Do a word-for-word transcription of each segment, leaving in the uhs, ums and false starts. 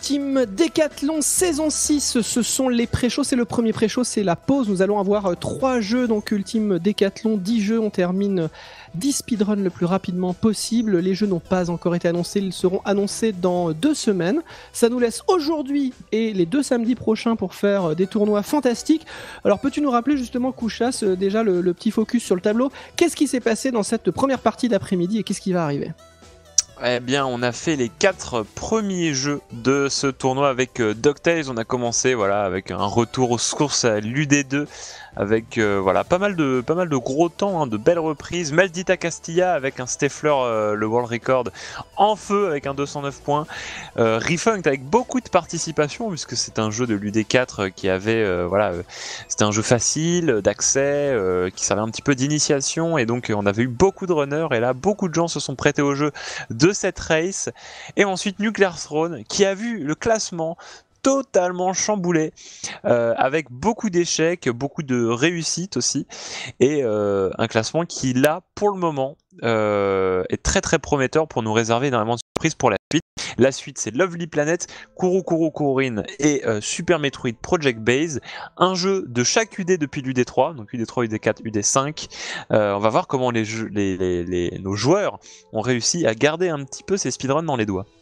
Ultime Décathlon saison six, ce sont les pré-shows, c'est le premier pré-show, c'est la pause. Nous allons avoir trois jeux, donc Ultime Décathlon, dix jeux, on termine dix speedruns le plus rapidement possible. Les jeux n'ont pas encore été annoncés, ils seront annoncés dans deux semaines. Ça nous laisse aujourd'hui et les deux samedis prochains pour faire des tournois fantastiques. Alors peux-tu nous rappeler justement, Kouchas, déjà le, le petit focus sur le tableau, qu'est-ce qui s'est passé dans cette première partie d'après-midi et qu'est-ce qui va arriver ? Eh bien, on a fait les quatre premiers jeux de ce tournoi avec euh, DuckTales. On a commencé voilà, avec un retour aux sources à l'U D deux, avec euh, voilà, pas, mal de, pas mal de gros temps, hein, de belles reprises. Maldita Castilla avec un Steffler, euh, le World Record, en feu avec un deux cent neuf points. Euh, Refunct avec beaucoup de participation, puisque c'est un jeu de l'U D quatre qui avait, euh, voilà, euh, c'était un jeu facile d'accès, euh, qui servait un petit peu d'initiation, et donc euh, on avait eu beaucoup de runners, et là, beaucoup de gens se sont prêtés au jeu de cette race. Et ensuite Nuclear Throne qui a vu le classement totalement chamboulé, euh, avec beaucoup d'échecs, beaucoup de réussites aussi, et euh, un classement qui là pour le moment euh, est très très prometteur pour nous réserver énormément de surprises pour la suite. La suite, c'est Lovely Planet, Kuru Kuru Kurin et euh, Super Metroid Project Base, un jeu de chaque U D depuis l'U D trois, donc U D trois, U D quatre, U D cinq. Euh, on va voir comment les jeux, les, les, les, nos joueurs ont réussi à garder un petit peu ces speedruns dans les doigts.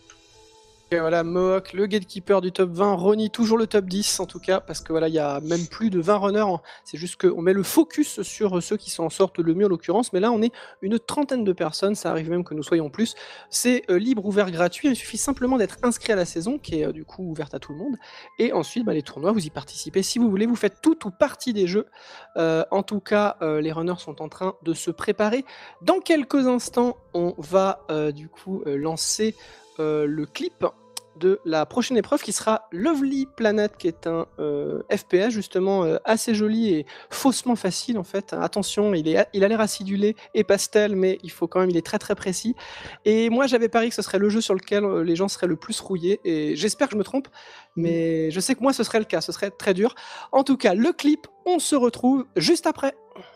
Et voilà, Mohawk, le gatekeeper du top vingt, Ronnie toujours le top dix en tout cas, parce que voilà, il y a même plus de vingt runners, c'est juste qu'on met le focus sur ceux qui s'en sortent le mieux en l'occurrence, mais là on est une trentaine de personnes, ça arrive même que nous soyons plus. C'est euh, libre, ouvert, gratuit, il suffit simplement d'être inscrit à la saison, qui est euh, du coup ouverte à tout le monde, et ensuite bah, les tournois, vous y participez si vous voulez, vous faites tout ou partie des jeux. Euh, en tout cas, euh, les runners sont en train de se préparer. Dans quelques instants, on va euh, du coup euh, lancer euh, le clip de la prochaine épreuve qui sera Lovely Planet, qui est un euh, F P S justement euh, assez joli et faussement facile en fait. Attention, il, est, il a l'air acidulé et pastel, mais il faut quand même, il est très très précis. Et moi j'avais parié que ce serait le jeu sur lequel euh, les gens seraient le plus rouillés, et j'espère que je me trompe, mais je sais que moi ce serait le cas, ce serait très dur. En tout cas, le clip, on se retrouve juste après.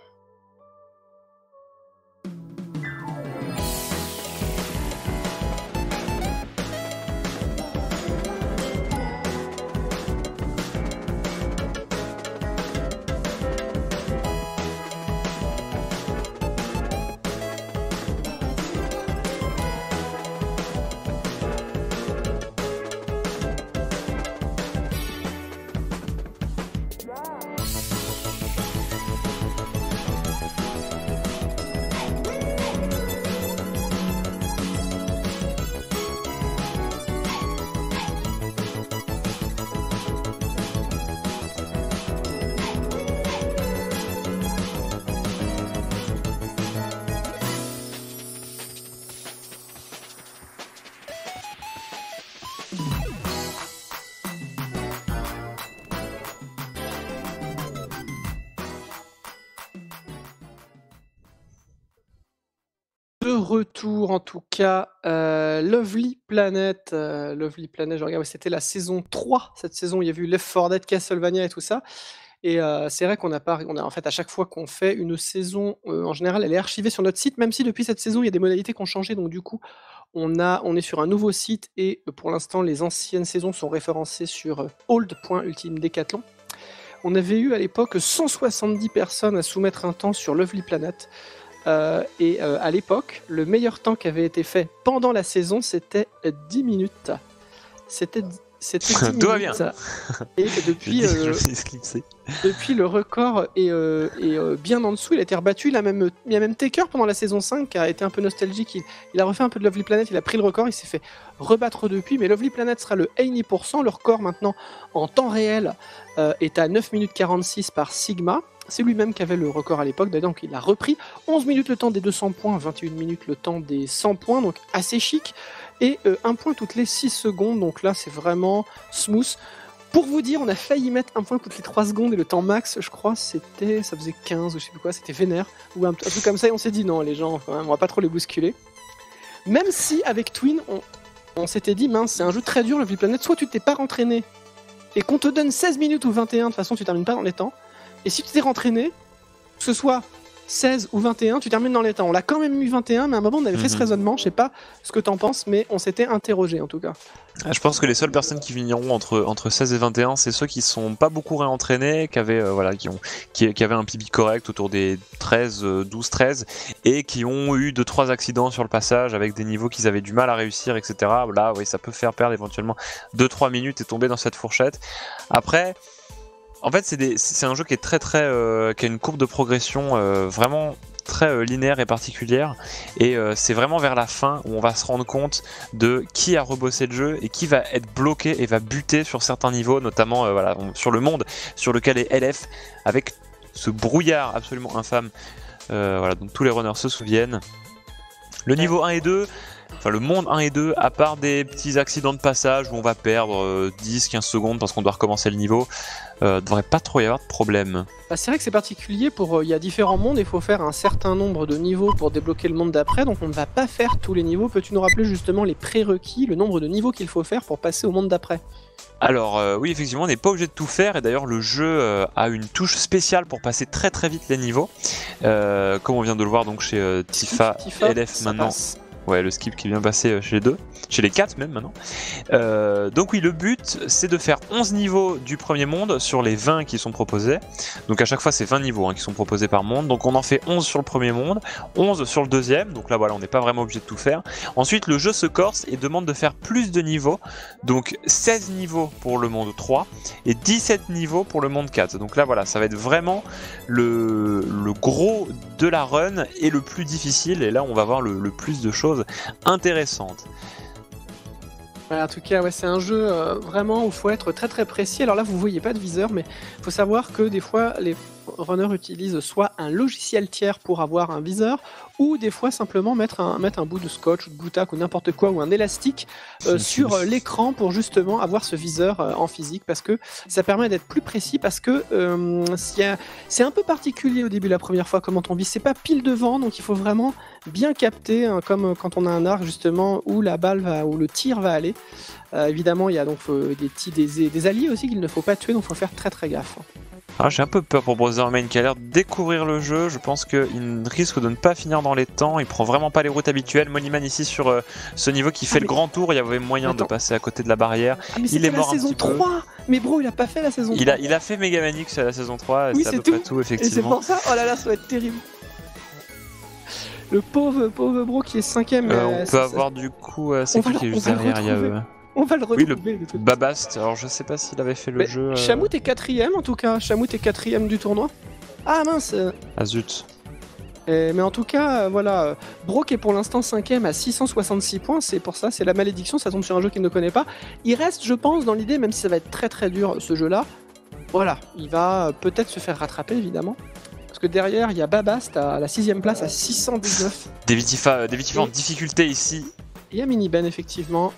De retour en tout cas, euh, Lovely Planet, euh, Lovely Planet, je regarde, c'était la saison trois, cette saison, il y a eu Left four Dead, Castlevania et tout ça, et euh, c'est vrai qu'on a pas, on a en fait à chaque fois qu'on fait une saison, euh, en général elle est archivée sur notre site, même si depuis cette saison il y a des modalités qui ont changé, donc du coup on, a, on est sur un nouveau site, et pour l'instant les anciennes saisons sont référencées sur old point ultime décathlon. On avait eu à l'époque cent soixante-dix personnes à soumettre un temps sur Lovely Planet. Euh, et euh, à l'époque, le meilleur temps qui avait été fait pendant la saison, c'était dix minutes. C'était, c'était dix minutes. Doit bien. Et depuis, euh, depuis, le record est, euh, est euh, bien en dessous. Il a été rebattu. Il, a même, il y a même Taker pendant la saison cinq qui a été un peu nostalgique. Il, il a refait un peu de Lovely Planet. Il a pris le record. Il s'est fait rebattre depuis. Mais Lovely Planet sera le eighty pour cent. Le record maintenant en temps réel euh, est à neuf minutes quarante-six par Sigma. C'est lui-même qui avait le record à l'époque, d'ailleurs, donc il a repris. onze minutes le temps des deux cents points, vingt et une minutes le temps des cent points, donc assez chic. Et euh, un point toutes les six secondes, donc là c'est vraiment smooth. Pour vous dire, on a failli mettre un point toutes les trois secondes, et le temps max, je crois, c'était, ça faisait quinze ou je sais plus quoi, c'était vénère, ou un, un truc comme ça, et on s'est dit non, les gens, enfin, on va pas trop les bousculer. Même si avec Twin, on, on s'était dit, mince, c'est un jeu très dur, Lovely Planet, soit tu t'es pas rentraîné, et qu'on te donne seize minutes ou vingt et un, de toute façon tu termines pas dans les temps. Et si tu t'es rentraîné, que ce soit seize ou vingt et un, tu termines dans les temps. On l'a quand même mis vingt et un, mais à un moment on avait fait Mhm. ce raisonnement, je sais pas ce que t'en penses, mais on s'était interrogé en tout cas. Ah, je pense que les seules personnes qui finiront entre, entre seize et vingt et un, c'est ceux qui sont pas beaucoup réentraînés, qui avaient, euh, voilà, qui, ont, qui, qui avaient un P B correct autour des treize, douze, treize, et qui ont eu deux trois accidents sur le passage avec des niveaux qu'ils avaient du mal à réussir, et cetera. Là, oui, ça peut faire perdre éventuellement deux trois minutes et tomber dans cette fourchette. Après, en fait, c'est, des, c'est un jeu qui est très très, euh, qui a une courbe de progression euh, vraiment très euh, linéaire et particulière, et euh, c'est vraiment vers la fin où on va se rendre compte de qui a rebossé le jeu et qui va être bloqué et va buter sur certains niveaux, notamment euh, voilà, on- sur le monde sur lequel est L F, avec ce brouillard absolument infâme. Euh, voilà, donc tous les runners se souviennent. Le niveau un et deux, enfin le monde un et deux, à part des petits accidents de passage où on va perdre euh, dix quinze secondes parce qu'on doit recommencer le niveau, euh, devrait pas trop y avoir de problème. Bah, c'est vrai que c'est particulier, pour euh, il y a différents mondes, il faut faire un certain nombre de niveaux pour débloquer le monde d'après, donc on ne va pas faire tous les niveaux. Peux-tu nous rappeler justement les prérequis, le nombre de niveaux qu'il faut faire pour passer au monde d'après? Alors euh, oui, effectivement, on n'est pas obligé de tout faire, et d'ailleurs le jeu euh, a une touche spéciale pour passer très très vite les niveaux, euh, comme on vient de le voir donc chez euh, Tifa, Tifa, L F ça maintenant. passe. Ouais, le skip qui vient passer euh, chez les deux, chez les quatre même maintenant. Euh, donc oui, le but c'est de faire onze niveaux du premier monde sur les vingt qui sont proposés. Donc à chaque fois c'est vingt niveaux hein, qui sont proposés par monde. Donc on en fait onze sur le premier monde, onze sur le deuxième. Donc là voilà, on n'est pas vraiment obligé de tout faire. Ensuite le jeu se corse et demande de faire plus de niveaux. Donc seize niveaux pour le monde trois et dix-sept niveaux pour le monde quatre. Donc là voilà, ça va être vraiment le, le gros de la run et le plus difficile. Et là on va voir le, le plus de choses intéressantes. Ouais, en tout cas, ouais, c'est un jeu euh, vraiment où il faut être très très précis. Alors là, vous voyez pas de viseur, mais il faut savoir que des fois, les runners utilisent soit un logiciel tiers pour avoir un viseur, ou des fois simplement mettre un, mettre un bout de scotch ou de boutac ou n'importe quoi, ou un élastique euh, sur euh, l'écran pour justement avoir ce viseur euh, en physique, parce que ça permet d'être plus précis, parce que euh, s'il y a- c'est un peu particulier au début la première fois comment on vise, c'est pas pile devant, donc il faut vraiment bien capter, hein, comme quand on a un arc justement où la balle va, où le tir va aller. Euh, évidemment, il y a donc euh, des, petits, des, des alliés aussi qu'il ne faut pas tuer, donc il faut faire très très gaffe. Alors, j'ai un peu peur pour Brotherman qui a l'air de découvrir le jeu. Je pense qu'il risque de ne pas finir dans les temps. Il prend vraiment pas les routes habituelles. Moniman ici sur euh, ce niveau qui fait Ah, mais- le grand tour, il y avait moyen Attends. de passer à côté de la barrière. Ah, mais Il c'était est la mort un saison petit peu. trois. Mais bro, il a pas fait la saison Il trois. a, il a fait Megamanix à la saison trois, Oui, c'est à c'est peu près tout. tout Et c'est effectivement. pour ça, oh là là, ça va être terrible. Le pauvre, pauvre bro qui est cinquième. Euh, euh, on ça- peut ça- avoir du coup, euh, c'est On va qui le- qui est on juste va le derrière, il y a retrouver. euh, On va le Oui, retrouver. le le truc. Babast. Alors je sais pas s'il avait fait le Mais jeu. euh, Chamout est quatrième en tout cas. Chamout est quatrième du tournoi. Ah mince. euh, Ah zut. euh, mais en tout cas, euh, voilà. euh, Brock est pour l'instant cinquième à six cent soixante-six points. C'est pour ça, c'est la malédiction. Ça tombe sur un jeu qu'il ne connaît pas. Il reste, je pense, dans l'idée, même si ça va être très très dur ce jeu-là. Voilà, il va euh, peut-être se faire rattraper évidemment. Parce que derrière, il y a Babast à la sixième place à six cent dix-neuf. David Tifa, David Tifa en Et- difficulté ici. Il y a Miniben effectivement.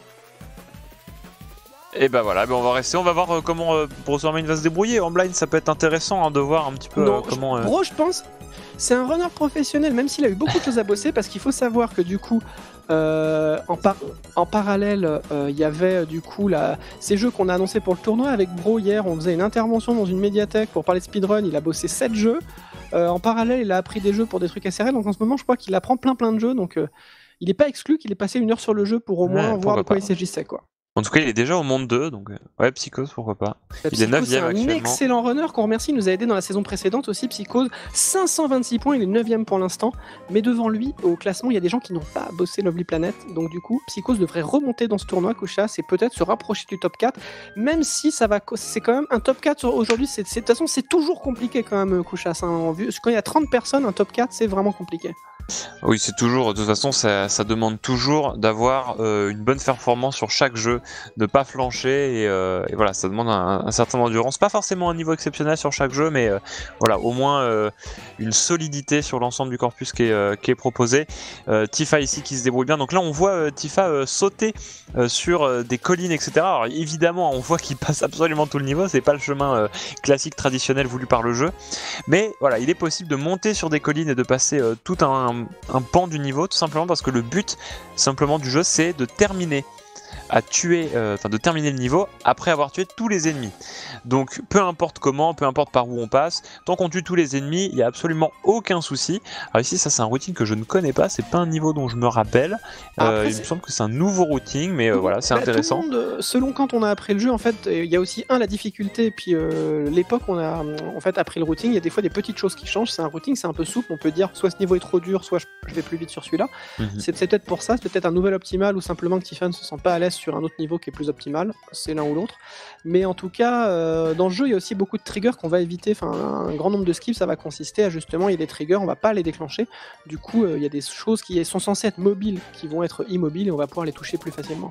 Et bah voilà, bah on va rester, on va voir euh, comment euh, Brotherman va se débrouiller. En blind, ça peut être intéressant hein, de voir un petit peu euh, Non, comment. je- euh, Bro, je pense, c'est un runner professionnel, même s'il a eu beaucoup de choses à bosser, parce qu'il faut savoir que du coup, euh, en, par- en parallèle, euh, il y avait euh, du coup la... ces jeux qu'on a annoncés pour le tournoi. Avec Bro, hier, on faisait une intervention dans une médiathèque pour parler de speedrun. Il a bossé sept jeux. Euh, en parallèle, il a appris des jeux pour des trucs assez réels. Donc en ce moment, je crois qu'il apprend plein plein de jeux. Donc euh, il n'est pas exclu qu'il ait passé une heure sur le jeu pour au Ouais, moins voir pourquoi de quoi pas. il s'agissait, quoi. En tout cas, il est déjà au monde deux, donc euh, ouais, Psychose, pourquoi pas. Il est Psychose, neuvième c'est un actuellement. excellent runner qu'on remercie, il nous a aidé dans la saison précédente aussi. Psychose, cinq cent vingt-six points, il est neuvième pour l'instant, mais devant lui, au classement, il y a des gens qui n'ont pas bossé Lovely Planet, donc du coup, Psychose devrait remonter dans ce tournoi, Kusha, c'est peut-être se rapprocher du top quatre, même si ça va, co- c'est quand même un top quatre sur- aujourd'hui, c'est, c'est- de toute façon, c'est toujours compliqué quand même, Kusha, hein, en vue- quand il y a trente personnes, un top quatre, c'est vraiment compliqué. Oui, c'est toujours, de toute façon, ça, ça demande toujours d'avoir euh, une bonne performance sur chaque jeu, de pas flancher, et, euh, et voilà, ça demande un, un certain endurance. Pas forcément un niveau exceptionnel sur chaque jeu, mais euh, voilà, au moins euh, une solidité sur l'ensemble du corpus qui est, euh, qui est proposé. Euh, Tifa ici qui se débrouille bien. Donc là, on voit euh, Tifa euh, sauter euh, sur euh, des collines, et cetera. Alors évidemment, on voit qu'il passe absolument tout le niveau, c'est pas le chemin euh, classique, traditionnel voulu par le jeu. Mais voilà, il est possible de monter sur des collines et de passer euh, tout un, un pan du niveau, tout simplement parce que le but simplement du jeu, c'est de terminer à tuer, euh, enfin de terminer le niveau après avoir tué tous les ennemis. Donc peu importe comment, peu importe par où on passe, tant qu'on tue tous les ennemis, il n'y a absolument aucun souci. Alors ici, ça c'est un routing que je ne connais pas, c'est pas un niveau dont je me rappelle. Euh, Après, il me c'est- semble que c'est un nouveau routing, mais euh, Tout- voilà, c'est bah, tout le intéressant. monde, euh, selon quand on a appris le jeu, en fait, euh, il y a aussi un la difficulté, et puis euh, l'époque on a euh, en fait appris le routing. Il y a des fois des petites choses qui changent. C'est un routing, c'est un peu souple. On peut dire soit ce niveau est trop dur, soit je, je vais plus vite sur celui-là. Mhm. C'est c'est peut-être pour ça, c'est peut-être un nouvel optimal ou simplement que Tifa ne se sent pas à l'aise sur un autre niveau qui est plus optimal. C'est l'un ou l'autre. Mais en tout cas, euh, dans le jeu, il y a aussi beaucoup de triggers qu'on va éviter. Enfin, un grand nombre de skips, ça va consister à justement, il y a des triggers, on va pas les déclencher. Du coup, euh, il y a des choses qui sont censées être mobiles, qui vont être immobiles, et on va pouvoir les toucher plus facilement.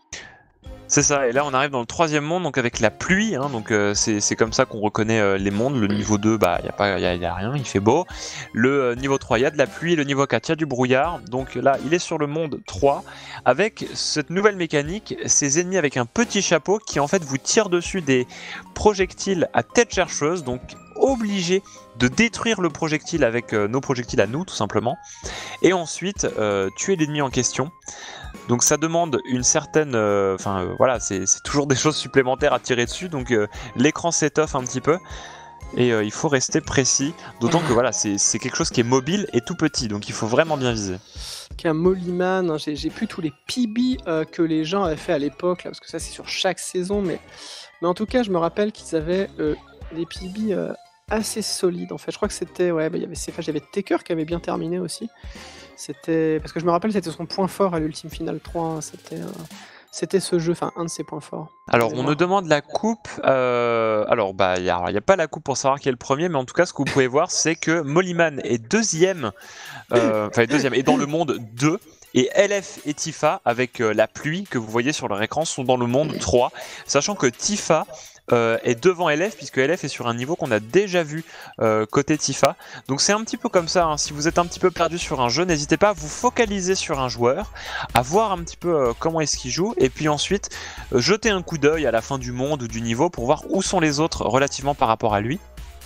C'est ça, et là on arrive dans le troisième monde, donc avec la pluie, hein, donc euh, c'est c'est comme ça qu'on reconnaît euh, les mondes. Le niveau deux, bah il n'y a, pas- y a, y a rien, il fait beau. Le euh, niveau trois, il y a de la pluie, le niveau quatre, il y a du brouillard. Donc là, il est sur le monde trois, avec cette nouvelle mécanique, ces ennemis avec un petit chapeau qui en fait vous tirent dessus des projectiles à tête chercheuse, donc obligé de détruire le projectile avec euh, nos projectiles à nous, tout simplement, et ensuite euh, tuer l'ennemi en question. Donc ça demande une certaine, euh, enfin euh, voilà, c'est c'est toujours des choses supplémentaires à tirer dessus, donc euh, l'écran s'étoffe un petit peu et euh, il faut rester précis, d'autant que voilà, c'est c'est quelque chose qui est mobile et tout petit, donc il faut vraiment bien viser. Qu'un Mollyman, hein, j'ai j'ai plus tous les P B euh, que les gens avaient fait à l'époque, là, parce que ça c'est sur chaque saison, mais, mais en tout cas, je me rappelle qu'ils avaient euh, des P B euh, assez solides en fait. Je crois que c'était, ouais, bah, il y avait C F H, il y avait Taker qui avait bien terminé aussi. C'était parce que je me rappelle, c'était son point fort à l'Ultime Finale trois, hein, c'était euh, c'était ce jeu, enfin un de ses points forts. Alors de on me mémoire. demande la coupe, euh, alors bah il n'y a, y a pas la coupe pour savoir qui est le premier, mais en tout cas ce que vous pouvez voir c'est que Mollyman est deuxième, euh, enfin deuxième, est dans le monde deux, et L F et Tifa, avec euh, la pluie que vous voyez sur leur écran, sont dans le monde trois, sachant que Tifa euh, est devant L F, puisque L F est sur un niveau qu'on a déjà vu euh, côté Tifa. Donc c'est un petit peu comme ça, hein. Si vous êtes un petit peu perdu sur un jeu, n'hésitez pas à vous focaliser sur un joueur, à voir un petit peu euh, comment est-ce qu'il joue, et puis ensuite euh, jeter un coup d'œil à la fin du monde ou du niveau pour voir où sont les autres relativement par rapport à lui.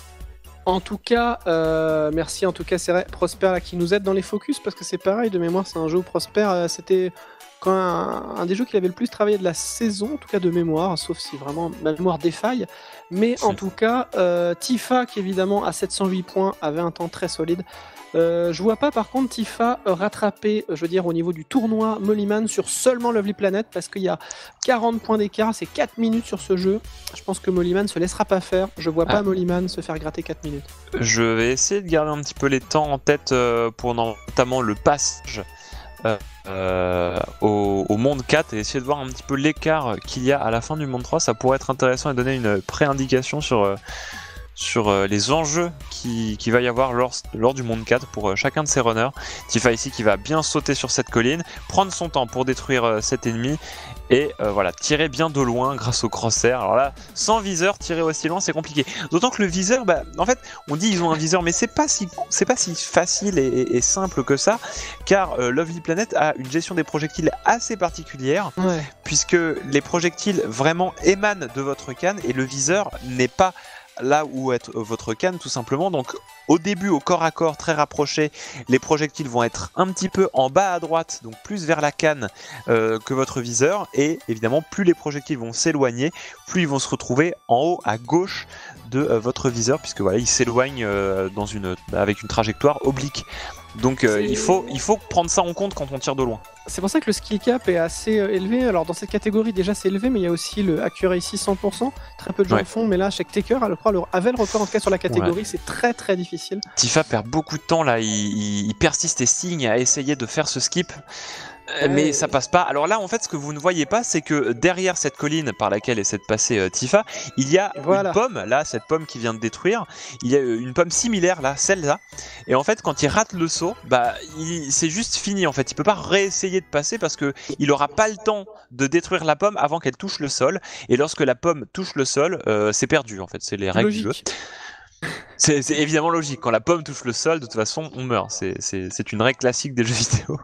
En tout cas, euh, merci en tout cas, c'est vrai, Prosper là, qui nous aide dans les focus, parce que c'est pareil, de mémoire, c'est un jeu où Prosper, euh, c'était quand un, un des jeux qu'il avait le plus travaillé de la saison, en tout cas de mémoire, sauf si vraiment ma mémoire défaille. Mais en tout cas, euh, Tifa, qui évidemment a sept cent huit points, avait un temps très solide. Euh, je vois pas par contre Tifa rattraper, euh, je veux dire, au niveau du tournoi Mollyman sur seulement Lovely Planet, parce qu'il y a quarante points d'écart, c'est quatre minutes sur ce jeu. Je pense que Mollyman se laissera pas faire. Je vois pas Ah. Mollyman se faire gratter quatre minutes. Je vais essayer de garder un petit peu les temps en tête euh, pour notamment le passage euh, euh, au, au monde quatre, et essayer de voir un petit peu l'écart qu'il y a à la fin du monde trois. Ça pourrait être intéressant et donner une pré-indication sur, euh, sur euh, les enjeux qu'il qui va y avoir lors, lors du monde quatre pour euh, chacun de ces runners. Tifa ici qui va bien sauter sur cette colline, prendre son temps pour détruire euh, cet ennemi, et euh, voilà, tirer bien de loin grâce au crosshair. Alors là, sans viseur, tirer aussi loin, c'est compliqué. D'autant que le viseur, bah, en fait, on dit ils ont un viseur, mais c'est pas si, c'est pas si facile et, et simple que ça, car euh, Lovely Planet a une gestion des projectiles assez particulière, Ouais. puisque les projectiles vraiment émanent de votre canne et le viseur n'est pas là où est votre canne, tout simplement. Donc au début, au corps à corps très rapproché, les projectiles vont être un petit peu en bas à droite, donc plus vers la canne euh, que votre viseur, et évidemment plus les projectiles vont s'éloigner, plus ils vont se retrouver en haut à gauche de euh, votre viseur, puisque voilà, ils s'éloignent euh, dans une, avec une trajectoire oblique. Donc euh, il, faut, il faut prendre ça en compte quand on tire de loin. C'est pour ça que le skill cap est assez euh, élevé. Alors dans cette catégorie déjà c'est élevé, mais il y a aussi le accuracy cent pour cent. Très peu de gens Ouais. le font, mais là chaque taker a le, avait le record en tout cas sur la catégorie. Ouais. C'est très très difficile. Tifa perd beaucoup de temps là, il, il, il persiste et signe à essayer de faire ce skip. Ouais. Mais ça passe pas. Alors là, en fait, ce que vous ne voyez pas, c'est que derrière cette colline par laquelle essaie de passer euh, Tifa, il y a voilà. une pomme, là, cette pomme qui vient de détruire. Il y a une pomme similaire, là, celle-là. Et en fait, quand il rate le saut, bah, il, c'est juste fini. En fait, il peut pas réessayer de passer parce que il aura pas le temps de détruire la pomme avant qu'elle touche le sol. Et lorsque la pomme touche le sol, euh, c'est perdu. En fait, c'est les règles Logique. du jeu. C'est, c'est évidemment logique. Quand la pomme touche le sol, de toute façon, on meurt. C'est, c'est, c'est une règle classique des jeux vidéo.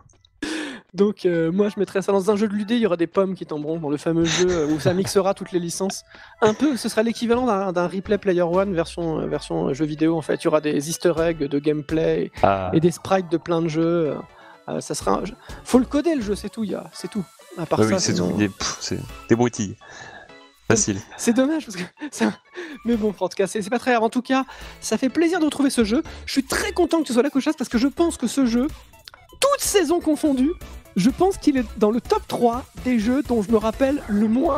Donc euh, moi je mettrais ça dans un jeu de ludé, il y aura des pommes qui tomberont dans le fameux jeu euh, où ça mixera toutes les licences. Un peu, ce sera l'équivalent d'un, d'un replay player one version, euh, version jeu vidéo en fait. Il y aura des easter eggs de gameplay ah. et des sprites de plein de jeux. Euh, ça sera un jeu. Faut le coder le jeu, c'est tout, y a, c'est tout. À part Ouais, ça, oui, c'est sinon- tout. Des, pff, c'est des broutilles. Facile. C'est dommage parce que ça... Mais bon, en tout cas, c'est c'est pas très grave. En tout cas, ça fait plaisir de retrouver ce jeu. Je suis très content que tu sois là, Cochas, parce que je pense que ce jeu, toutes saisons confondues, je pense qu'il est dans le top trois des jeux dont je me rappelle le moins.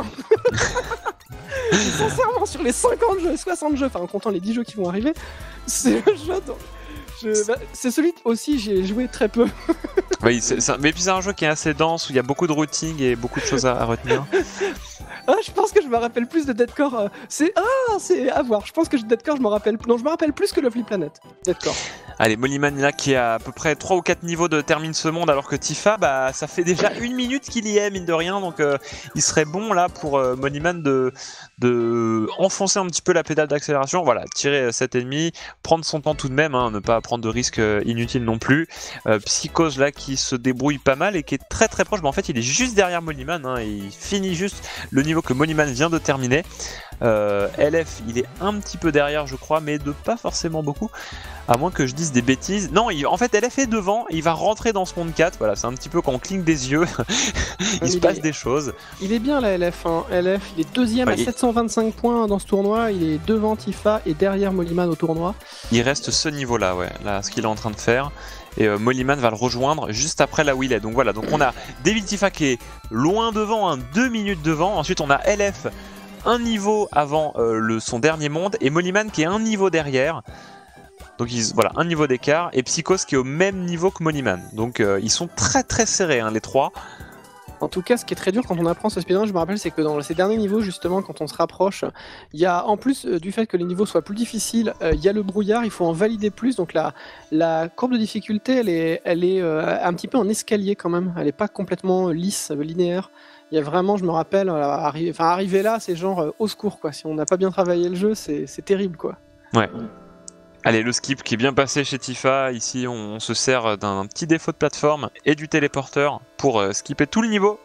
Sincèrement, sur les cinquante jeux, soixante jeux, enfin en comptant les dix jeux qui vont arriver, c'est le jeu dont... je- bah, c'est celui aussi j'ai joué très peu. Oui, c'est, c'est un- mais puis c'est un jeu qui est assez dense où il y a beaucoup de routing et beaucoup de choses à, à retenir. Ah, je pense que je me rappelle plus de Deadcore. euh, C'est ah, c'est à voir. Je pense que Deadcore, je me rappelle. Non, je me rappelle plus que Lovely Planet. Deadcore. Allez, Mollyman là qui a à peu près trois ou quatre niveaux de termine ce monde, alors que Tifa, bah ça fait déjà une minute qu'il y est, mine de rien, donc euh, il serait bon là pour euh, Mollyman de, de enfoncer un petit peu la pédale d'accélération, voilà, tirer cet ennemi, prendre son temps tout de même, hein, ne pas prendre de risques euh, inutiles non plus. Euh, Psychose là qui se débrouille pas mal et qui est très très proche, mais en fait il est juste derrière Mollyman, hein, il finit juste le niveau que Mollyman vient de terminer. Euh, L F il est un petit peu derrière je crois, mais de pas forcément beaucoup. À moins que je dise des bêtises. Non, il, en fait, L F est devant, il va rentrer dans ce monde quatre. Voilà, c'est un petit peu quand on cligne des yeux, il Mais se il passe est- des choses. Il est bien la L F. Hein. L F, il est deuxième Ouais, à il- sept cent vingt-cinq points dans ce tournoi. Il est devant Tifa et derrière Mollyman au tournoi. Il reste ce niveau-là, ouais, là, ce qu'il est en train de faire. Et euh, Mollyman va le rejoindre juste après là où il est. Donc voilà, donc on a Devil Tifa qui est loin devant, hein, deux minutes devant. Ensuite, on a L F un niveau avant euh, le, son dernier monde et Mollyman qui est un niveau derrière. Donc ils, voilà, un niveau d'écart, et Psychose qui est au même niveau que Mollyman. Donc euh, ils sont très très serrés, hein, les trois. En tout cas, ce qui est très dur quand on apprend ce speedrun, je me rappelle, c'est que dans ces derniers niveaux, justement, quand on se rapproche, il y a, en plus euh, du fait que les niveaux soient plus difficiles, euh, il y a le brouillard, il faut en valider plus. Donc la, la courbe de difficulté, elle est, elle est euh, un petit peu en escalier quand même. Elle n'est pas complètement lisse, euh, linéaire. Il y a vraiment, je me rappelle, euh, arri- enfin, arriver là, c'est genre euh, au secours, quoi. Si on n'a pas bien travaillé le jeu, c'est c'est terrible, quoi. Ouais. Allez, le skip qui est bien passé chez Tifa. Ici, on, on se sert d'un petit défaut de plateforme et du téléporteur pour euh, skipper tout le niveau.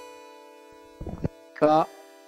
Bah,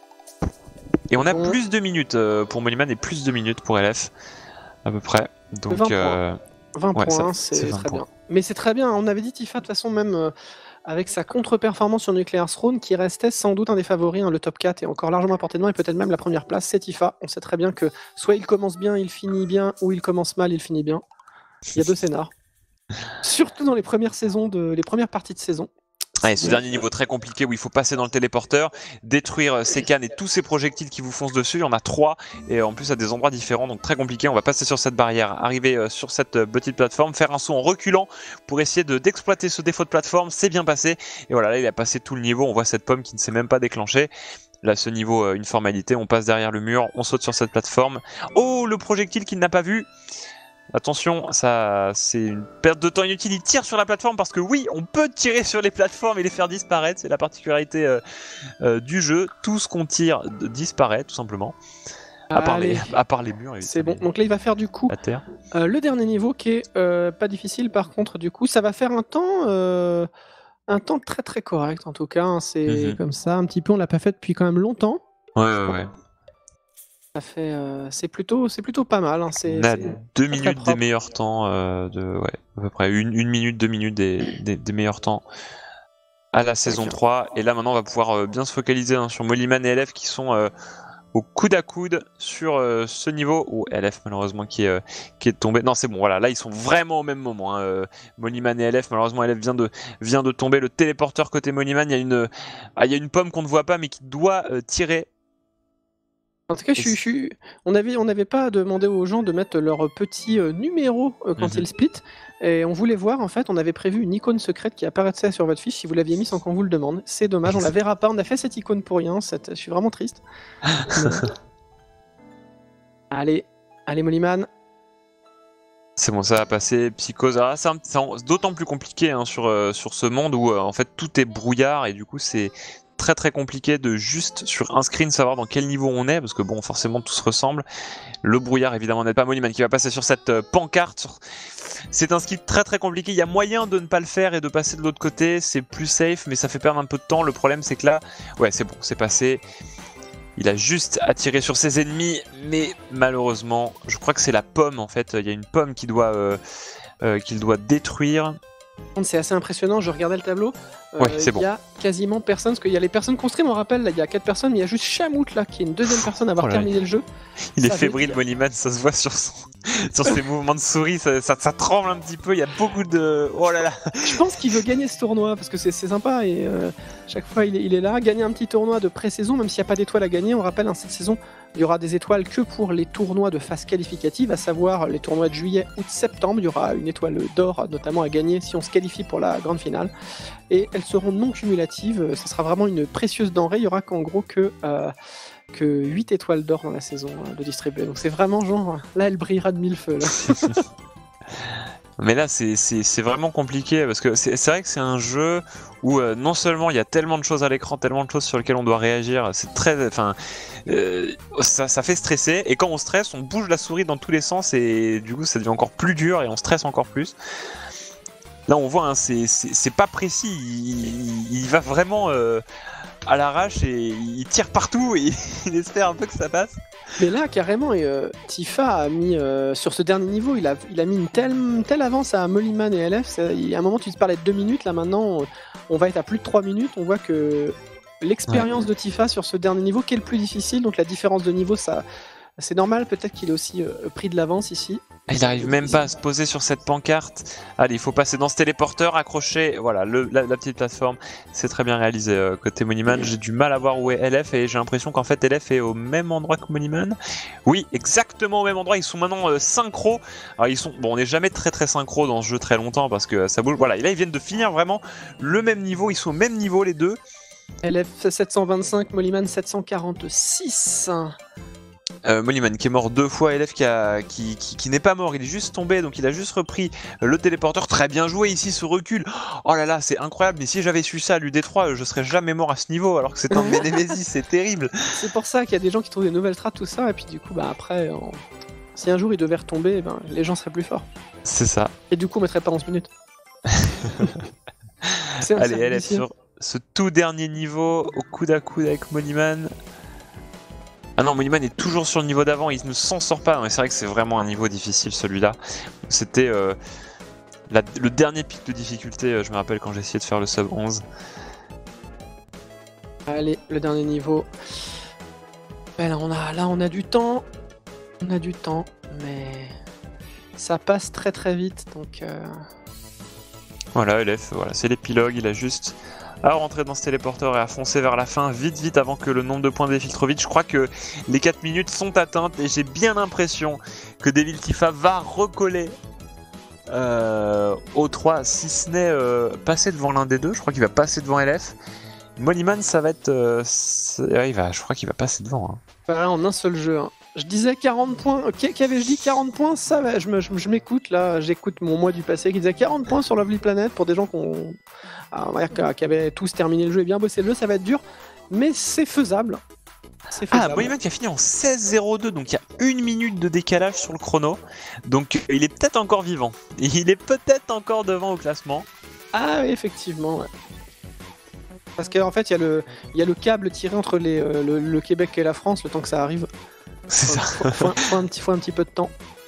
Et on a Bon. plus de minutes euh, pour Mollyman et plus de minutes pour L F, à peu près. Donc, vingt euh, vingt Ouais, points, ça- c'est c'est vingt très points. bien. Mais c'est très bien, on avait dit Tifa de toute façon même euh, avec sa contre-performance sur Nuclear Throne qui restait sans doute un des favoris, hein, le top quatre est encore largement à portée de main et peut-être même la première place, c'est Tifa. On sait très bien que soit il commence bien, il finit bien, ou il commence mal, il finit bien. Il y a deux scénars. Surtout dans les premières saisons, de, les premières parties de saison. ouais, ce dernier niveau très compliqué où il faut passer dans le téléporteur, détruire euh, ses cannes et tous ces projectiles qui vous foncent dessus. Il y en a trois et en plus à des endroits différents, donc très compliqué. On va passer sur cette barrière, arriver euh, sur cette euh, petite plateforme, faire un saut en reculant pour essayer de d'exploiter ce défaut de plateforme. C'est bien passé et voilà, là il a passé tout le niveau. On voit cette pomme qui ne s'est même pas déclenchée. Là, ce niveau, euh, une formalité. On passe derrière le mur, on saute sur cette plateforme. Oh, le projectile qu'il n'a pas vu. Attention, ça, c'est une perte de temps inutile. Il tire sur la plateforme parce que oui, on peut tirer sur les plateformes et les faire disparaître. C'est la particularité euh, euh, du jeu. Tout ce qu'on tire de- disparaît, tout simplement. À part, les, Allez, à part les murs, c'est bon. évidemment. Donc là, il va faire du coup La terre. euh, le dernier niveau qui est euh, pas difficile. Par contre, du coup, ça va faire un temps, euh, un temps très très correct en tout cas. Hein. C'est Mhm. comme ça, un petit peu. On l'a pas fait depuis quand même longtemps. Ouais, ouais, ouais. Ça fait, euh, c'est plutôt, c'est plutôt pas mal. Hein. C'est, On a c'est- deux très minutes des propre. meilleurs temps. euh, de, ouais, à peu près une, une minute, deux minutes des, des, des meilleurs temps à la saison Ok. trois. Et là, maintenant, on va pouvoir euh, bien se focaliser hein, sur Mollyman et L F qui sont euh, au coude à coude sur euh, ce niveau. Ou L F, malheureusement, qui est, euh, qui est tombé. Non, c'est bon, voilà. Là, ils sont vraiment au même moment. Hein. Euh, Mollyman et L F, malheureusement, L F vient de, vient de tomber. Le téléporteur côté Mollyman, il y a une, ah, il y a une pomme qu'on ne voit pas, mais qui doit euh, tirer. En tout cas, je suis, je suis- on avait, on n'avait pas demandé aux gens de mettre leur petit euh, numéro euh, quand Mhm. ils split, et on voulait voir. En fait, on avait prévu une icône secrète qui apparaissait sur votre fiche si vous l'aviez mis sans qu'on vous le demande. C'est dommage, on la verra pas. On a fait cette icône pour rien. cette- Je suis vraiment triste. Mais- Allez, allez, Mollyman. C'est bon, ça va passer. Psychose. Alors là, c'est un- c'est en- d'autant plus compliqué hein, sur, euh, sur ce monde où euh, en fait tout est brouillard et du coup c'est très très compliqué de juste sur un screen savoir dans quel niveau on est parce que bon forcément tout se ressemble. Le brouillard évidemment n'est pas Mollyman qui va passer sur cette euh, pancarte. Sur- C'est un ski très très compliqué. Il y a moyen de ne pas le faire et de passer de l'autre côté. C'est plus safe mais ça fait perdre un peu de temps. Le problème c'est que là, ouais c'est bon, c'est passé. Il a juste à tirer sur ses ennemis, mais malheureusement, je crois que c'est la pomme en fait. Il y a une pomme qui doit, euh, euh, qu'il doit détruire. C'est assez impressionnant. Je regardais le tableau. Il Ouais, c'est euh, bon. y a quasiment personne, parce qu'il y a les personnes qu'on stream, on rappelle, il y a quatre personnes, mais il y a juste Chamout là, qui est une deuxième personne à avoir Oh là, terminé le jeu. il est Ça veut fébrile, dire- Moliman, ça se voit sur, son... sur ses mouvements de souris, ça, ça, ça tremble un petit peu, il y a beaucoup de... Oh là là. Je pense qu'il veut gagner ce tournoi, parce que c'est c'est sympa, et euh, chaque fois il est, il est là. Gagner un petit tournoi de pré-saison, même s'il n'y a pas d'étoiles à gagner, on rappelle, hein, cette saison, il y aura des étoiles que pour les tournois de phase qualificative, à savoir les tournois de juillet, août, septembre. Il y aura une étoile d'or notamment à gagner si on se qualifie pour la grande finale. Et elles seront non cumulatives, ce sera vraiment une précieuse denrée. Il y aura qu'en gros que, euh, que huit étoiles d'or dans la saison euh, de distribuer. Donc c'est vraiment genre, là elle brillera de mille feux. Là. Mais là, c'est- c'est c'est vraiment compliqué parce que c'est c'est vrai que c'est un jeu où euh, non seulement il y a tellement de choses à l'écran, tellement de choses sur lesquelles on doit réagir, c'est très, enfin, euh, ça, ça fait stresser. Et quand on stresse, on bouge la souris dans tous les sens et du coup, ça devient encore plus dur et on stresse encore plus. Là, on voit, hein, c'est c'est- c'est pas précis. Il, il- il va vraiment euh, à l'arrache et il tire partout et il espère un peu que ça passe. Mais là, carrément, et, euh, Tifa a mis, euh, sur ce dernier niveau, il a, il a mis une telle, telle avance à Mollyman et L F. Ça, il y a un moment, tu te parlais de deux minutes, là maintenant, on, on va être à plus de trois minutes. On voit que l'expérience de Tifa sur ce dernier niveau, qui est le plus difficile, donc la différence de niveau, ça, c'est normal. Peut-être qu'il est aussi euh, pris de l'avance ici. Il arrive même pas à se poser sur cette pancarte. Allez, il faut passer dans ce téléporteur, accrocher, voilà, le, la, la petite plateforme. C'est très bien réalisé euh, côté Moniman. J'ai du mal à voir où est L F et j'ai l'impression qu'en fait L F est au même endroit que Moniman. Oui, exactement au même endroit. Ils sont maintenant euh, synchro. Alors ils sont, bon, on n'est jamais très très synchro dans ce jeu très longtemps parce que ça bouge. Voilà, et là ils viennent de finir vraiment le même niveau. Ils sont au même niveau les deux. L F sept cent vingt-cinq, Mollyman sept cent quarante-six. Euh, Mollyman qui est mort deux fois, L F qui, a, qui, qui, qui n'est pas mort, il est juste tombé, donc il a juste repris le téléporteur. Très bien joué ici, ce recul. Oh là là, c'est incroyable, mais si j'avais su ça à l'U D trois, je serais jamais mort à ce niveau, alors que c'est un de mes Nemesis, c'est terrible. C'est pour ça qu'il y a des gens qui trouvent des nouvelles strats, tout ça, et puis du coup, bah après, on- si un jour il devait retomber, ben, les gens seraient plus forts. C'est ça. Et du coup, on mettrait pas onze minutes. C'est un Allez, cercle L F vicieux. sur ce tout dernier niveau, au coude à coude avec Mollyman. Ah non, Mollyman est toujours sur le niveau d'avant, il ne s'en sort pas. Non, mais c'est vrai que c'est vraiment un niveau difficile celui-là. C'était euh, la- le dernier pic de difficulté, euh, je me rappelle quand j'ai essayé de faire le sub onze. Allez, le dernier niveau. Ben là, on a, là, on a du temps. On a du temps, mais ça passe très très vite, donc... euh, Voilà, L F, voilà, c'est l'épilogue, il a juste à rentrer dans ce téléporteur et à foncer vers la fin, vite vite avant que le nombre de points défile trop vite. Je crois que les quatre minutes sont atteintes et j'ai bien l'impression que Devil Tifa va recoller euh, au trois, si ce n'est euh, passer devant l'un des deux. Je crois qu'il va passer devant L F. Mollyman, ça va être... Euh, c'est- ouais, il va, je crois qu'il va passer devant. Hein. Voilà, en un seul jeu. Hein. Je disais quarante points. Qu'avais-je dit quarante points? Ça va, je me- je- je m'écoute là. J'écoute mon moi du passé qui disait quarante points sur Lovely Planet pour des gens qu'on, ah, on va dire qui qui avaient tous terminé le jeu et bien bossé le jeu. Ça va être dur, mais c'est faisable. C'est Ah, faisable. Mollyman qui a fini en seize zéro deux, donc il y a une minute de décalage sur le chrono. Donc il est peut-être encore vivant. Il est peut-être encore devant au classement. Ah oui, effectivement. Ouais. Parce qu'en fait, il y, a le- il y a le câble tiré entre les, euh, le, le Québec et la France, le temps que ça arrive. C'est ça. Faut, faut un, faut un petit, faut un petit peu de temps.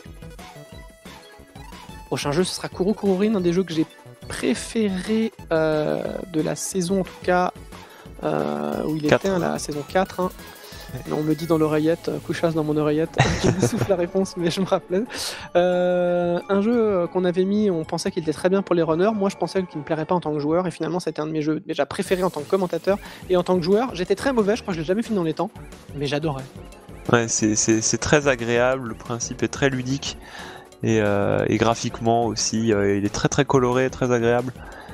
Prochain jeu, ce sera Kuro Kurorin, un des jeux que j'ai préféré euh, de la saison, en tout cas, euh, où il Quatre. était, hein, la saison quatre. Hein. On me dit dans l'oreillette, euh, couchasse dans mon oreillette, je me souffle la réponse, mais je me rappelle. Euh, un jeu euh, qu'on avait mis, on pensait qu'il était très bien pour les runners. Moi, je pensais qu'il ne me plairait pas en tant que joueur, et finalement, c'était un de mes jeux déjà préférés en tant que commentateur. Et en tant que joueur, j'étais très mauvais, je crois que je l'ai jamais fini dans les temps, mais j'adorais. Ouais, c'est- c'est c'est très agréable, le principe est très ludique. Et, euh, et graphiquement aussi, euh, il est très très coloré, très agréable.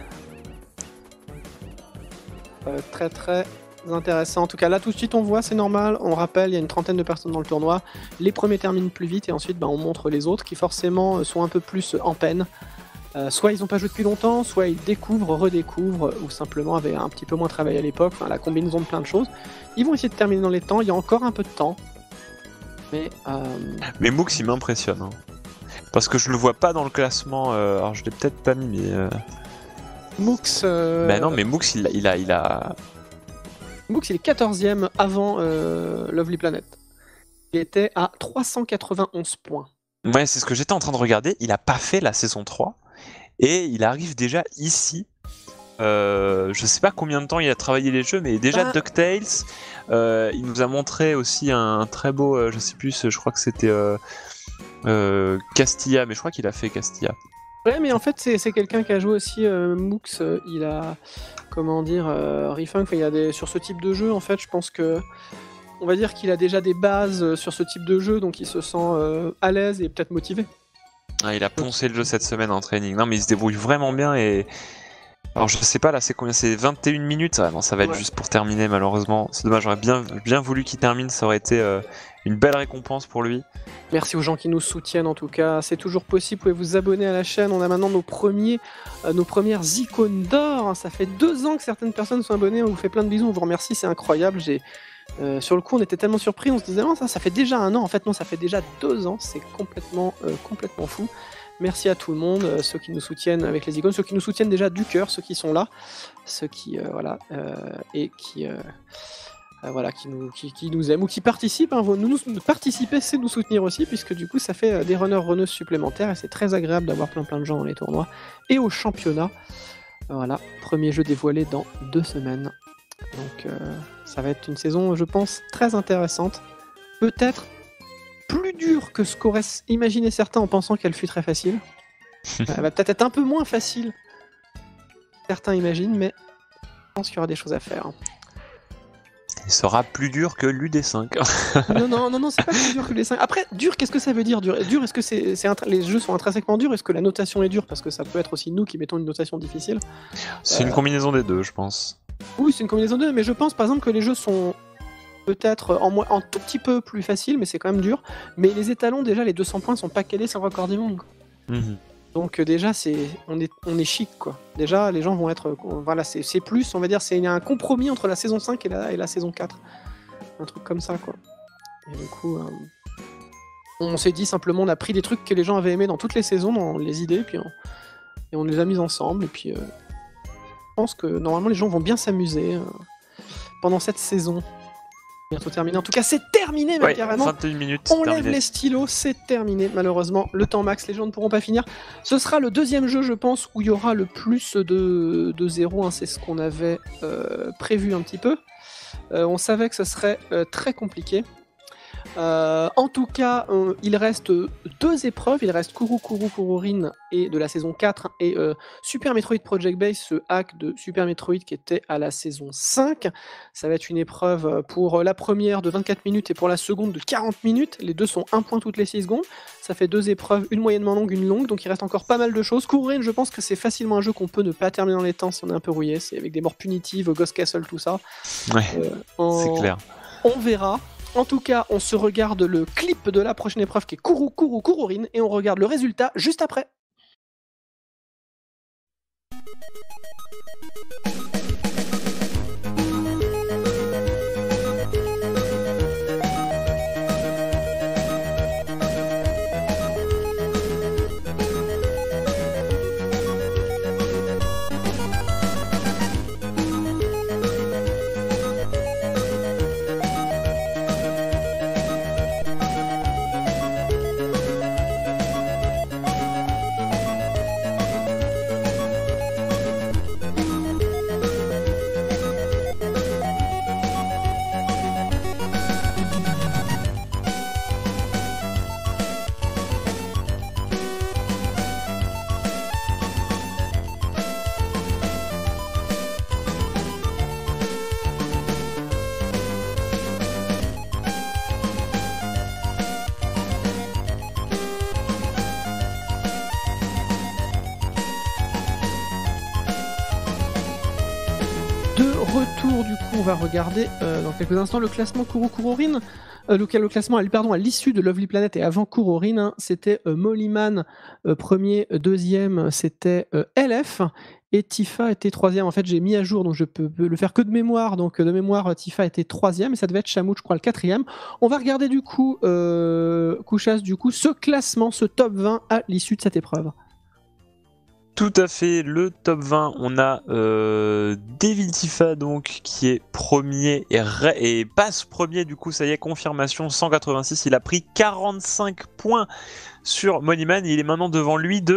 Euh, très très intéressant. En tout cas, là, tout de suite, on voit, c'est normal. On rappelle, il y a une trentaine de personnes dans le tournoi. Les premiers terminent plus vite et ensuite, bah, on montre les autres qui, forcément, euh, sont un peu plus en peine. Euh, soit ils n'ont pas joué depuis longtemps, soit ils découvrent, redécouvrent, ou simplement avaient un petit peu moins travaillé à l'époque. Enfin, la combinaison de plein de choses. Ils vont essayer de terminer dans les temps. Il y a encore un peu de temps. Mais. Euh... Mais Mooks, il m'impressionne. Hein. Parce que je le vois pas dans le classement. euh, alors, je l'ai peut-être pas mis, mais. Euh... Mooks. Euh... Bah non, mais Mooks, il, a- il a. Il a... Mooks, il est quatorzième avant euh, Lovely Planet. Il était à trois cent quatre-vingt-onze points. Ouais, c'est ce que j'étais en train de regarder. Il a pas fait la saison trois. Et il arrive déjà ici. Euh, je sais pas combien de temps il a travaillé les jeux, mais déjà Ah. DuckTales, euh, il nous a montré aussi un très beau, euh, je sais plus, je crois que c'était euh, euh, Castilla, mais je crois qu'il a fait Castilla. Ouais, mais en fait, c'est c'est quelqu'un qui a joué aussi euh, Mooks. euh, il a, comment dire, euh, Refunk. Enfin, il y a des sur ce type de jeu. En fait, je pense que, on va dire qu'il a déjà des bases euh, sur ce type de jeu, donc il se sent euh, à l'aise et peut-être motivé. Ah, il a poncé le jeu cette semaine en training. Non, mais il se débrouille vraiment bien et. Alors je sais pas là, c'est combien? C'est vingt et une minutes. Ah, non, ça va être Ouais. juste pour terminer malheureusement. C'est dommage, j'aurais bien, bien voulu qu'il termine, ça aurait été euh, une belle récompense pour lui. Merci aux gens qui nous soutiennent en tout cas, c'est toujours possible, vous pouvez vous abonner à la chaîne, on a maintenant nos, premiers, euh, nos premières icônes d'or, hein. Ça fait deux ans que certaines personnes sont abonnées, on vous fait plein de bisous, on vous remercie, c'est incroyable. J'ai, euh, sur le coup on était tellement surpris, on se disait non, ça, ça fait déjà un an, en fait non, ça fait déjà deux ans, c'est complètement, euh, complètement fou. Merci à tout le monde, euh, ceux qui nous soutiennent avec les icônes, ceux qui nous soutiennent déjà du cœur, ceux qui sont là, ceux qui, euh, voilà, euh, et qui... Euh, Euh, voilà, qui nous, qui, qui nous aiment ou qui participent. Hein. Vous, nous, nous, participer, c'est nous soutenir aussi, puisque du coup, ça fait euh, des runners-runneuses supplémentaires et c'est très agréable d'avoir plein plein de gens dans les tournois et au championnat. Voilà, premier jeu dévoilé dans deux semaines. Donc, euh, ça va être une saison, je pense, très intéressante. Peut-être plus dure que ce qu'auraient imaginé certains en pensant qu'elle fut très facile. Elle va peut-être être un peu moins facile, certains imaginent, mais je pense qu'il y aura des choses à faire. Il sera plus dur que l'U D cinq. Non, non, non, non, c'est pas plus dur que les cinq. Après, dur, qu'est-ce que ça veut dire dur, dur est-ce que c'est, c'est int- les jeux sont intrinsèquement durs? Est-ce que la notation est dure? Parce que ça peut être aussi nous qui mettons une notation difficile. C'est Euh, une combinaison des deux, je pense. Oui, c'est une combinaison de deux, mais je pense par exemple que les jeux sont peut-être en, moins, en tout petit peu plus faciles, mais c'est quand même dur. Mais les étalons, déjà, les deux cents points sont pas calés sur le record du monde, quoi. Mhm. Donc euh, déjà, c'est, on, est, on est chic, quoi. Déjà, les gens vont être... euh, Voilà, c'est, c'est plus, on va dire, c'est il y a un compromis entre la saison cinq et la, et la saison quatre. Un truc comme ça, quoi. Et du coup, euh, on s'est dit simplement, on a pris des trucs que les gens avaient aimés dans toutes les saisons, dans les idées, puis on, et on les a mis ensemble. Et puis, euh, je pense que normalement, les gens vont bien s'amuser euh, pendant cette saison. Bientôt terminé. En tout cas, c'est terminé, même Ouais, carrément. vingt et une minutes. On terminé. lève les stylos, c'est terminé. Malheureusement, le temps max, les gens ne pourront pas finir. Ce sera le deuxième jeu, je pense, où il y aura le plus de, de zéro. Hein. C'est ce qu'on avait euh, prévu un petit peu. Euh, on savait que ce serait euh, très compliqué. Euh, en tout cas, euh, il reste deux épreuves. Il reste Kuru Kuru Kururin et de la saison quatre et euh, Super Metroid Project Base, ce hack de Super Metroid qui était à la saison cinq. Ça va être une épreuve pour la première de vingt-quatre minutes et pour la seconde de quarante minutes. Les deux sont un point toutes les six secondes. Ça fait deux épreuves, une moyennement longue, une longue. Donc il reste encore pas mal de choses. Kururin, je pense que c'est facilement un jeu qu'on peut ne pas terminer dans les temps si on est un peu rouillé. C'est avec des morts punitives, Ghost Castle, tout ça. Ouais, Euh, en- c'est clair. On verra. En tout cas, on se regarde le clip de la prochaine épreuve qui est Kuru Kuru Kururin et on regarde le résultat juste après. De retour, du coup, on va regarder euh, dans quelques instants le classement Kuru Kururin. Euh, le, le classement, pardon, à l'issue de Lovely Planet et avant Kururin, hein, c'était euh, Mollyman euh, premier, deuxième, c'était euh, L F et Tifa était troisième. En fait, j'ai mis à jour, donc je peux, peux le faire que de mémoire. Donc de mémoire, Tifa était troisième et ça devait être Shamout, je crois, le quatrième. On va regarder du coup, euh, Kouchas, du coup, ce classement, ce top vingt à l'issue de cette épreuve. Tout à fait, le top vingt, on a euh, Devil Tifa donc qui est premier et, ré- et passe premier, du coup ça y est, confirmation, cent quatre-vingt-six, il a pris quarante-cinq points sur Moneyman et il est maintenant devant lui de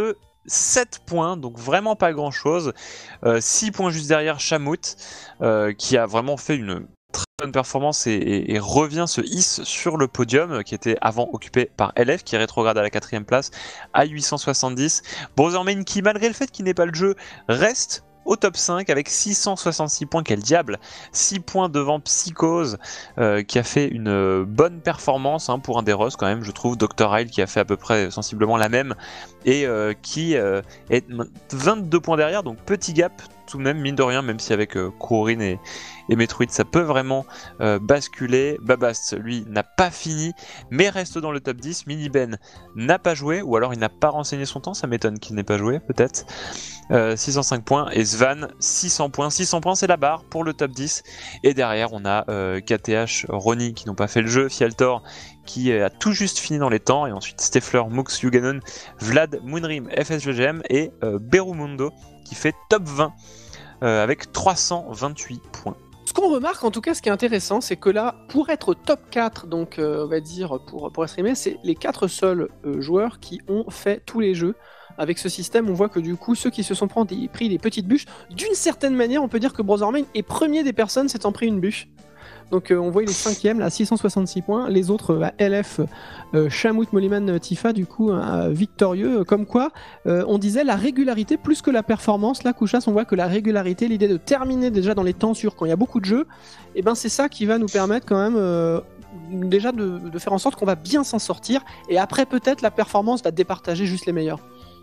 sept points, donc vraiment pas grand chose. Euh, six points juste derrière Shamout, euh, qui a vraiment fait une très bonne performance et, et- et revient, se hisse sur le podium, qui était avant occupé par L F, qui rétrograde à la quatrième place à huit cent soixante-dix. Brothermain, qui malgré le fait qu'il n'ait pas le jeu, reste au top cinq avec six cent soixante-six points. Quel diable! six points devant Psychose, euh, qui a fait une euh, bonne performance hein, pour un des Ross quand même, je trouve. docteur Isle qui a fait à peu près sensiblement la même et euh, qui euh, est vingt-deux points derrière, donc petit gap tout de même, mine de rien, même si avec euh, Kurorin et, et Metroid ça peut vraiment euh, basculer. Babast, lui, n'a pas fini, mais reste dans le top dix. Miniben n'a pas joué, ou alors il n'a pas renseigné son temps, ça m'étonne qu'il n'ait pas joué, peut-être. Euh, six cent cinq points, et Svan, six cents points. six cents points, c'est la barre pour le top dix. Et derrière, on a euh, K T H, Ronnie, qui n'ont pas fait le jeu, Fialtor, qui a tout juste fini dans les temps, et ensuite Steffler, Mux, Yuganon, Vlad, Moonrim, F S G G M et euh, Berumundo, qui fait top vingt euh, avec trois cent vingt-huit points. Ce qu'on remarque, en tout cas, ce qui est intéressant, c'est que là, pour être top quatre, donc euh, on va dire pour, pour streamer, c'est les quatre seuls euh, joueurs qui ont fait tous les jeux. Avec ce système, on voit que du coup, ceux qui se sont pris des, pris des petites bûches, d'une certaine manière, on peut dire que Brothermain est premier des personnes s'étant pris une bûche. Donc euh, on voit il est cinquième là, six cent soixante-six points. Les autres, euh, L F, euh, Shamout, Moliman, euh, Tifa, du coup, euh, victorieux. Comme quoi, euh, on disait la régularité plus que la performance. Là, Kouchas, on voit que la régularité, l'idée de terminer déjà dans les temps sûrs quand il y a beaucoup de jeux, et ben c'est ça qui va nous permettre quand même euh, déjà de, de faire en sorte qu'on va bien s'en sortir. Et après, peut-être, la performance va départager juste les meilleurs.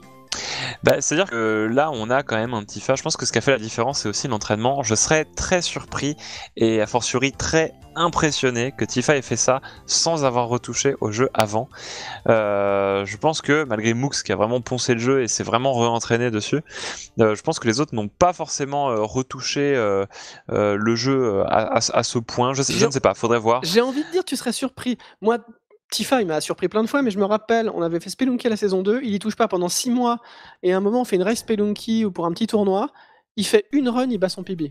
Bah, c'est-à-dire que là, on a quand même un Tifa. Je pense que ce qui a fait la différence, c'est aussi l'entraînement. Je serais très surpris et a fortiori très impressionné que Tifa ait fait ça sans avoir retouché au jeu avant. Euh, je pense que malgré Mux qui a vraiment poncé le jeu et s'est vraiment re-entraîné dessus, euh, je pense que les autres n'ont pas forcément euh, retouché euh, euh, le jeu à, à, à ce point. Je, sais, je ne sais pas, faudrait voir. J'ai envie de dire, tu serais surpris. Moi, Tifa, il m'a surpris plein de fois, mais je me rappelle, on avait fait Spelunky à la saison deux, il y touche pas pendant six mois, et à un moment, on fait une race Spelunky ou pour un petit tournoi, il fait une run, il bat son P B.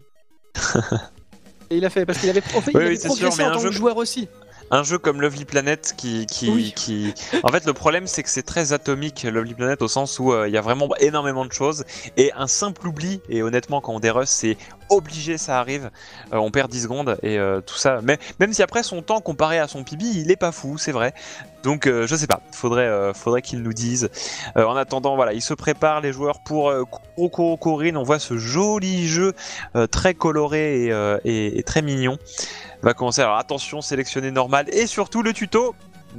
Et il a fait, parce qu'il avait, en fait, oui, il oui, avait progressé sûr, en tant jeu... que joueur aussi. Un jeu comme Lovely Planet qui, qui, oui. qui... En fait, le problème, c'est que c'est très atomique, Lovely Planet, au sens où il euh, y a vraiment énormément de choses. Et un simple oubli, et honnêtement, quand on dérush, c'est obligé, ça arrive. Euh, on perd dix secondes et euh, tout ça. Mais même si après, son temps, comparé à son P B, il est pas fou, c'est vrai. Donc, euh, je sais pas, faudrait, euh, faudrait qu'ils nous disent. Euh, en attendant, voilà, ils se préparent, les joueurs, pour euh, Kurorin. On voit ce joli jeu euh, très coloré et, euh, et, et très mignon. Va commencer, alors attention, sélectionner normal et surtout le tuto.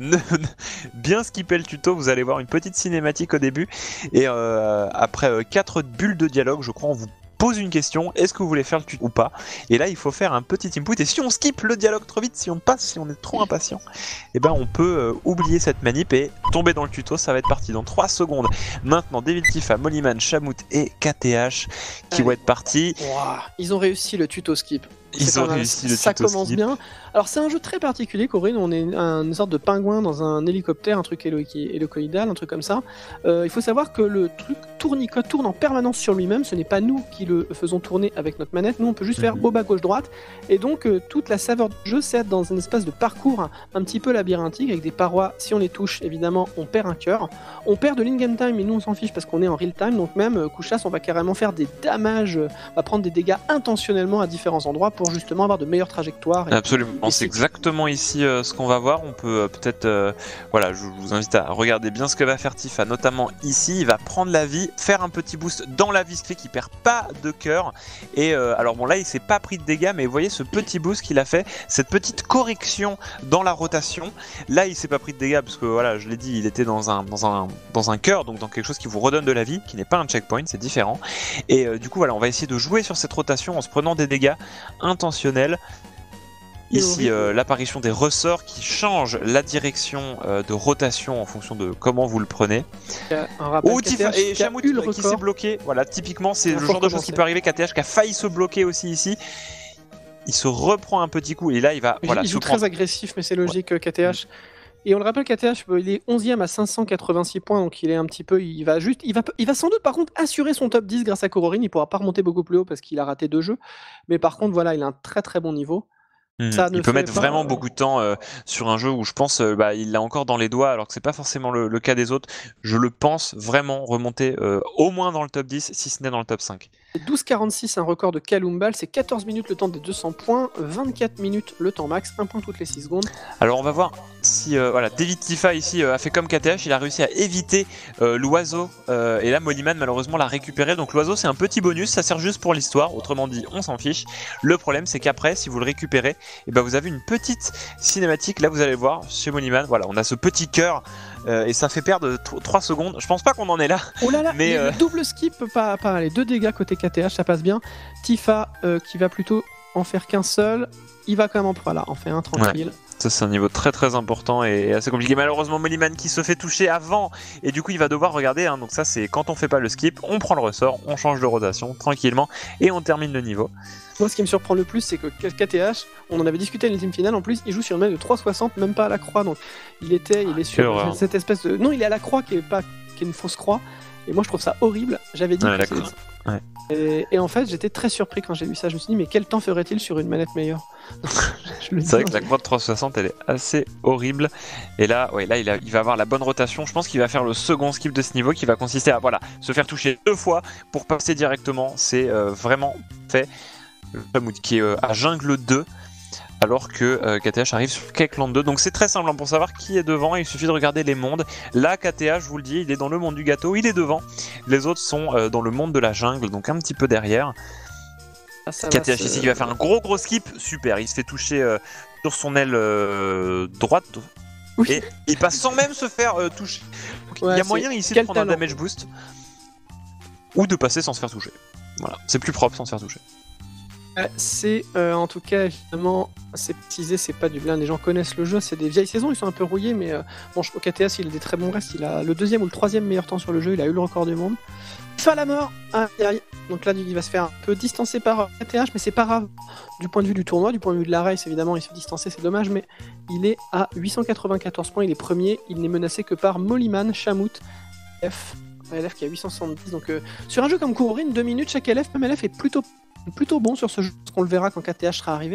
Bien skipper le tuto, vous allez voir une petite cinématique au début et euh, après euh, quatre bulles de dialogue, je crois, on vous pose une question, est-ce que vous voulez faire le tuto ou pas? Et là il faut faire un petit input, et si on skip le dialogue trop vite, si on passe, si on est trop impatient, et ben on peut euh, oublier cette manip et tomber dans le tuto. Ça va être parti dans trois secondes. Maintenant Devil Tifa, Moliman, Shamout et K T H qui Allez. vont être partis. Wow. Ils ont réussi le tuto skip. Ils ont réussi le ça tuto commence skip. bien. Alors c'est un jeu très particulier, Corinne. On est une sorte de pingouin dans un hélicoptère, un truc hélicoïdal, un truc comme ça. Euh, il faut savoir que le truc tournicote, tourne en permanence sur lui-même. Ce n'est pas nous qui le faisons tourner avec notre manette. Nous, on peut juste faire au bas, gauche, droite. Et donc euh, toute la saveur du jeu, c'est être dans un espace de parcours un, un petit peu labyrinthique avec des parois. Si on les touche, évidemment, on perd un cœur. On perd de l'in-game time, mais nous on s'en fiche parce qu'on est en real time. Donc même euh, Kouchas, on va carrément faire des damages, euh, on va prendre des dégâts intentionnellement à différents endroits pour justement avoir de meilleures trajectoires. Et, Absolument, c'est exactement ici euh, ce qu'on va voir. On peut euh, peut-être, euh, voilà, je vous invite à regarder bien ce que va faire Tifa, notamment ici. Il va prendre la vie, faire un petit boost dans la vie, ce qui fait qu'il perd pas de cœur. Et euh, alors bon, là il s'est pas pris de dégâts, mais vous voyez ce petit boost qu'il a fait, cette petite correction dans la rotation. Là il s'est pas pris de dégâts parce que voilà, je l'ai dit, il était dans un dans un dans un cœur, donc dans quelque chose qui vous redonne de la vie, qui n'est pas un checkpoint, c'est différent. Et euh, du coup voilà, on va essayer de jouer sur cette rotation en se prenant des dégâts intentionnels. Ici, euh, l'apparition des ressorts qui changent la direction euh, de rotation en fonction de comment vous le prenez. Oh, Tifa et Shamout qui s'est bloqué. Voilà, typiquement, c'est le genre de choses qui peut arriver. K T H qui a failli se bloquer aussi ici. Il se reprend un petit coup et là, il va. Il, voilà, il joue très prendre... agressif, mais c'est logique, ouais. K T H. Et on le rappelle, K T H, il est onzième à cinq cent quatre-vingt-six points, donc il est un petit peu, il va juste, il va, il va sans doute par contre assurer son top dix grâce à Kurorin. Il pourra pas remonter beaucoup plus haut parce qu'il a raté deux jeux, mais par contre voilà, il a un très très bon niveau. Mmh. Ça ne Il peut fait mettre pas, vraiment euh, beaucoup de temps euh, sur un jeu où je pense euh, bah, il l'a encore dans les doigts alors que c'est pas forcément le, le cas des autres. Je le pense vraiment remonter euh, au moins dans le top dix, si ce n'est dans le top cinq. C'est douze quarante-six, un record de Kalumbal, c'est quatorze minutes le temps des deux cents points, vingt-quatre minutes le temps max, un point toutes les six secondes. Alors on va voir si euh, voilà, David Tifa ici euh, a fait comme K T H, il a réussi à éviter euh, l'oiseau euh, et là Mollyman malheureusement l'a récupéré, donc l'oiseau c'est un petit bonus, ça sert juste pour l'histoire, autrement dit on s'en fiche. Le problème c'est qu'après si vous le récupérez, et ben, vous avez une petite cinématique, là vous allez voir chez Mollyman, voilà on a ce petit cœur euh, et ça fait perdre trois secondes, je pense pas qu'on en est là. Oh là là, mais le euh... double skip, pas, pas les deux dégâts côté K T H, ça passe bien. Tifa euh, qui va plutôt en faire qu'un seul, il va quand même en voilà, en fait un tranquille. Ouais. Ça c'est un niveau très très important et assez compliqué. Malheureusement Mollyman qui se fait toucher avant et du coup il va devoir regarder, hein. Donc ça c'est quand on fait pas le skip, on prend le ressort, on change de rotation tranquillement et on termine le niveau. Moi ce qui me surprend le plus c'est que K T H, on en avait discuté à l'ultime finale, en plus il joue sur une map de trois cent soixante, même pas à la croix, donc il était, il est sur horreur. Cette espèce de... Non, il est à la croix qui est, pas... qui est une fausse croix, et moi je trouve ça horrible, j'avais dit ouais, que c'est... Ouais. Et, et en fait, j'étais très surpris quand j'ai vu ça. Je me suis dit, mais quel temps ferait-il sur une manette meilleure? C'est vrai que la croix de trois cent soixante, elle est assez horrible. Et là, ouais, là il, a, il va avoir la bonne rotation. Je pense qu'il va faire le second skip de ce niveau qui va consister à voilà, se faire toucher deux fois pour passer directement. C'est euh, vraiment fait. Le Shamout qui est euh, à Jungle deux. Alors que euh, K T H arrive sur Cakeland deux. Donc c'est très simple, hein, pour savoir qui est devant, il suffit de regarder les mondes. Là, K T H, je vous le dis, il est dans le monde du gâteau, il est devant. Les autres sont euh, dans le monde de la jungle, donc un petit peu derrière. Ah, K T H ici qui va faire un gros gros skip, super, il se fait toucher euh, sur son aile euh, droite. Oui. Et il passe sans même se faire euh, toucher. Donc, ouais, il y a moyen ici de prendre talent. un damage boost. Ou de passer sans se faire toucher. Voilà, c'est plus propre sans se faire toucher. C'est euh, en tout cas évidemment c'est précisé, c'est pas du blind, les gens connaissent le jeu, c'est des vieilles saisons, ils sont un peu rouillés, mais euh, bon, au K T S il a des très bons restes, il a le deuxième ou le troisième meilleur temps sur le jeu, il a eu le record du monde. Fin à la mort, ah, donc là il va se faire un peu distancer par K T H, mais c'est pas grave du point de vue du tournoi, du point de vue de la race évidemment il se fait distancer, c'est dommage, mais il est à huit cent quatre-vingt-quatorze points, il est premier, il n'est menacé que par Mollyman, Shamout, F, L F qui a huit cent soixante-dix, donc euh, sur un jeu comme Kourourine, deux minutes chaque L F, même L F est plutôt plutôt bon sur ce jeu, parce qu'on le verra quand K T H sera arrivé.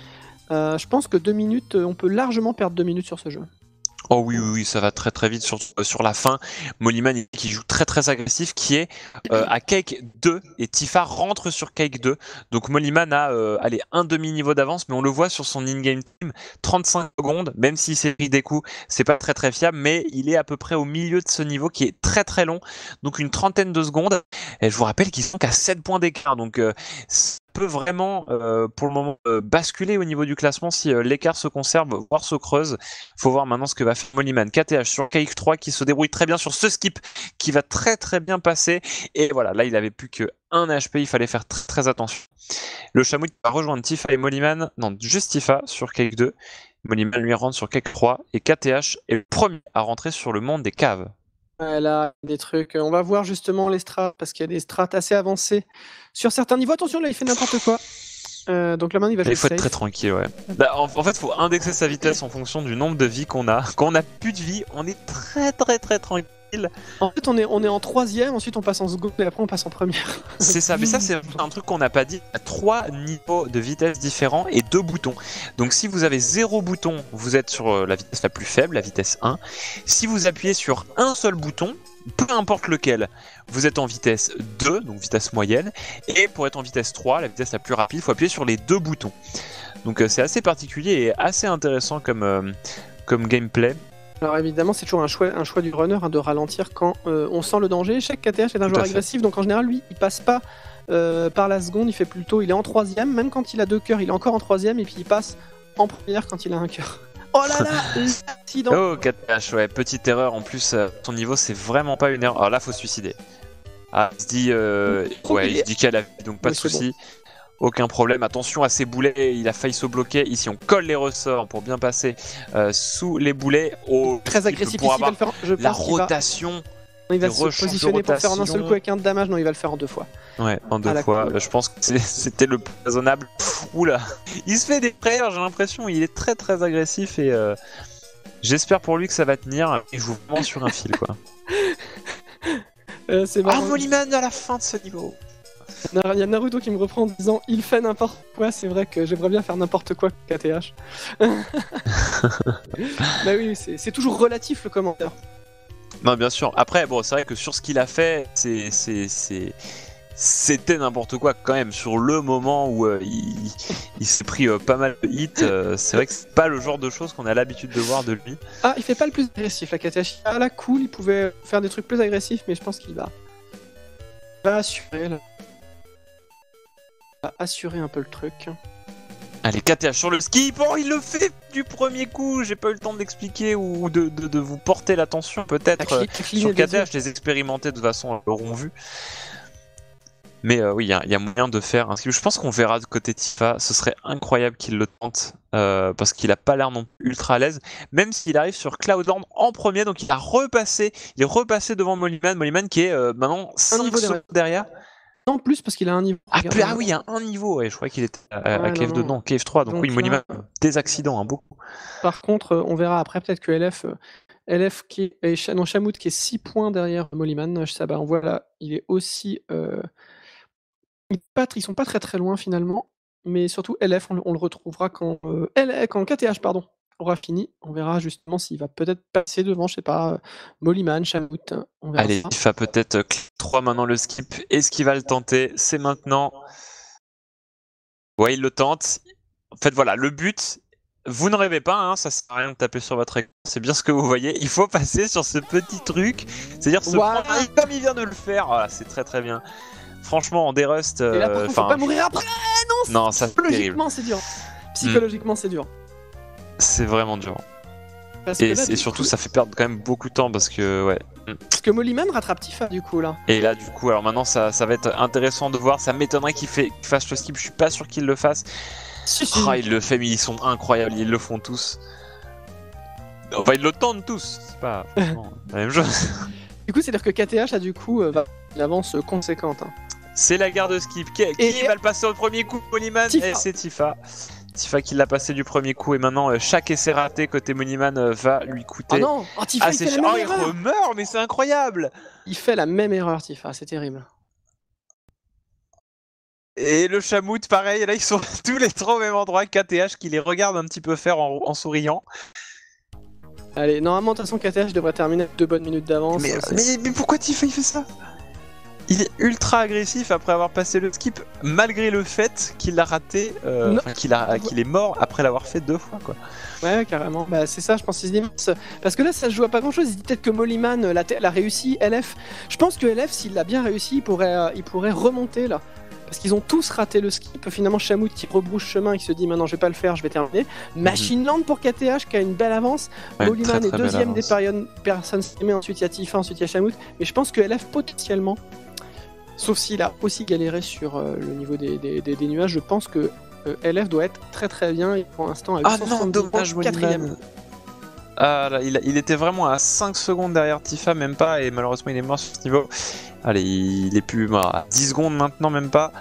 Euh, je pense que deux minutes, on peut largement perdre deux minutes sur ce jeu. Oh oui, oui, oui, ça va très très vite sur, euh, sur la fin. Mollyman qui joue très très agressif, qui est euh, à Cake deux et Tifa rentre sur Cake deux. Donc Mollyman a euh, allez, un demi-niveau d'avance, mais on le voit sur son in-game team, trente-cinq secondes, même s'il s'est pris des coups, c'est pas très très fiable, mais il est à peu près au milieu de ce niveau qui est très très long, donc une trentaine de secondes. Et je vous rappelle qu'ils sont qu'à sept points d'écart, donc euh, peut vraiment euh, pour le moment euh, basculer au niveau du classement si euh, l'écart se conserve, voire se creuse. Faut voir maintenant ce que va faire Mollyman. K T H sur Cake trois qui se débrouille très bien sur ce skip qui va très très bien passer. Et voilà, là il avait plus que un H P, il fallait faire très très attention. Le Shamout va rejoindre Tifa et Mollyman, non juste Tifa sur Cake deux. Mollyman lui rentre sur Cake trois et K T H est le premier à rentrer sur le monde des caves. Ouais, là, des trucs. On va voir justement les strats, parce qu'il y a des strats assez avancés sur certains niveaux. Attention, là, il fait n'importe quoi. Euh, donc là, maintenant, il va jouer Il faut safe. être très tranquille, ouais. Bah, en, en fait, il faut indexer sa vitesse en fonction du nombre de vies qu'on a. Quand on a plus de vie, on est très très très tranquille. En fait, on est, on est en troisième, ensuite on passe en seconde, et après on passe en première. C'est ça, mais ça c'est un truc qu'on n'a pas dit. Il y a trois niveaux de vitesse différents et deux boutons. Donc si vous avez zéro bouton, vous êtes sur la vitesse la plus faible, la vitesse un. Si vous appuyez sur un seul bouton, peu importe lequel, vous êtes en vitesse deux, donc vitesse moyenne. Et pour être en vitesse trois, la vitesse la plus rapide, il faut appuyer sur les deux boutons. Donc euh, c'est assez particulier et assez intéressant comme, euh, comme gameplay. Alors évidemment, c'est toujours un choix, un choix du runner hein, de ralentir quand euh, on sent le danger. Chaque K T H est un joueur agressif, donc en général, lui, il passe pas euh, par la seconde, il fait plutôt, il est en troisième, même quand il a deux cœurs, il est encore en troisième, et puis il passe en première quand il a un cœur. Oh là là, l'accident. Oh, K T H, ouais, petite erreur, en plus, euh, ton niveau, c'est vraiment pas une erreur. Alors là, faut se suicider. Ah, il se dit, euh, ouais, il se dit qu'elle a donc pas oui, de soucis. Bon. Aucun problème, attention à ces boulets, il a failli se bloquer. Ici, on colle les ressorts pour bien passer euh, sous les boulets. Au Très agressif pour ici, avoir il va le faire. Je la pense rotation. Il va, il va se positionner pour faire en un seul coup avec un damage. Non, il va le faire en deux fois. Ouais, en deux fois. Cool. Je pense que c'était le plus raisonnable. Oula, il se fait des frères, j'ai l'impression. Il est très très agressif et euh, j'espère pour lui que ça va tenir. Il joue vraiment sur un fil, quoi. euh, c'est marrant. Ah, Mollyman à la fin de ce niveau. Il y a Naruto qui me reprend en disant il fait n'importe quoi. C'est vrai que j'aimerais bien faire n'importe quoi K T H. Bah oui, c'est toujours relatif le commentaire. Non, bien sûr. Après, bon, c'est vrai que sur ce qu'il a fait, c'est, c'est, c'est, c'était n'importe quoi quand même. Sur le moment où euh, il, il s'est pris euh, pas mal de hits, euh, c'est vrai que c'est pas le genre de choses qu'on a l'habitude de voir de lui. Ah, il fait pas le plus agressif, la K T H. Ah, là, cool, il pouvait faire des trucs plus agressifs, mais je pense qu'il va... va assurer, là. Il va assurer un peu le truc. Allez, K T H sur le ski, bon, il le fait du premier coup, j'ai pas eu le temps de l'expliquer ou de, de, de vous porter l'attention peut-être euh, sur K T H, les expérimentés de toute façon l'auront vu. Mais euh, oui, il y, y a moyen de faire un ski. Je pense qu'on verra de côté Tifa, ce serait incroyable qu'il le tente, euh, parce qu'il a pas l'air non plus ultra à l'aise, même s'il arrive sur Cloudland en premier, donc il a repassé, il est repassé devant Mollyman, Mollyman qui est euh, maintenant cinq secondes derrière. En plus parce qu'il a un niveau. Ah, plus, ah oui, il y a un niveau, ouais, je croyais qu'il était à, ouais, à K F deux, non, non K F trois, donc, donc oui, Mollyman, là, des accidents, hein, beaucoup. Par contre, on verra après peut-être que L F, L F qui est, non, Shamout qui est six points derrière Mollyman, ça, bah, on voit là, il est aussi... Euh, ils, pas, ils sont pas très très loin finalement, mais surtout L F, on, on le retrouvera quand, euh, L, quand K T H pardon, aura fini. On verra justement s'il va peut-être passer devant, je sais pas, euh, Mollyman, Shamout. On verra. Allez, Tifa peut-être euh, trois maintenant le skip. Est-ce qu'il va le tenter? C'est maintenant. Ouais, il le tente. En fait, voilà, le but. Vous ne rêvez pas, hein, ça sert à rien de taper sur votre écran, c'est bien ce que vous voyez. Il faut passer sur ce petit truc, c'est-à-dire se voilà. prendre comme il vient de le faire. Voilà, c'est très très bien. Franchement, en D-Rust. Euh, Et là, par contre, faut pas mourir après. Non, non ça psychologiquement, c'est dur. Psychologiquement, mmh. c'est dur. C'est vraiment dur. Parce et, là, et surtout, coup... ça fait perdre quand même beaucoup de temps parce que, ouais. Parce que Mollyman rattrape Tifa du coup là. Et là, du coup, alors maintenant, ça, ça va être intéressant de voir. Ça m'étonnerait qu'il fait, qu'il fasse le skip. Je suis pas sûr qu'il le fasse. Si, si. Oh, il le fait, mais ils sont incroyables. Ils le font tous. Enfin, ils le tentent tous. C'est pas la même chose. Du coup, c'est-à-dire que K T H a du coup euh, une avance conséquente. Hein. C'est la guerre de skip. Qui, qui et... va le passer au premier coup, Mollyman? Eh, c'est Tifa. Tifa qui l'a passé du premier coup et maintenant euh, chaque essai raté côté Mollyman euh, va lui coûter. Oh non, oh, Tifa, ah, il, fait la même oh, erreur. il remeurt, mais c'est incroyable. Il fait la même erreur, Tifa, c'est terrible. Et le Shamout, pareil, là ils sont tous les trois au même endroit. K T H qui les regarde un petit peu faire en, en souriant. Allez, normalement, de toute façon, K T H devrait terminer avec deux bonnes minutes d'avance. Mais, mais, mais pourquoi Tifa il fait ça? Il est ultra agressif après avoir passé le skip, malgré le fait qu'il l'a raté, euh, qu'il qu'il est mort après l'avoir fait deux fois, quoi. Ouais, carrément. Bah, c'est ça, je pense qu'il se dit. Parce que là, ça se joue à pas grand chose. Il dit peut-être que Mollyman l'a, l'a réussi, L F. Je pense que L F, s'il l'a bien réussi, il pourrait, euh, il pourrait remonter là. Parce qu'ils ont tous raté le skip. Finalement, Shamout qui rebrouche chemin, qui se dit maintenant je vais pas le faire, je vais terminer. Mm-hmm. Machine Land pour K T H qui a une belle avance. Ouais, Mollyman est deuxième des personnes aimées. Ensuite, il y a Tifa, ensuite, il y a Shamout. Mais je pense que L F potentiellement. Sauf s'il a aussi galéré sur euh, le niveau des, des, des, des nuages, je pense que euh, L F doit être très très bien et pour l'instant à ah non, dommage, quatrième. Ah là, il, il était vraiment à cinq secondes derrière Tifa, même pas, et malheureusement il est mort sur ce niveau. Allez, il est plus mort à dix secondes maintenant, même pas.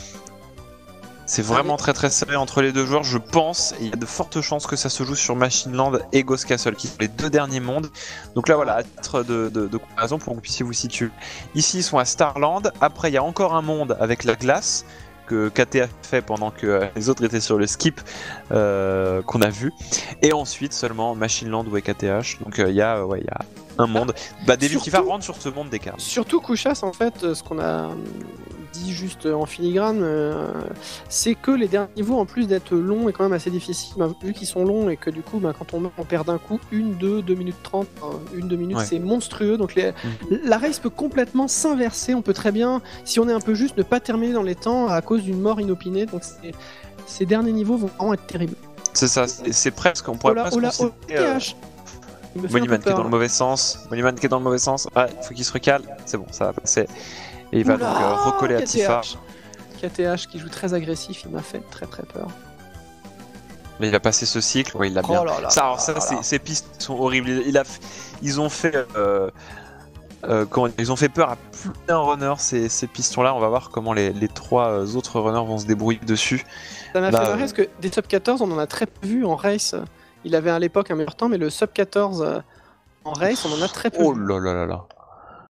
C'est vraiment très très serré entre les deux joueurs, je pense, et il y a de fortes chances que ça se joue sur Machine Land et Ghost Castle, qui sont les deux derniers mondes. Donc là voilà, à titre de, de, de comparaison pour que vous puissiez vous situer. Ici ils sont à Starland, après il y a encore un monde avec la glace, que K T a fait pendant que les autres étaient sur le skip euh, qu'on a vu. Et ensuite seulement Machine Land ou K T H, donc il euh, y, euh, ouais, y a un monde. Bah Devil Tifa rentre sur ce monde des cartes. Surtout Kushas en fait, ce qu'on a dit juste en filigrane, euh, c'est que les derniers niveaux, en plus d'être longs, est quand même assez difficile, bah, vu qu'ils sont longs et que du coup, bah, quand on meurt, on perd d'un coup une, deux, deux minutes trente, une, deux minutes, ouais. C'est monstrueux. Donc les, mmh. la race peut complètement s'inverser. On peut très bien, si on est un peu juste, ne pas terminer dans les temps à cause d'une mort inopinée. Donc ces derniers niveaux vont vraiment être terribles. C'est ça, c'est presque, on pourrait oh là, presque oh là, considérer, oh, euh, Mollyman qui est dans le mauvais sens, Mollyman qui est dans le mauvais sens, ouais, faut qu'il se recale, c'est bon, ça va passer. Et il va Oula, donc euh, recoller à Tifa. K T H qui joue très agressif, il m'a fait très très peur. Mais il a passé ce cycle, ouais, il l'a bien. Oh là là, ça, alors ça, ces, ces pistes sont horribles. Il a, ils ont fait, euh, euh, comment, ils ont fait peur à plus d'un runner ces, ces pistons-là. On va voir comment les, les trois autres runners vont se débrouiller dessus. Ça m'a fait marrer parce que des sub quatorze, on en a très peu vu en race. Il avait à l'époque un meilleur temps, mais le sub quatorze euh, en race, on en a très peu. Oh vu. là là là là.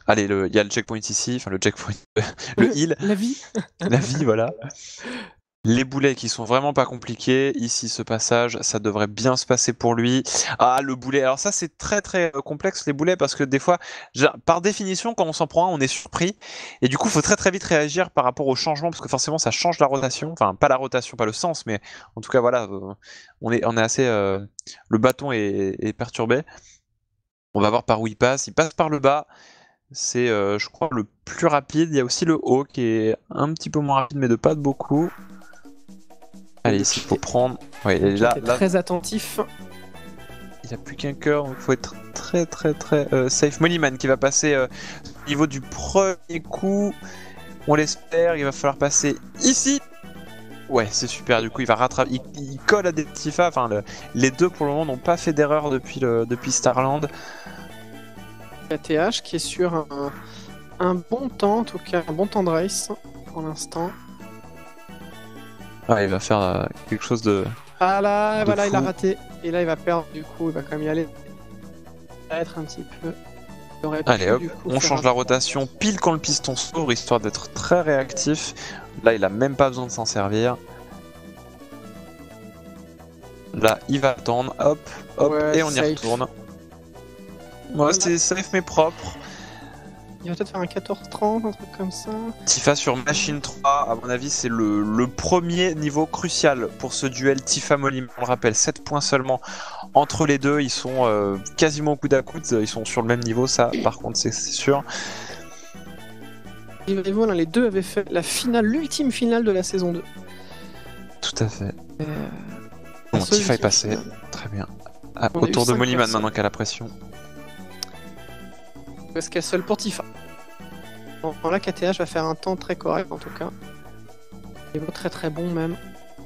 Allez, il y a le checkpoint ici, enfin le checkpoint, le heal. La vie. La vie, voilà. Les boulets qui sont vraiment pas compliqués. Ici, ce passage, ça devrait bien se passer pour lui. Ah, le boulet. Alors ça, c'est très très complexe, les boulets, parce que des fois, par définition, quand on s'en prend un, on est surpris. Et du coup, il faut très très vite réagir par rapport au changement, parce que forcément, ça change la rotation. Enfin, pas la rotation, pas le sens, mais en tout cas, voilà, on est, on est assez... Euh, le bâton est, est perturbé. On va voir par où il passe. Il passe par le bas. C'est, euh, je crois, le plus rapide. Il y a aussi le haut qui est un petit peu moins rapide, mais de pas de beaucoup. Allez, ici, il faut prendre. Ouais, et là, là, très attentif. Il n'y a plus qu'un cœur, donc il faut être très très très euh, safe. Mollyman qui va passer euh, au niveau du premier coup. On l'espère, il va falloir passer ici. Ouais, c'est super, du coup, il va rattraper. Il, il colle à des Tifa. Enfin, le... les deux pour le moment n'ont pas fait d'erreur depuis, le... depuis Starland. K T H qui est sur un, un bon temps, en tout cas, un bon temps de race pour l'instant. Ah, il va faire euh, quelque chose de. Ah là, de voilà, fou. il a raté. Et là, il va perdre, du coup, il va quand même y aller. Il va être un petit peu. Allez pu, hop, coup, on change la rotation pile quand le piston s'ouvre, histoire d'être très réactif. Là, il a même pas besoin de s'en servir. Là, il va attendre, hop, hop, ouais, et on y safe. retourne. Ouais, c'est safe mais propre. Il va peut-être faire un quatorze trente, un truc comme ça. Tifa sur Machine trois, à mon avis, c'est le, le premier niveau crucial pour ce duel Tifa-Mollyman. On le rappelle, sept points seulement entre les deux. Ils sont euh, quasiment au coude à coude. Ils sont sur le même niveau, ça, par contre, c'est sûr. Et voilà, les deux avaient fait la finale, l'ultime finale de la saison deux. Tout à fait. Euh... Bon, Tifa est passé. Finale. Très bien. Ah, autour de Mollyman maintenant qu'elle a la pression. West Castle pour Tifa. Bon, là, K T H va faire un temps très correct en tout cas. Il va très très bon même.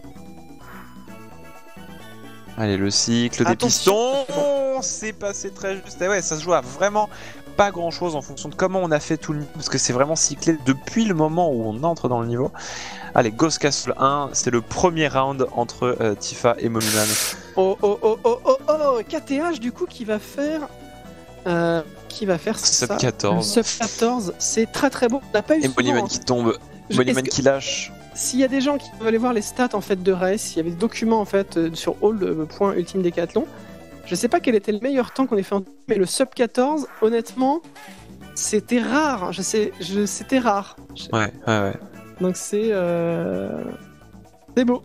Allez, le cycle Attention, des pistons, c'est passé très juste. Et ouais, ça se joue à vraiment pas grand chose en fonction de comment on a fait tout le niveau, parce que c'est vraiment cyclé depuis le moment où on entre dans le niveau. Allez, Ghost Castle un, c'est le premier round entre euh, Tifa et Mollyman. Oh oh oh oh oh oh, K T H du coup qui va faire. Euh, qui va faire Sub ça quatorze. Sub quatorze, c'est très très bon. On n'a pas eu et Mollyman hein. qui tombe, Mollyman qui lâche. S'il y a des gens qui veulent aller voir les stats en fait de race, il y avait des documents en fait sur all.ultime décathlon. Je sais pas quel était le meilleur temps qu'on ait fait en mais le sub quatorze, honnêtement, c'était rare. Je sais, je, c'était rare. Ouais, ouais, ouais. Donc c'est, euh... c'est beau.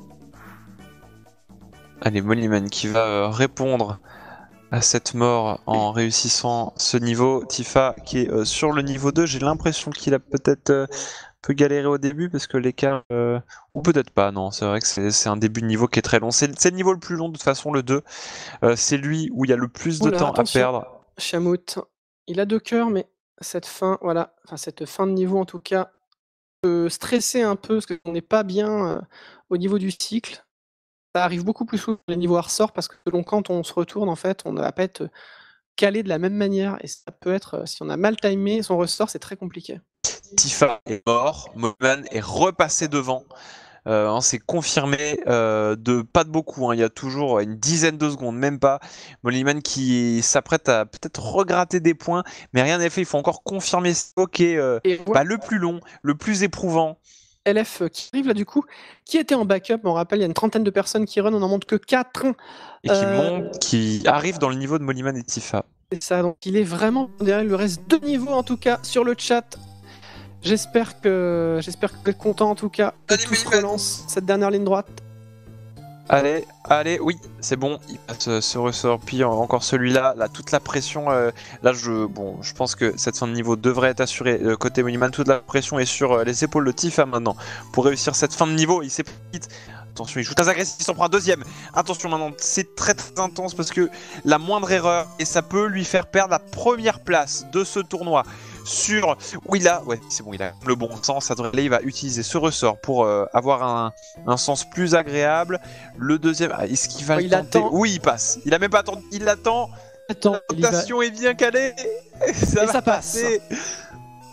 Allez, Mollyman qui va euh, répondre à cette mort en réussissant ce niveau. Tifa qui est euh, sur le niveau deux, j'ai l'impression qu'il a peut-être euh, peu galéré au début parce que l'écart, euh, ou peut-être pas, non, c'est vrai que c'est un début de niveau qui est très long. C'est le niveau le plus long de toute façon, le deux. Euh, c'est lui où il y a le plus de Oula, temps attention. à perdre. Chamout, il a deux cœurs, mais cette fin, voilà, enfin cette fin de niveau en tout cas, peut stresser un peu parce qu'on n'est pas bien euh, au niveau du cycle. Ça arrive beaucoup plus souvent les niveaux ressort parce que donc, quand on se retourne, en fait, on ne va pas être calé de la même manière. Et ça peut être, si on a mal timé son ressort, c'est très compliqué. Tifa est mort, Mollyman est repassé devant. Euh, hein, c'est confirmé euh, de pas de beaucoup, hein. Il y a toujours une dizaine de secondes, même pas. Mollyman qui s'apprête à peut-être regratter des points, mais rien n'est fait. Il faut encore confirmer ce qui est euh, Et voilà. bah, le plus long, le plus éprouvant. L F qui arrive là du coup, qui était en backup, on rappelle, il y a une trentaine de personnes qui run, on n'en monte que quatre. Et qui euh... monte, qui arrive dans le niveau de Mollyman et Tifa. C'est ça, donc il est vraiment derrière le reste de niveau en tout cas sur le chat. J'espère que j'espère que vous êtes contents en tout cas que tout se relance cette dernière ligne droite. Allez, allez, oui, c'est bon, il passe ce ressort, puis encore celui-là, là, toute la pression, euh, là, je, bon, je pense que cette fin de niveau devrait être assurée euh, côté Mollyman, toute la pression est sur euh, les épaules de Tifa maintenant, pour réussir cette fin de niveau, il s'est pris vite. Attention, il joue très agressif, il s'en prend un deuxième. Attention maintenant, c'est très très intense parce que la moindre erreur, et ça peut lui faire perdre la première place de ce tournoi. Sur où il a, ouais, c'est bon, il a le bon sens. Là, il va utiliser ce ressort pour euh, avoir un, un sens plus agréable. Le deuxième, est-ce qu'il va oh, le il tenter? attend. Oui, il passe. Il a même pas attendu, il l'attend. Attends, la rotation va... est bien calée. Ça et va ça passe. passer.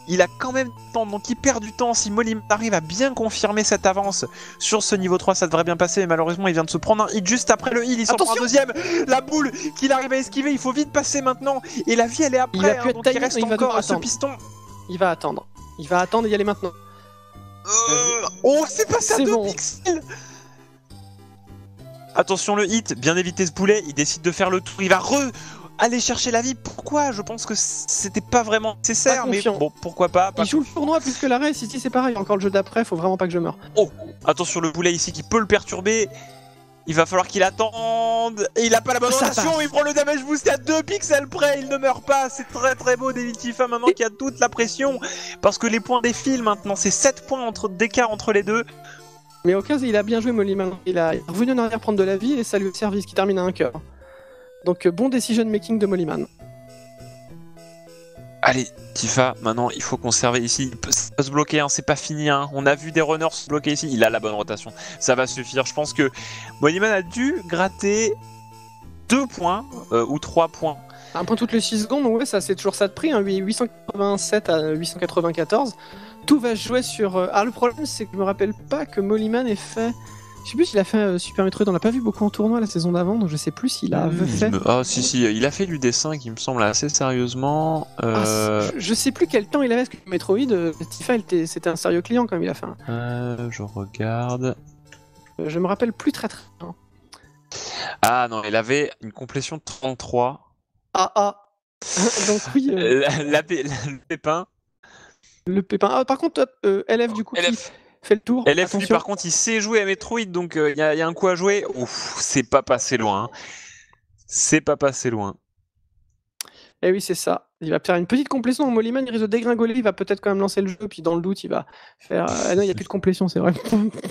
il a quand même du temps, donc il perd du temps. Si Mollyman arrive à bien confirmer cette avance sur ce niveau trois, ça devrait bien passer. Mais malheureusement, il vient de se prendre un hit juste après le heal. Il s'en prend un deuxième. La boule qu'il arrive à esquiver, il faut vite passer maintenant. Et la vie, elle est après. Il a pu hein, être donc timé, il reste il va encore devoir à ce attendre. piston. Il va attendre. Il va attendre et y aller maintenant. Euh... Oh, c'est passé à C'est deux bon. pixels. Attention le hit, bien éviter ce boulet. Il décide de faire le tour. Il va re... aller chercher la vie. Pourquoi? Je pense que c'était pas vraiment nécessaire, Pas mais confiant. bon, pourquoi pas, pas Il joue le tournoi plus que l'arrêt. Si, si, c'est pareil. Encore le jeu d'après. Faut vraiment pas que je meure. Oh, attention le boulet ici qui peut le perturber. Il va falloir qu'il attende. Et il a pas la bonne Ça rotation. passe. Il prend le damage boost à deux pixels près. Il ne meurt pas. C'est très très beau David Tifa maintenant qui a toute la pression. Parce que les points défilent maintenant. C'est sept points entre... d'écart entre les deux. Mais au cas où il a bien joué Mollyman. Il a il est revenu en arrière prendre de la vie et ça lui a servi, ce qui termine à un cœur. Donc euh, bon decision making de Mollyman. Allez, Tifa, maintenant il faut conserver ici. Il peut, ça peut se bloquer, hein, c'est pas fini. Hein. On a vu des runners se bloquer ici. Il a la bonne rotation. Ça va suffire. Je pense que Mollyman a dû gratter deux points euh, ou trois points. Un point toutes les six secondes, donc ouais, ça c'est toujours ça de prix. Hein, huit cent quatre-vingt-sept à huit cent quatre-vingt-quatorze. Tout va se jouer sur. Euh... Ah, le problème c'est que je me rappelle pas que Mollyman ait fait. Je sais plus s'il a fait euh, Super Metroid, on l'a pas vu beaucoup en tournoi la saison d'avant, donc je sais plus s'il a Mmh, fait. me... Ah si si, il a fait l'U D cinq, il me semble assez sérieusement. Euh... Ah, je, je sais plus quel temps il avait, parce que Metroid, euh, Tifa, c'était un sérieux client quand il a fait. Un... Euh, je regarde. Euh, je me rappelle plus très très bien. Ah non, il avait une complétion de trente-trois. Ah ah. Donc oui. Euh... La, la, la, le pépin. Le pépin. Ah, par contre, euh, L F du coup L F. qui fait le tour. L F Attention. lui par contre il sait jouer à Metroid, donc il euh, y, y a un coup à jouer. Ouf, c'est pas passé loin. Hein. C'est pas passé loin. Eh oui, c'est ça. Il va faire une petite complétion. Mollyman, il risque de dégringoler. Il va peut-être quand même lancer le jeu. Puis dans le doute, il va faire. Ah non, il n'y a plus de complétion, c'est vrai.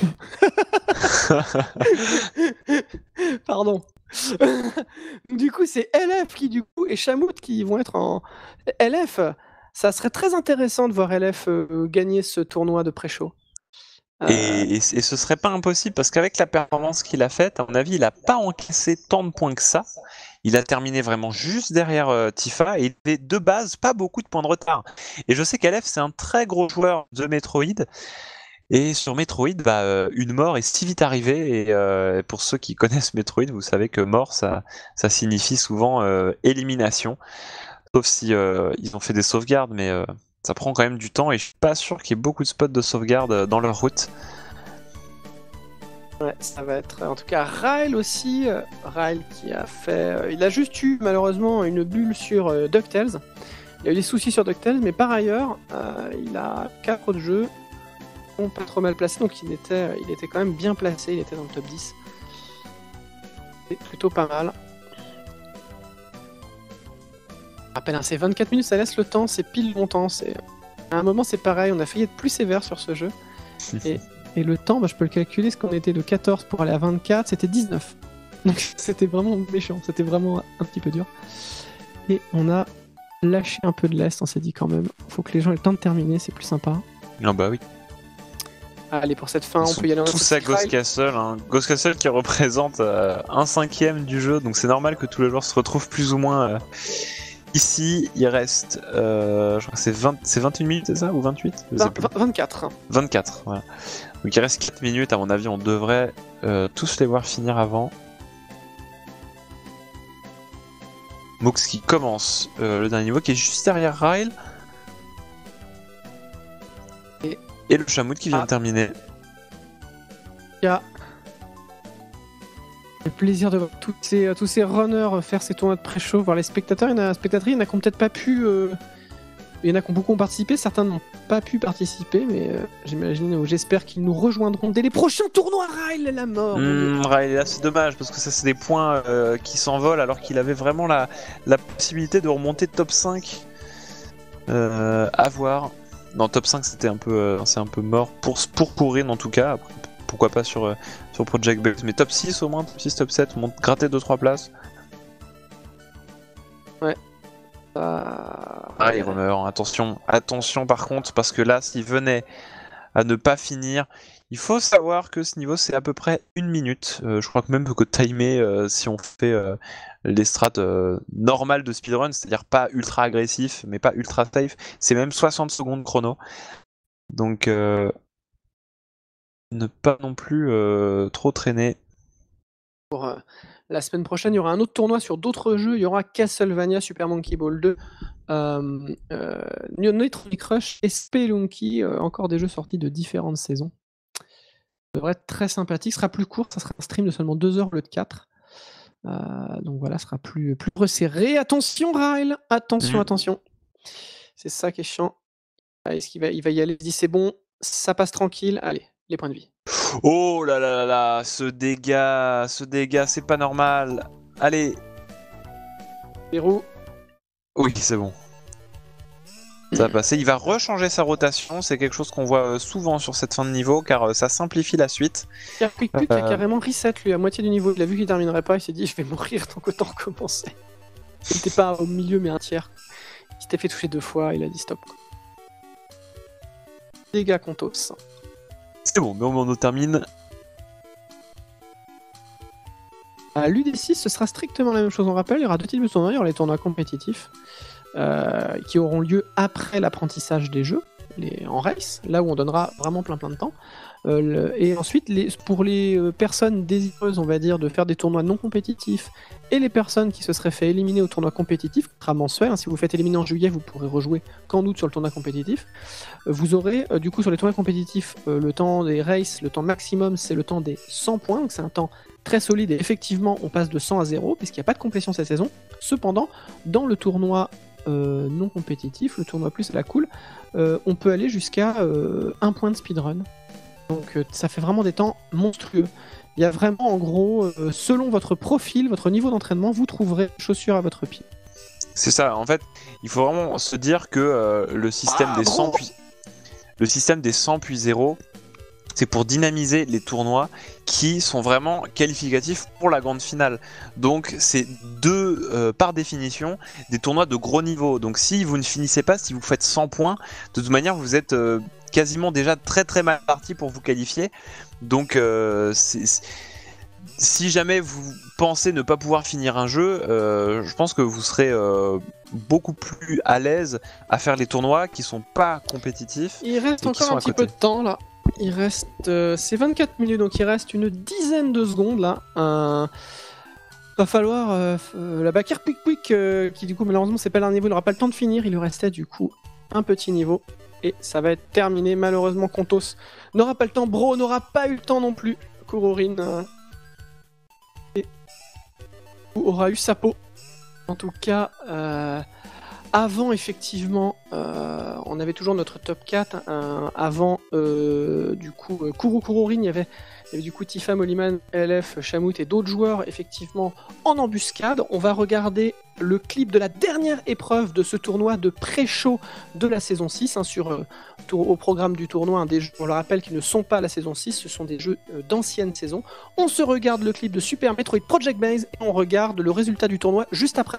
Pardon. Du coup, c'est L F qui, du coup, et Chamout qui vont être en. L F, ça serait très intéressant de voir L F euh, gagner ce tournoi de pré-show. Euh... Et, et, et ce serait pas impossible parce qu'avec la performance qu'il a faite, à mon avis, il n'a pas encaissé tant de points que ça. Il a terminé vraiment juste derrière euh, Tifa et il avait de base pas beaucoup de points de retard. Et je sais qu'L F c'est un très gros joueur de Metroid. Et sur Metroid, bah, euh, une mort est si vite arrivée. Et euh, pour ceux qui connaissent Metroid, vous savez que mort, ça, ça signifie souvent euh, élimination. Sauf si euh, ils ont fait des sauvegardes, mais euh, ça prend quand même du temps. Et je suis pas sûr qu'il y ait beaucoup de spots de sauvegarde dans leur route. Ouais, ça va être. En tout cas, Ryle aussi. Euh, Ryle qui a fait. Euh, il a juste eu malheureusement une bulle sur euh, DuckTales. Il a eu des soucis sur DuckTales, mais par ailleurs, euh, il a quatre autres jeux. Pas trop mal placés, donc il était, il était quand même bien placé. Il était dans le top dix. C'est plutôt pas mal. Je rappelle, hein, c'est vingt-quatre minutes, ça laisse le temps, c'est pile longtemps. C'est... À un moment, c'est pareil, on a failli être plus sévère sur ce jeu. Et. Et le temps, bah, je peux le calculer, ce qu'on était de quatorze pour aller à vingt-quatre, c'était dix-neuf. Donc c'était vraiment méchant, c'était vraiment un petit peu dur. Et on a lâché un peu de l'est, on s'est dit quand même, faut que les gens aient le temps de terminer, c'est plus sympa. Non bah oui. Allez, pour cette fin, Ils on peut y aller en tous à Ghost Castle, hein. Ghost Castle qui représente euh, un cinquième du jeu, donc c'est normal que tous les joueurs se retrouvent plus ou moins euh, ici. Il reste, euh, je crois que c'est, vingt, c'est vingt et une minutes, c'est ça, ou vingt-huit? vingt, vingt-quatre. vingt-quatre, voilà. Donc il reste quatre minutes, à mon avis, on devrait euh, tous les voir finir avant. Mox qui commence euh, le dernier niveau, qui est juste derrière Ryle. Et, Et le Chamout qui vient ah. de terminer. Il y a le plaisir de voir tous ces, tous ces runners faire ces tournois de pré-show, voir les spectateurs. Il y en a, spectateurs, il y en a qui n'ont peut-être pas pu... Euh... Il y en a qui ont beaucoup participé, certains n'ont pas pu participer, mais euh, j'imagine ou j'espère qu'ils nous rejoindront dès les prochains tournois. Ryle, la mort. Mmh, Ryle, là c'est dommage parce que ça c'est des points euh, qui s'envolent alors qu'il avait vraiment la, la possibilité de remonter top cinq euh, à voir. Dans top cinq c'était un peu, euh, c'est un peu mort pour, pour Corinne en tout cas. Après, pourquoi pas sur, euh, sur Project Bugs, mais top six au moins, top six, top sept, monte gratter deux trois places. Ouais. Euh... Ah, les rumeurs, attention, attention par contre, parce que là, s'il venait à ne pas finir. Il faut savoir que ce niveau c'est à peu près une minute. Euh, je crois que même que timer, euh, si on fait euh, les strats euh, normales de speedrun, c'est-à-dire pas ultra agressif, mais pas ultra safe, c'est même soixante secondes chrono. Donc euh, ne pas non plus euh, trop traîner. Pour euh, la semaine prochaine, il y aura un autre tournoi sur d'autres jeux. Il y aura Castlevania, Super Monkey Ball deux, euh, euh, Neutronic Rush et Spelunky, euh, encore des jeux sortis de différentes saisons. Ça devrait être très sympathique. Ce sera plus court, ça sera un stream de seulement deux heures au lieu de quatre. Euh, donc voilà, ce sera plus, plus resserré. Attention, Ryle, attention, Mhm. attention. C'est ça qui est chiant. Ah, Est-ce qu'il va, il va y aller? Il dit c'est bon, ça passe tranquille. Allez, les points de vie. Oh là là là là, ce dégât, ce dégât, c'est pas normal. Allez. Pérou. Oui, c'est bon. Ça va passer. Il va rechanger sa rotation. C'est quelque chose qu'on voit souvent sur cette fin de niveau car euh, ça simplifie la suite. Pierre Quick Quick Euh. a carrément reset lui à moitié du niveau. Il a vu qu'il terminerait pas. Il s'est dit je vais mourir tant qu'autant recommencer. Il n'était pas au milieu mais un tiers. Il s'était fait toucher deux fois. Il a dit stop. Dégâts Contos. C'est bon, mais on en termine. À l'U D six, ce sera strictement la même chose. On rappelle, il y aura deux types de tournois. Il y aura les tournois compétitifs euh, qui auront lieu après l'apprentissage des jeux, les, en race, là où on donnera vraiment plein plein de temps. Euh, le, et ensuite, les, pour les euh, personnes désireuses, on va dire, de faire des tournois non compétitifs et les personnes qui se seraient fait éliminer au tournoi compétitif, qui sera mensuel, hein, si vous faites éliminer en juillet, vous pourrez rejouer qu'en août sur le tournoi compétitif. Euh, vous aurez, euh, du coup, sur les tournois compétitifs, euh, le temps des races, le temps maximum, c'est le temps des cent points, donc c'est un temps très solide et effectivement on passe de cent à zéro puisqu'il n'y a pas de complétion cette saison. Cependant, dans le tournoi euh, non compétitif, le tournoi plus à la cool, euh, on peut aller jusqu'à euh, un point de speedrun. Donc euh, ça fait vraiment des temps monstrueux. Il y a vraiment en gros, euh, selon votre profil, votre niveau d'entraînement, vous trouverez chaussures à votre pied. C'est ça, en fait, il faut vraiment se dire que euh, le système Ah, des cent gros puis... le système des cent puis zéro, c'est pour dynamiser les tournois qui sont vraiment qualificatifs pour la grande finale. Donc c'est deux, euh, par définition, des tournois de gros niveau. Donc si vous ne finissez pas, si vous faites cent points, de toute manière vous êtes euh, quasiment déjà très très mal parti pour vous qualifier. Donc euh, c'est... si jamais vous pensez ne pas pouvoir finir un jeu, euh, je pense que vous serez euh, beaucoup plus à l'aise à faire les tournois qui sont pas compétitifs. Il reste et qui encore sont un à petit côté. peu de temps là. Il reste, euh, c'est vingt-quatre minutes, donc il reste une dizaine de secondes là. Un... Va falloir euh, euh, la Bakir Quick Quick, euh, qui du coup malheureusement c'est pas le niveau, il n'aura pas le temps de finir. Il lui restait du coup un petit niveau et ça va être terminé. Malheureusement, Contos n'aura pas le temps. Bro n'aura pas eu le temps non plus. Kurorin euh, et... aura eu sa peau. En tout cas. Euh... Avant, effectivement, euh, on avait toujours notre top quatre. Hein, avant, euh, du coup, euh, Kuro Kurorin, il y avait, il y avait du coup Tifa, Mollyman, L F, Shamout et d'autres joueurs, effectivement, en embuscade. On va regarder le clip de la dernière épreuve de ce tournoi de pré-show de la saison six, hein, sur, euh, tour, au programme du tournoi. Hein, des jeux, on le rappelle, qui ne sont pas la saison six, ce sont des jeux euh, d'ancienne saison. On se regarde le clip de Super Metroid Project Base et on regarde le résultat du tournoi juste après.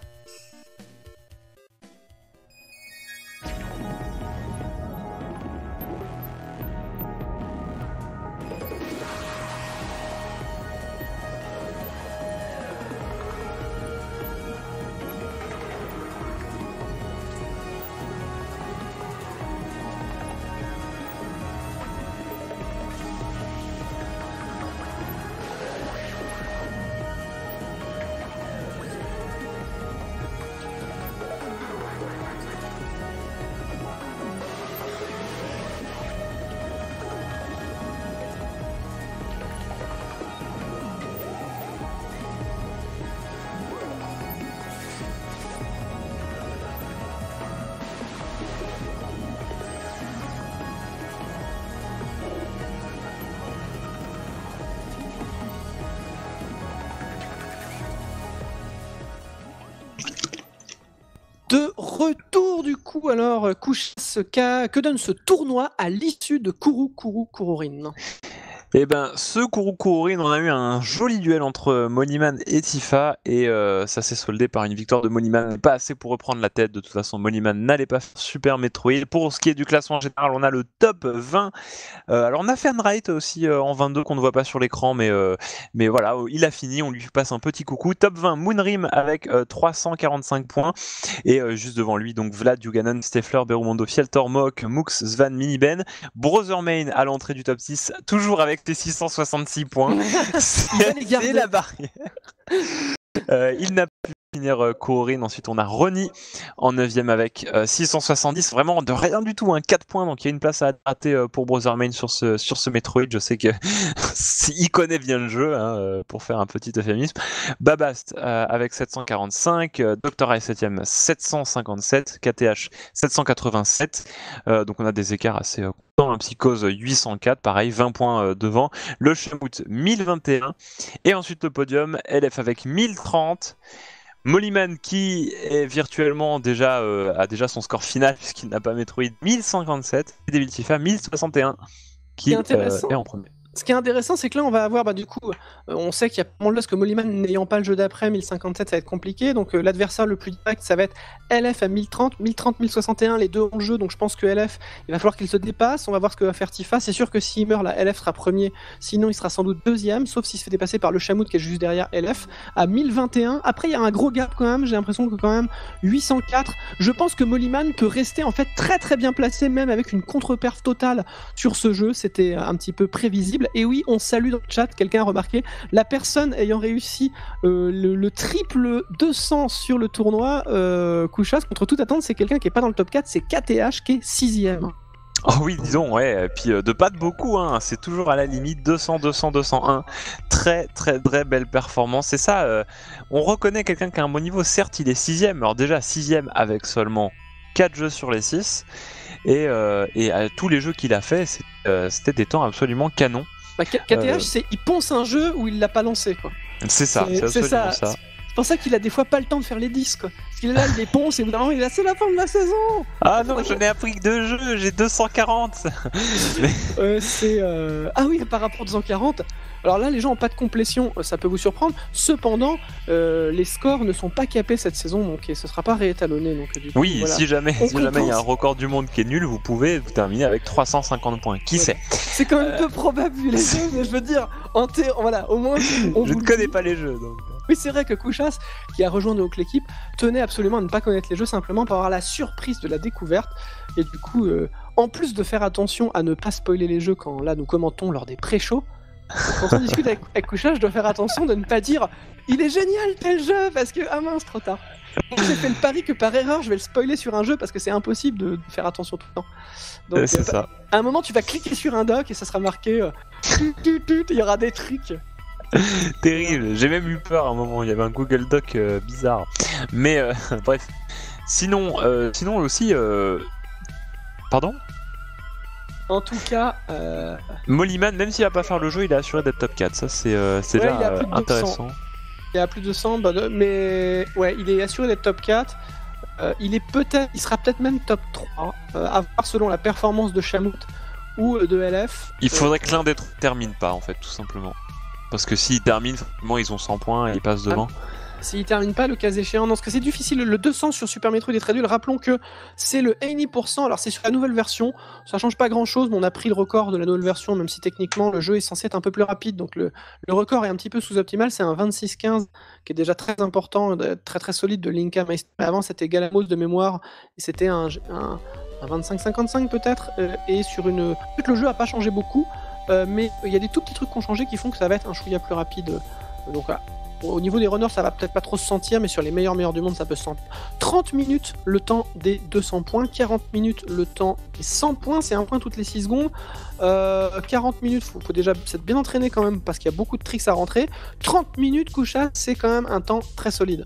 De retour du coup, alors Kuchas, que donne ce tournoi à l'issue de Kuru Kuru Kurorin? Et ben, ce Kouroukourine, on a eu un joli duel entre Moliman et Tifa, et euh, ça s'est soldé par une victoire de Moliman, pas assez pour reprendre la tête. De toute façon, Moliman n'allait pas faire Super Metroid. Pour ce qui est du classement en général, on a le top vingt. Euh, alors on a Fenright aussi euh, en vingt-deux qu'on ne voit pas sur l'écran, mais, euh, mais voilà, il a fini, on lui passe un petit coucou. Top vingt, Moonrim avec euh, trois cent quarante-cinq points, et euh, juste devant lui, donc Vlad, Yuganon, Steffler, Berumondo, Fieltor, Mok, Mux, Svan, Miniben. Brother Main à l'entrée du top six, toujours avec tes six cent soixante-six points. C'est la barrière. Euh, il n'a pu finir euh, Kouroukourine. Ensuite, on a Ronnie en neuvième avec euh, six cent soixante-dix. Vraiment de rien du tout, hein, quatre points. Donc il y a une place à rater euh, pour Brother Main sur ce, sur ce Metroid. Je sais qu'il connaît bien le jeu, hein, euh, pour faire un petit euphémisme. Babast euh, avec sept cent quarante-cinq. Euh, Doctor Eye septième, sept cent cinquante-sept. K T H sept cent quatre-vingt-sept. Euh, donc on a des écarts assez euh, un Psychose huit cent quatre, pareil, vingt points euh, devant. Le Shamout mille vingt et un. Et ensuite le podium, L F avec mille trente. Moliman qui est virtuellement déjà euh, a déjà son score final puisqu'il n'a pas Metroid, mille cinquante-sept. Et Devil Tifa mille soixante et un qui euh, est en premier. Ce qui est intéressant, c'est que là, on va avoir, bah, du coup, euh, on sait qu'il y a pas mal de parce que Moliman n'ayant pas le jeu d'après, mille cinquante-sept, ça va être compliqué. Donc, euh, l'adversaire le plus direct, ça va être L F à mille trente, mille trente, mille soixante et un, les deux ont le jeu. Donc, je pense que L F, il va falloir qu'il se dépasse. On va voir ce que va faire Tifa. C'est sûr que s'il meurt, là, L F sera premier. Sinon, il sera sans doute deuxième, sauf s'il se fait dépasser par le Shamout qui est juste derrière L F à mille vingt et un. Après, il y a un gros gap quand même. J'ai l'impression que quand même huit cent quatre. Je pense que Moliman peut rester en fait très très bien placé, même avec une contre-perf totale sur ce jeu. C'était un petit peu prévisible. Et oui, on salue dans le chat, quelqu'un a remarqué, la personne ayant réussi euh, le, le triple deux cents sur le tournoi euh, Kuchas, contre toute attente, c'est quelqu'un qui est pas dans le top quatre, c'est K T H qui est sixième. Oh oui, disons, ouais, et puis euh, de pas de beaucoup, hein, c'est toujours à la limite, deux cents, deux cents, deux cent un, très très très belle performance, c'est ça, euh, on reconnaît quelqu'un qui a un bon niveau, certes il est sixième, alors déjà sixième avec seulement quatre jeux sur les six, et, euh, et à tous les jeux qu'il a fait, c'est, euh, c'était des temps absolument canons. Bah, K T H, euh... c'est il ponce un jeu où il l'a pas lancé, quoi. C'est ça, c'est, c'est absolument ça. ça. C'est pour ça qu'il a des fois pas le temps de faire les dix, quoi. Parce qu'il est là, il les ponce et évidemment, il est là, c'est la fin de la saison. Ah non, je n'ai appris que deux jeux, j'ai deux cent quarante. euh, c'est euh... Ah oui, par rapport aux deux cent quarante, alors là, les gens n'ont pas de complétion, ça peut vous surprendre. Cependant, euh, les scores ne sont pas capés cette saison, donc et ce sera pas réétalonné. Donc, du coup, oui, voilà. si jamais il si y a un record du monde qui est nul, vous pouvez vous terminer avec trois cent cinquante points. Qui ouais. sait? C'est quand même euh... peu probable vu les jeux, mais je veux dire, en thé... voilà, au moins. On je ne connais pas les jeux, donc. Oui, c'est vrai que Kuchas, qui a rejoint donc l'équipe, tenait absolument à ne pas connaître les jeux simplement pour avoir la surprise de la découverte. Et du coup, euh, en plus de faire attention à ne pas spoiler les jeux quand là nous commentons lors des pré-shows, quand on discute avec, avec Kuchas, je dois faire attention de ne pas dire il est génial tel jeu parce que ah mince, trop tard. J'ai fait le pari que par erreur je vais le spoiler sur un jeu parce que c'est impossible de, de faire attention tout le temps. Donc, euh, c'est euh, ça. À un moment, tu vas cliquer sur un doc et ça sera marqué euh, il y aura des trucs. Terrible, j'ai même eu peur à un moment, il y avait un Google Doc euh, bizarre. Mais euh, bref. Sinon, euh, sinon aussi. Euh... Pardon ? En tout cas. Euh... Moliman, même s'il va pas faire le jeu, il est assuré d'être top quatre. Ça, c'est, euh, c'est ouais, déjà euh, intéressant. Il y a plus de cent, bah, mais ouais, il est assuré d'être top quatre. Euh, il est peut-être, il sera peut-être même top trois, euh, à voir selon la performance de Shamout ou de L F. Il faudrait euh... que l'un des trois termine pas, en fait, tout simplement. Parce que s'ils terminent, forcément, ils ont cent points et ils passent devant. Ah, s'ils terminent pas, le cas échéant, non, parce que c'est difficile. Le deux cents sur Super Metroid est très dur. Rappelons que c'est le eighty pour cent. Alors, c'est sur la nouvelle version. Ça change pas grand-chose, mais on a pris le record de la nouvelle version, même si techniquement, le jeu est censé être un peu plus rapide. Donc, le, le record est un petit peu sous-optimal. C'est un vingt-six quinze, qui est déjà très important, très très solide de Linka Meister. Avant, c'était Galamos de mémoire. Et c'était un, un, un vingt-cinq cinquante-cinq peut-être. Euh, et sur une... En fait, le jeu a pas changé beaucoup. Euh, mais il y a des tout petits trucs qui ont changé qui font que ça va être un chouïa plus rapide. Donc voilà. Au niveau des runners, ça va peut-être pas trop se sentir, mais sur les meilleurs meilleurs du monde, ça peut se sentir. trente minutes le temps des deux cents points, quarante minutes le temps des cent points, c'est un point toutes les six secondes. Euh, quarante minutes, faut, faut déjà être bien entraîné quand même parce qu'il y a beaucoup de tricks à rentrer. trente minutes, Kuchas, c'est quand même un temps très solide.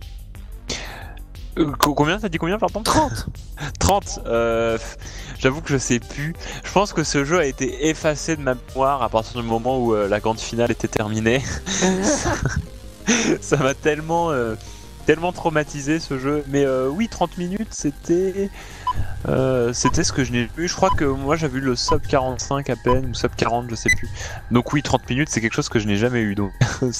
Euh, combien t'as dit combien pardon? trente trente euh, J'avoue que je sais plus. Je pense que ce jeu a été effacé de ma mémoire à partir du moment où euh, la grande finale était terminée. Ça m'a tellement euh, tellement traumatisé ce jeu. Mais euh, oui, trente minutes, c'était euh, c'était ce que je n'ai vu. Je crois que moi j'avais eu le sub quarante-cinq à peine, ou sub quarante, je sais plus. Donc oui, trente minutes, c'est quelque chose que je n'ai jamais eu. Donc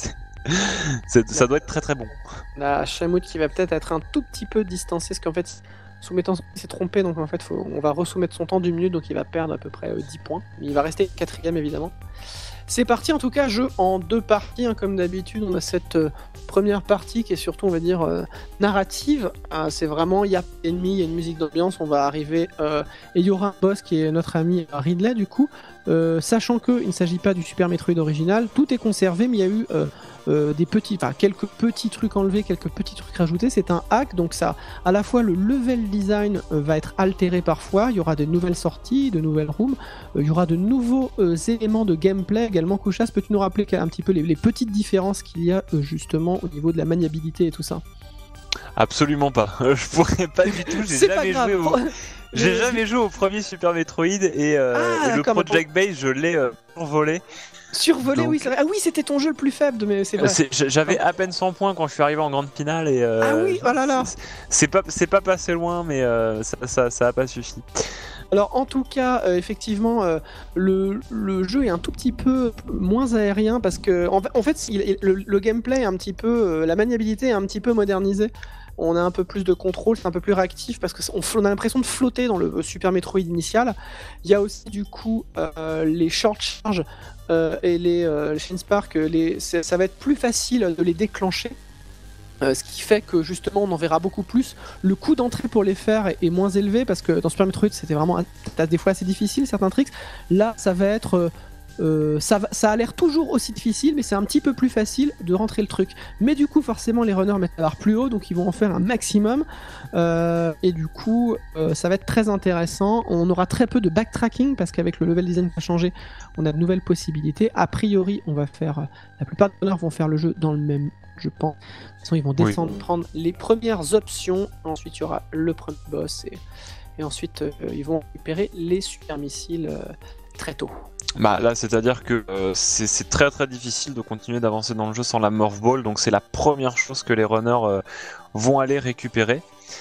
ça doit être très très bon. La Chamout qui va peut-être être un tout petit peu distancé, parce qu'en fait, soumettant il s'est trompé, donc en fait, faut, on va resoumettre son temps d'une minute, donc il va perdre à peu près euh, dix points. Mais il va rester quatrième évidemment. C'est parti, en tout cas, jeu en deux parties, hein, comme d'habitude. On a cette euh, première partie qui est surtout, on va dire, euh, narrative. Euh, c'est vraiment, il y a ennemi, il y a une musique d'ambiance, on va arriver, euh, et il y aura un boss qui est notre ami Ridley, du coup. Euh, sachant qu'il ne s'agit pas du Super Metroid original, tout est conservé, mais il y a eu euh, euh, des petits, enfin quelques petits trucs enlevés, quelques petits trucs rajoutés. C'est un hack, donc ça, à la fois le level design euh, va être altéré parfois. Il y aura de nouvelles sorties, de nouvelles rooms. Euh, il y aura de nouveaux euh, éléments de gameplay également. Kouchas, peux-tu nous rappeler un petit peu les, les petites différences qu'il y a euh, justement au niveau de la maniabilité et tout ça? Absolument pas. Je pourrais pas du tout. J'ai jamais joué au. J'ai jamais joué au premier Super Metroid et, euh, ah, et le Project Base, je l'ai euh, survolé. Survolé, donc... oui, c'est vrai. Ah oui, c'était ton jeu le plus faible, mais c'est vrai. J'avais à peine cent points quand je suis arrivé en grande finale et. Euh, ah oui, oh là là. C'est pas, c'est pas passé loin, mais euh, ça, ça, ça a pas suffi. Alors en tout cas, euh, effectivement, euh, le, le jeu est un tout petit peu moins aérien parce que en, en fait, il, le, le gameplay est un petit peu, euh, la maniabilité est un petit peu modernisée. On a un peu plus de contrôle, c'est un peu plus réactif parce qu'on on a l'impression de flotter dans le Super Metroid initial. Il y a aussi du coup euh, les short charge euh, et les euh, Shin Spark, les, ça va être plus facile de les déclencher. Euh, ce qui fait que justement on en verra beaucoup plus. Le coût d'entrée pour les faire est, est moins élevé parce que dans Super Metroid c'était vraiment des fois assez difficile certains tricks. Là ça va être euh, ça, va, ça a l'air toujours aussi difficile, mais c'est un petit peu plus facile de rentrer le truc. Mais du coup forcément les runners mettent la barre plus haut, donc ils vont en faire un maximum euh, et du coup euh, ça va être très intéressant. On aura très peu de backtracking parce qu'avec le level design qui a changé, on a de nouvelles possibilités. A priori on va faire, la plupart des runners vont faire le jeu dans le même, je pense. De toute façon, ils vont descendre, oui. prendre les premières options. Ensuite, il y aura le premier boss. Et, et ensuite, euh, ils vont récupérer les super missiles euh, très tôt. Bah là, c'est-à-dire que euh, c'est très très difficile de continuer d'avancer dans le jeu sans la Morph Ball. Donc, c'est la première chose que les runners euh, vont aller récupérer.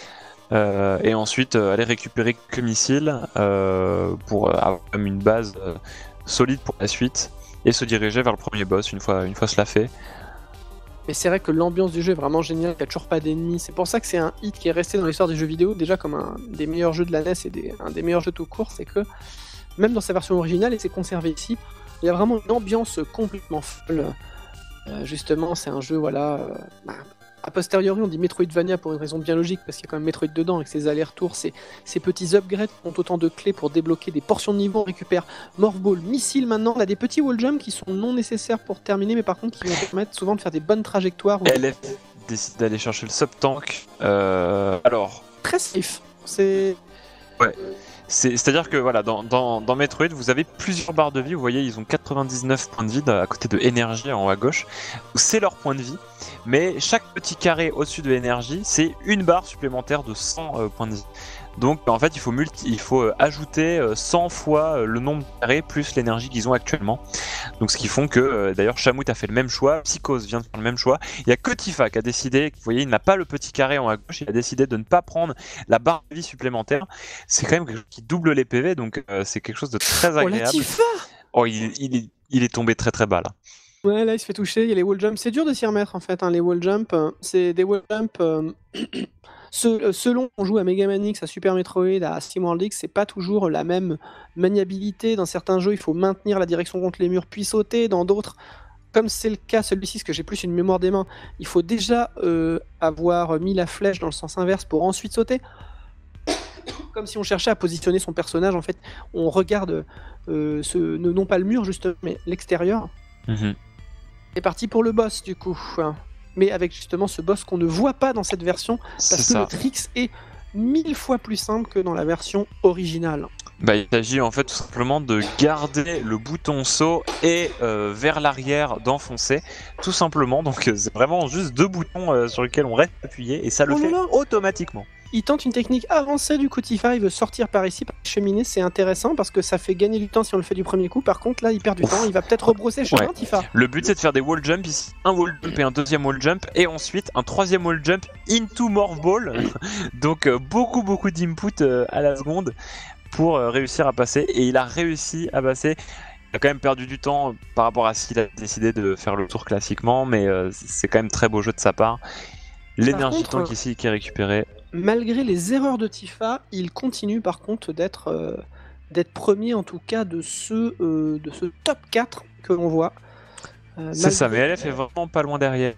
Euh, et ensuite, euh, aller récupérer que missiles euh, pour avoir une base euh, solide pour la suite. Et se diriger vers le premier boss une fois, une fois cela fait. Mais c'est vrai que l'ambiance du jeu est vraiment géniale, il n'y a toujours pas d'ennemis. C'est pour ça que c'est un hit qui est resté dans l'histoire des jeux vidéo, déjà comme un des meilleurs jeux de la N E S et des, un des meilleurs jeux tout court, c'est que même dans sa version originale, et c'est conservé ici, il y a vraiment une ambiance complètement folle. Euh, justement, c'est un jeu, voilà... Euh, bah, a posteriori, on dit Metroidvania pour une raison bien logique, parce qu'il y a quand même Metroid dedans, avec ses allers-retours, ces, ces petits upgrades qui ont autant de clés pour débloquer des portions de niveau. On récupère Morph Ball, missile maintenant. On a des petits wall jumps qui sont non nécessaires pour terminer, mais par contre qui vont permettre souvent de faire des bonnes trajectoires. L F décide d'aller chercher le sub-tank. Euh, alors... Très safe. C'est... Ouais. C'est-à-dire que voilà, dans, dans, dans Metroid, vous avez plusieurs barres de vie. Vous voyez, ils ont quatre-vingt-dix-neuf points de vie à côté de énergie en haut à gauche. C'est leur point de vie. Mais chaque petit carré au-dessus de l'énergie, c'est une barre supplémentaire de cent euh, points de vie. Donc en fait, il faut, multi il faut euh, ajouter euh, cent fois euh, le nombre de carrés plus l'énergie qu'ils ont actuellement. Donc ce qui font que, euh, d'ailleurs, Chamout a fait le même choix, Psychose vient de faire le même choix. Il y a que Tifa qui a décidé, vous voyez, il n'a pas le petit carré en haut à gauche, il a décidé de ne pas prendre la barre de vie supplémentaire. C'est quand même quelque chose qui double les P V, donc euh, c'est quelque chose de très agréable. Oh la Tifa! Oh, il, il, est, il est tombé très très bas là. Ouais, là il se fait toucher, il y a les wall jumps. C'est dur de s'y remettre en fait, hein, les wall jumps. Euh, c'est des wall jumps... Euh... Selon on joue à Mega Man X, à Super Metroid, à SteamWorld X, c'est pas toujours la même maniabilité. Dans certains jeux, il faut maintenir la direction contre les murs puis sauter. Dans d'autres, comme c'est le cas celui-ci, parce que j'ai plus une mémoire des mains, il faut déjà euh, avoir mis la flèche dans le sens inverse pour ensuite sauter. Comme si on cherchait à positionner son personnage, en fait, on regarde euh, ce, non pas le mur justement, mais l'extérieur. Mmh. C'est parti pour le boss du coup. Mais avec justement ce boss qu'on ne voit pas dans cette version, parce que ça. Le tricks est mille fois plus simple que dans la version originale. Bah, il s'agit en fait tout simplement de garder le bouton saut et euh, vers l'arrière d'enfoncer, tout simplement. Donc c'est vraiment juste deux boutons euh, sur lesquels on reste appuyé et ça le oh fait là. automatiquement. il tente une technique avancée du coup Tifa, il veut sortir par ici, par la cheminée, c'est intéressant parce que ça fait gagner du temps si on le fait du premier coup. Par contre là il perd du Ouf. temps, il va peut-être rebrosser le chemin Ouais. Tifa. Le but c'est de faire des wall jump ici, un wall jump et un deuxième wall jump, et ensuite un troisième wall jump into Morph Ball. Donc euh, beaucoup beaucoup d'input euh, à la seconde pour euh, réussir à passer, et il a réussi à passer. Il a quand même perdu du temps par rapport à s'il a décidé de faire le tour classiquement, mais euh, c'est quand même très beau jeu de sa part. L'énergie contre, tank ici qui est récupérée. Malgré les erreurs de Tifa, il continue par contre d'être euh, d'être premier en tout cas de ce, euh, de ce top quatre que l'on voit. Euh, C'est malgré... ça, mais L F est vraiment pas loin derrière.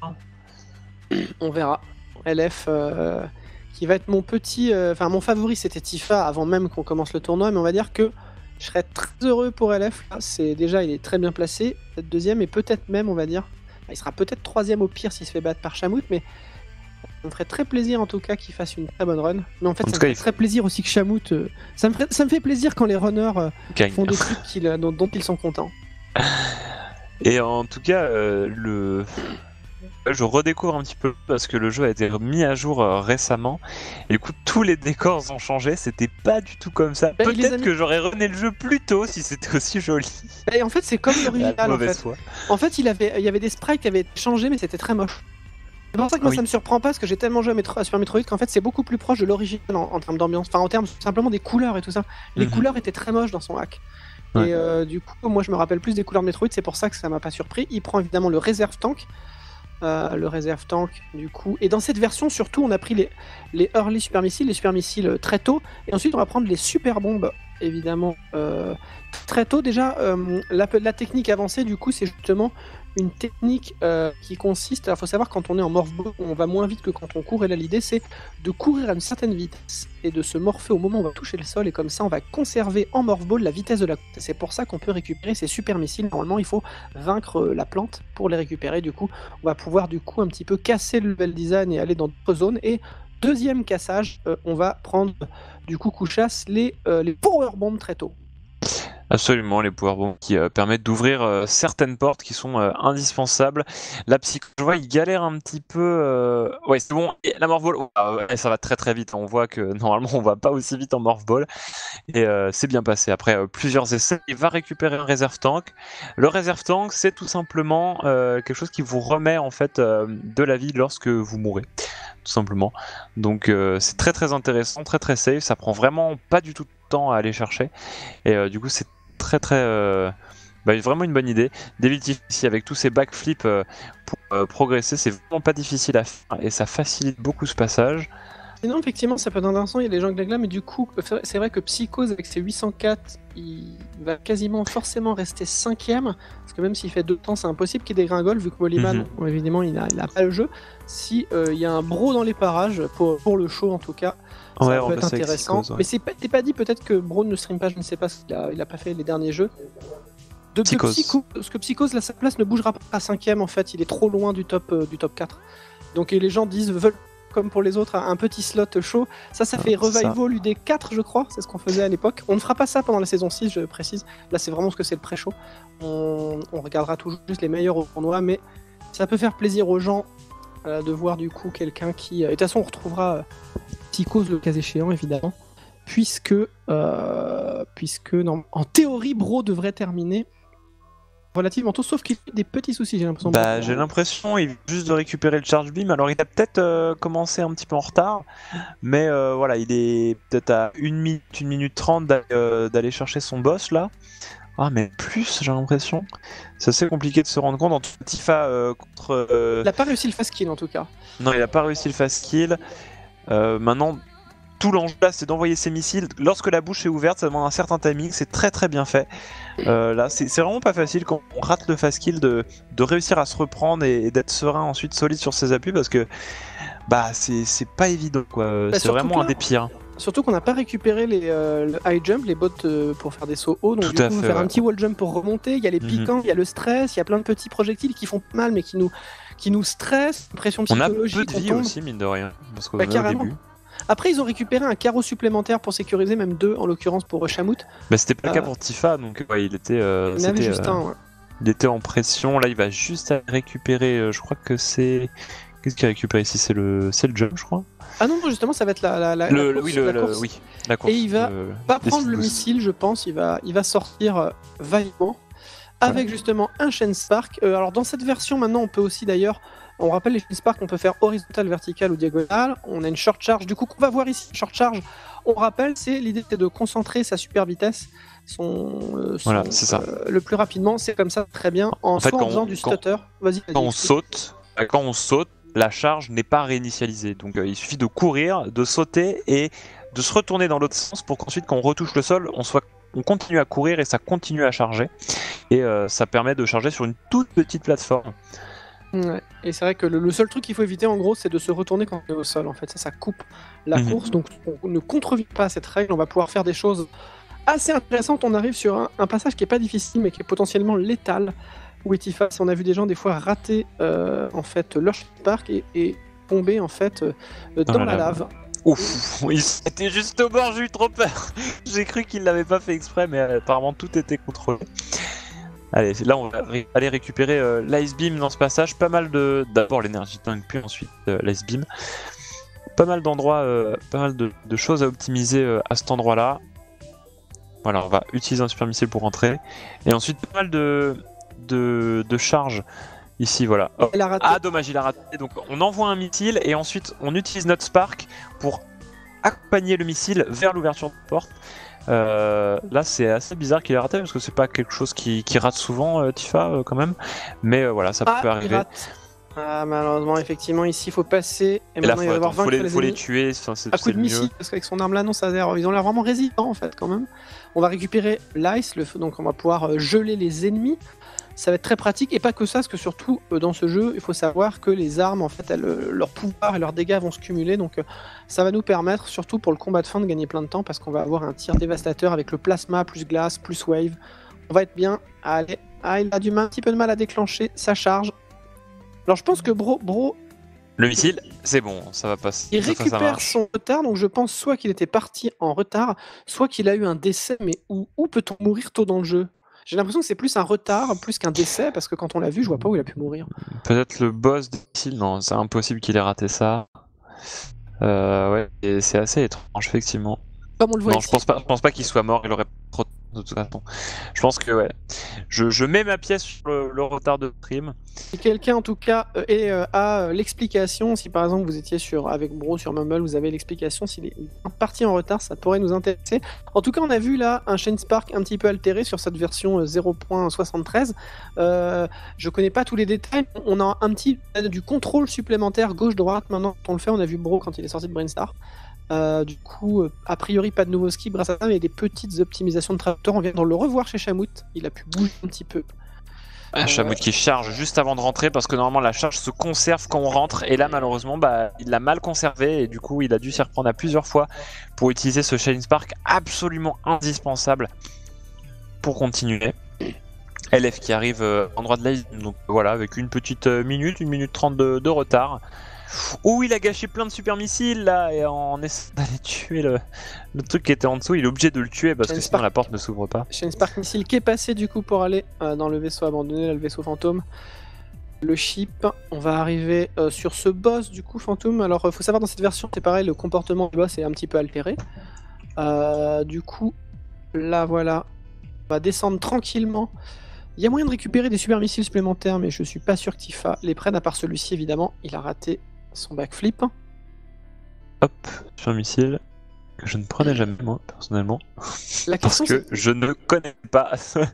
On verra. L F euh, qui va être mon petit... Enfin euh, mon favori c'était Tifa avant même qu'on commence le tournoi, mais on va dire que je serais très heureux pour L F. Là, c'est déjà il est très bien placé, peut-être deuxième et peut-être même on va dire... Enfin, il sera peut-être troisième au pire s'il se fait battre par Shamut, mais ça me ferait très plaisir en tout cas qu'il fasse une très bonne run. Mais en fait, en ça me ferait très plaisir aussi que Shamut. Euh, ça, me ferait, ça me fait plaisir quand les runners euh, font des trucs qu'ils, euh, dont, dont ils sont contents. Et en tout cas, euh, le... je redécouvre un petit peu parce que le jeu a été mis à jour euh, récemment. Et du coup, tous les décors ont changé. C'était pas du tout comme ça. Bah, peut-être mis... que j'aurais rené le jeu plus tôt si c'était aussi joli. Et en fait, c'est comme l'original. En fait. Foi. en fait, il, avait, il y avait des sprites qui avaient changé, mais c'était très moche. C'est pour ça que moi oui. ça me surprend pas parce que j'ai tellement joué à, Metro, à Super Metroid qu'en fait c'est beaucoup plus proche de l'original en, en termes d'ambiance, enfin en termes simplement des couleurs et tout ça. Les mm-hmm. couleurs étaient très moches dans son hack. Ouais. Et euh, du coup, moi je me rappelle plus des couleurs de Metroid, c'est pour ça que ça m'a pas surpris. Il prend évidemment le Reserve Tank, euh, le Reserve Tank du coup. Et dans cette version surtout, on a pris les, les Early Super Missiles, les Super Missiles très tôt, et ensuite on va prendre les Super Bombes évidemment euh, très tôt. Déjà, euh, la, la technique avancée du coup, c'est justement une technique euh, qui consiste, il faut savoir quand on est en morph ball, on va moins vite que quand on court, et là l'idée c'est de courir à une certaine vitesse et de se morpher au moment où on va toucher le sol, et comme ça on va conserver en morph ball la vitesse de la course. C'est pour ça qu'on peut récupérer ces super missiles. Normalement il faut vaincre la plante pour les récupérer. Du coup on va pouvoir du coup un petit peu casser le level design et aller dans d'autres zones. Et deuxième cassage, euh, on va prendre du coup coup chasse les, euh, les power bombs très tôt. Absolument, les power bombs qui euh, permettent d'ouvrir euh, certaines portes qui sont euh, indispensables. La psycho, je vois, il galère un petit peu. Euh... Ouais, c'est bon. Et la morph ball, oh, ouais, ça va très très vite. On voit que normalement on va pas aussi vite en morph ball. Et euh, c'est bien passé. Après euh, plusieurs essais, il va récupérer un réserve tank. Le réserve tank, c'est tout simplement euh, quelque chose qui vous remet en fait euh, de la vie lorsque vous mourrez. Tout simplement. Donc euh, c'est très très intéressant, très très safe. Ça prend vraiment pas du tout de temps à aller chercher. Et euh, du coup, c'est très très euh, bah, vraiment une bonne idée. Devil ici avec tous ces backflips euh, pour euh, progresser, c'est vraiment pas difficile à faire et ça facilite beaucoup ce passage. Sinon effectivement ça peut être intéressant, il y a des gens là, mais du coup c'est vrai que Psychose avec ses huit cent quatre il va quasiment forcément rester cinquième, parce que même s'il fait deux temps c'est impossible qu'il dégringole vu que Mollyman, mm-hmm. bon, évidemment il a, il a pas le jeu. Si il euh, y a un bro dans les parages pour, pour le show en tout cas, ça ouais, peut être intéressant. Psychose, ouais. Mais c'est pas, pas dit peut-être que Bro ne stream pas, je ne sais pas, il a, il a pas fait les derniers jeux. De Psychose. Psycho, parce que Psychose, là, sa place ne bougera pas à cinquième en fait, il est trop loin du top, euh, du top quatre. Donc et les gens disent, veulent comme pour les autres, un petit slot chaud. Ça, ça fait Revival U D quatre, je crois, c'est ce qu'on faisait à l'époque. On ne fera pas ça pendant la saison six, je précise. Là, c'est vraiment ce que c'est le pré-show. On, on regardera toujours juste les meilleurs au tournoi, mais ça peut faire plaisir aux gens euh, de voir du coup quelqu'un qui... Et de toute façon, on retrouvera euh, Psychose le cas échéant, évidemment, puisque, euh, puisque non, en théorie, Bro devrait terminer relativement tôt, sauf qu'il a des petits soucis, j'ai l'impression. Bah, j'ai l'impression, il vient juste de récupérer le charge beam, alors il a peut-être euh, commencé un petit peu en retard, mais euh, voilà, il est peut-être à une minute, une minute trente d'aller, euh, d'aller chercher son boss là. Ah, mais plus, j'ai l'impression. C'est assez compliqué de se rendre compte. En tout cas, Tifa euh, contre. Euh... Il a pas réussi le fast kill en tout cas. Non, il a pas réussi le fast kill. Euh, maintenant. Tout l'enjeu là, c'est d'envoyer ses missiles. Lorsque la bouche est ouverte, ça demande un certain timing. C'est très très bien fait. Euh, là, c'est vraiment pas facile quand on rate le fast kill de, de réussir à se reprendre et, et d'être serein ensuite, solide sur ses appuis, parce que bah c'est pas évident quoi. Bah, c'est vraiment là, un des pires. Surtout qu'on n'a pas récupéré les euh, le high jump, les bots euh, pour faire des sauts hauts. Donc Tout du coup, à on va fait, faire ouais. un petit wall jump pour remonter. Il y a les piquants, il mm-hmm. y a le stress, il y a plein de petits projectiles qui font mal, mais qui nous qui nous stressent. Pression psychologique. On a peu de vie aussi, mine de rien, parce qu'on bah, est au début. Après, ils ont récupéré un carreau supplémentaire pour sécuriser, même deux en l'occurrence pour Shamut. Bah, c'était pas le euh... cas pour Tifa, donc ouais, il était. Euh, il, avait juste euh, un, ouais. il était en pression. Là, il va juste récupérer. Euh, je crois que c'est. Qu'est-ce qu'il a récupéré ici? C'est le, c'est le jump, je crois. Ah non, non, justement, ça va être la, la, la, Le, la course. oui, le, la le- course. oui, la course. Et il va euh, pas des prendre le Sylbus. missile, je pense. Il va, il va sortir euh, vaillamment avec justement un Chain Spark. Euh, alors dans cette version, maintenant, on peut aussi d'ailleurs, on rappelle les Chain Spark, on peut faire horizontal, vertical ou diagonal. On a une short charge. Du coup, qu'on va voir ici, short charge. On rappelle, c'est l'idée, c'est de concentrer sa super vitesse, son, euh, son, Voilà, c'est ça. euh, le plus rapidement. C'est comme ça, très bien. En, En fait, soit en quand faisant on- du quand- stutter. Vas-y. Quand vas-y, on explique. saute, euh, quand on saute, la charge n'est pas réinitialisée. Donc euh, il suffit de courir, de sauter et de se retourner dans l'autre sens pour qu'ensuite, quand on retouche le sol, on soit, on continue à courir et ça continue à charger. Et euh, ça permet de charger sur une toute petite plateforme. Ouais. Et c'est vrai que le, le seul truc qu'il faut éviter en gros c'est de se retourner quand on est au sol en fait, ça ça coupe la Mhm. course, donc on ne contrevient pas à cette règle, on va pouvoir faire des choses assez intéressantes. On arrive sur un, un passage qui est pas difficile mais qui est potentiellement létal, où Etiphas, on a vu des gens des fois rater euh, en fait leur parc et, et tomber en fait euh, dans, Dans la la lave. lave. Ouf, il était juste au bord, j'ai eu trop peur. J'ai cru qu'il l'avait pas fait exprès, mais euh, apparemment tout était contrôlé. Allez, là on va ré- aller récupérer euh, l'Ice Beam dans ce passage. Pas mal de. D'abord l'énergie tank, puis ensuite euh, l'Ice Beam. Pas mal d'endroits, euh, pas mal de, de choses à optimiser euh, à cet endroit-là. Voilà, on va utiliser un super missile pour rentrer. Et ensuite pas mal de, de, de charges ici, voilà. Hop. Elle a raté. Ah dommage, il a raté. Donc on envoie un missile et ensuite on utilise notre Spark pour accompagner le missile vers l'ouverture de la porte. Euh, là c'est assez bizarre qu'il ait raté parce que c'est pas quelque chose qui, qui rate souvent euh, Tifa euh, quand même. Mais euh, voilà, ça Ah, peut il arriver. rate. Ah, malheureusement, effectivement, ici il faut passer. Et Et là maintenant faut, il va devoir attends, faut vaincre les, les faut les ennemis. tuer, enfin, c'est À coup c'est de le mieux. missile, parce qu'avec son arme là, non, ça a l'air, ils ont l'air vraiment résistants en fait quand même. On va récupérer l'ice, le feu, donc on va pouvoir euh, geler les ennemis. Ça va être très pratique, et pas que ça, parce que surtout euh, dans ce jeu, il faut savoir que les armes, en fait, elles, euh, leur pouvoir et leurs dégâts vont se cumuler, donc euh, ça va nous permettre, surtout pour le combat de fin, de gagner plein de temps, parce qu'on va avoir un tir dévastateur avec le plasma, plus glace, plus wave. On va être bien. Allez, ah, il a du mal, un petit peu de mal à déclencher sa charge. Alors je pense que Bro, Bro Le missile, c'est bon, ça va passer. il ça, ça, ça récupère marche. son retard, donc je pense soit qu'il était parti en retard, soit qu'il a eu un décès, mais où, où peut-on mourir tôt dans le jeu? J'ai l'impression que c'est plus un retard, plus qu'un décès, parce que quand on l'a vu, je vois pas où il a pu mourir. Peut-être le boss du missile, non, c'est impossible qu'il ait raté ça. Euh, ouais, et c'est assez étrange, effectivement. Comme on le voit Non, ici. je pense pas, je pense pas qu'il soit mort, il aurait trop de toute façon. Je pense que ouais. Je, je mets ma pièce sur le, le retard de prime. Si quelqu'un en tout cas euh, est, euh, a euh, l'explication, si par exemple vous étiez sur, avec Bro sur Mumble, vous avez l'explication, s'il est parti en retard, ça pourrait nous intéresser. En tout cas, on a vu là un Chain Spark un petit peu altéré sur cette version euh, zéro point soixante-treize. Euh, je connais pas tous les détails, on a un petit du contrôle supplémentaire gauche-droite maintenant, on le fait, on a vu Bro quand il est sorti de Brainstar. Euh, du coup, euh, a priori, pas de nouveau ski grâce à ça, mais des petites optimisations de trajectoire. On vient de le revoir chez Shamout, il a pu bouger un petit peu. Ah, Shamout qui charge juste avant de rentrer parce que normalement la charge se conserve quand on rentre et là malheureusement bah, il l'a mal conservé et du coup il a dû s'y reprendre à plusieurs fois pour utiliser ce Chain Spark absolument indispensable pour continuer. L F qui arrive euh, en droit de l'aise, donc voilà, avec une petite euh, minute, une minute trente de, de retard. Ouh, il a gâché plein de super missiles là, et en essayant d'aller tuer le, le truc qui était en dessous, il est obligé de le tuer parce Chain que sinon Spark. la porte ne s'ouvre pas. Chain Spark Missile qui est passé du coup pour aller euh, dans le vaisseau abandonné, là, le vaisseau fantôme. Le ship, on va arriver euh, sur ce boss du coup fantôme. Alors il faut savoir dans cette version c'est pareil, le comportement du boss est un petit peu altéré. Euh, du coup, là voilà, on va descendre tranquillement. Il y a moyen de récupérer des super missiles supplémentaires, mais je suis pas sûr que Tifa les prenne à part celui-ci évidemment. Il a raté son backflip. Hop, sur un missile que je ne prenais jamais moi personnellement La parce question, que je ne connais pas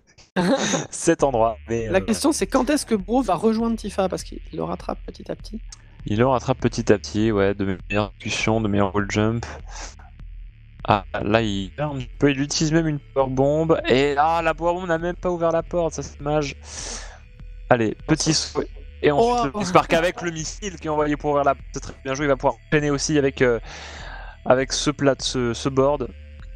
cet endroit. Mais, La euh, question c'est quand est-ce que Bro va rejoindre Tifa parce qu'il le rattrape petit à petit. il le rattrape petit à petit, ouais, de meilleures discussions, de meilleurs wall jump. Ah, là il un petit peu, il utilise même une power bomb et là la power bomb n'a même pas ouvert la porte, ça c'est dommage. Allez, petit saut et ensuite Oh. le Spark avec le missile qui est envoyé pour ouvrir la porte, c'est très bien joué, il va pouvoir enchaîner aussi avec euh, avec ce plat, ce, ce board,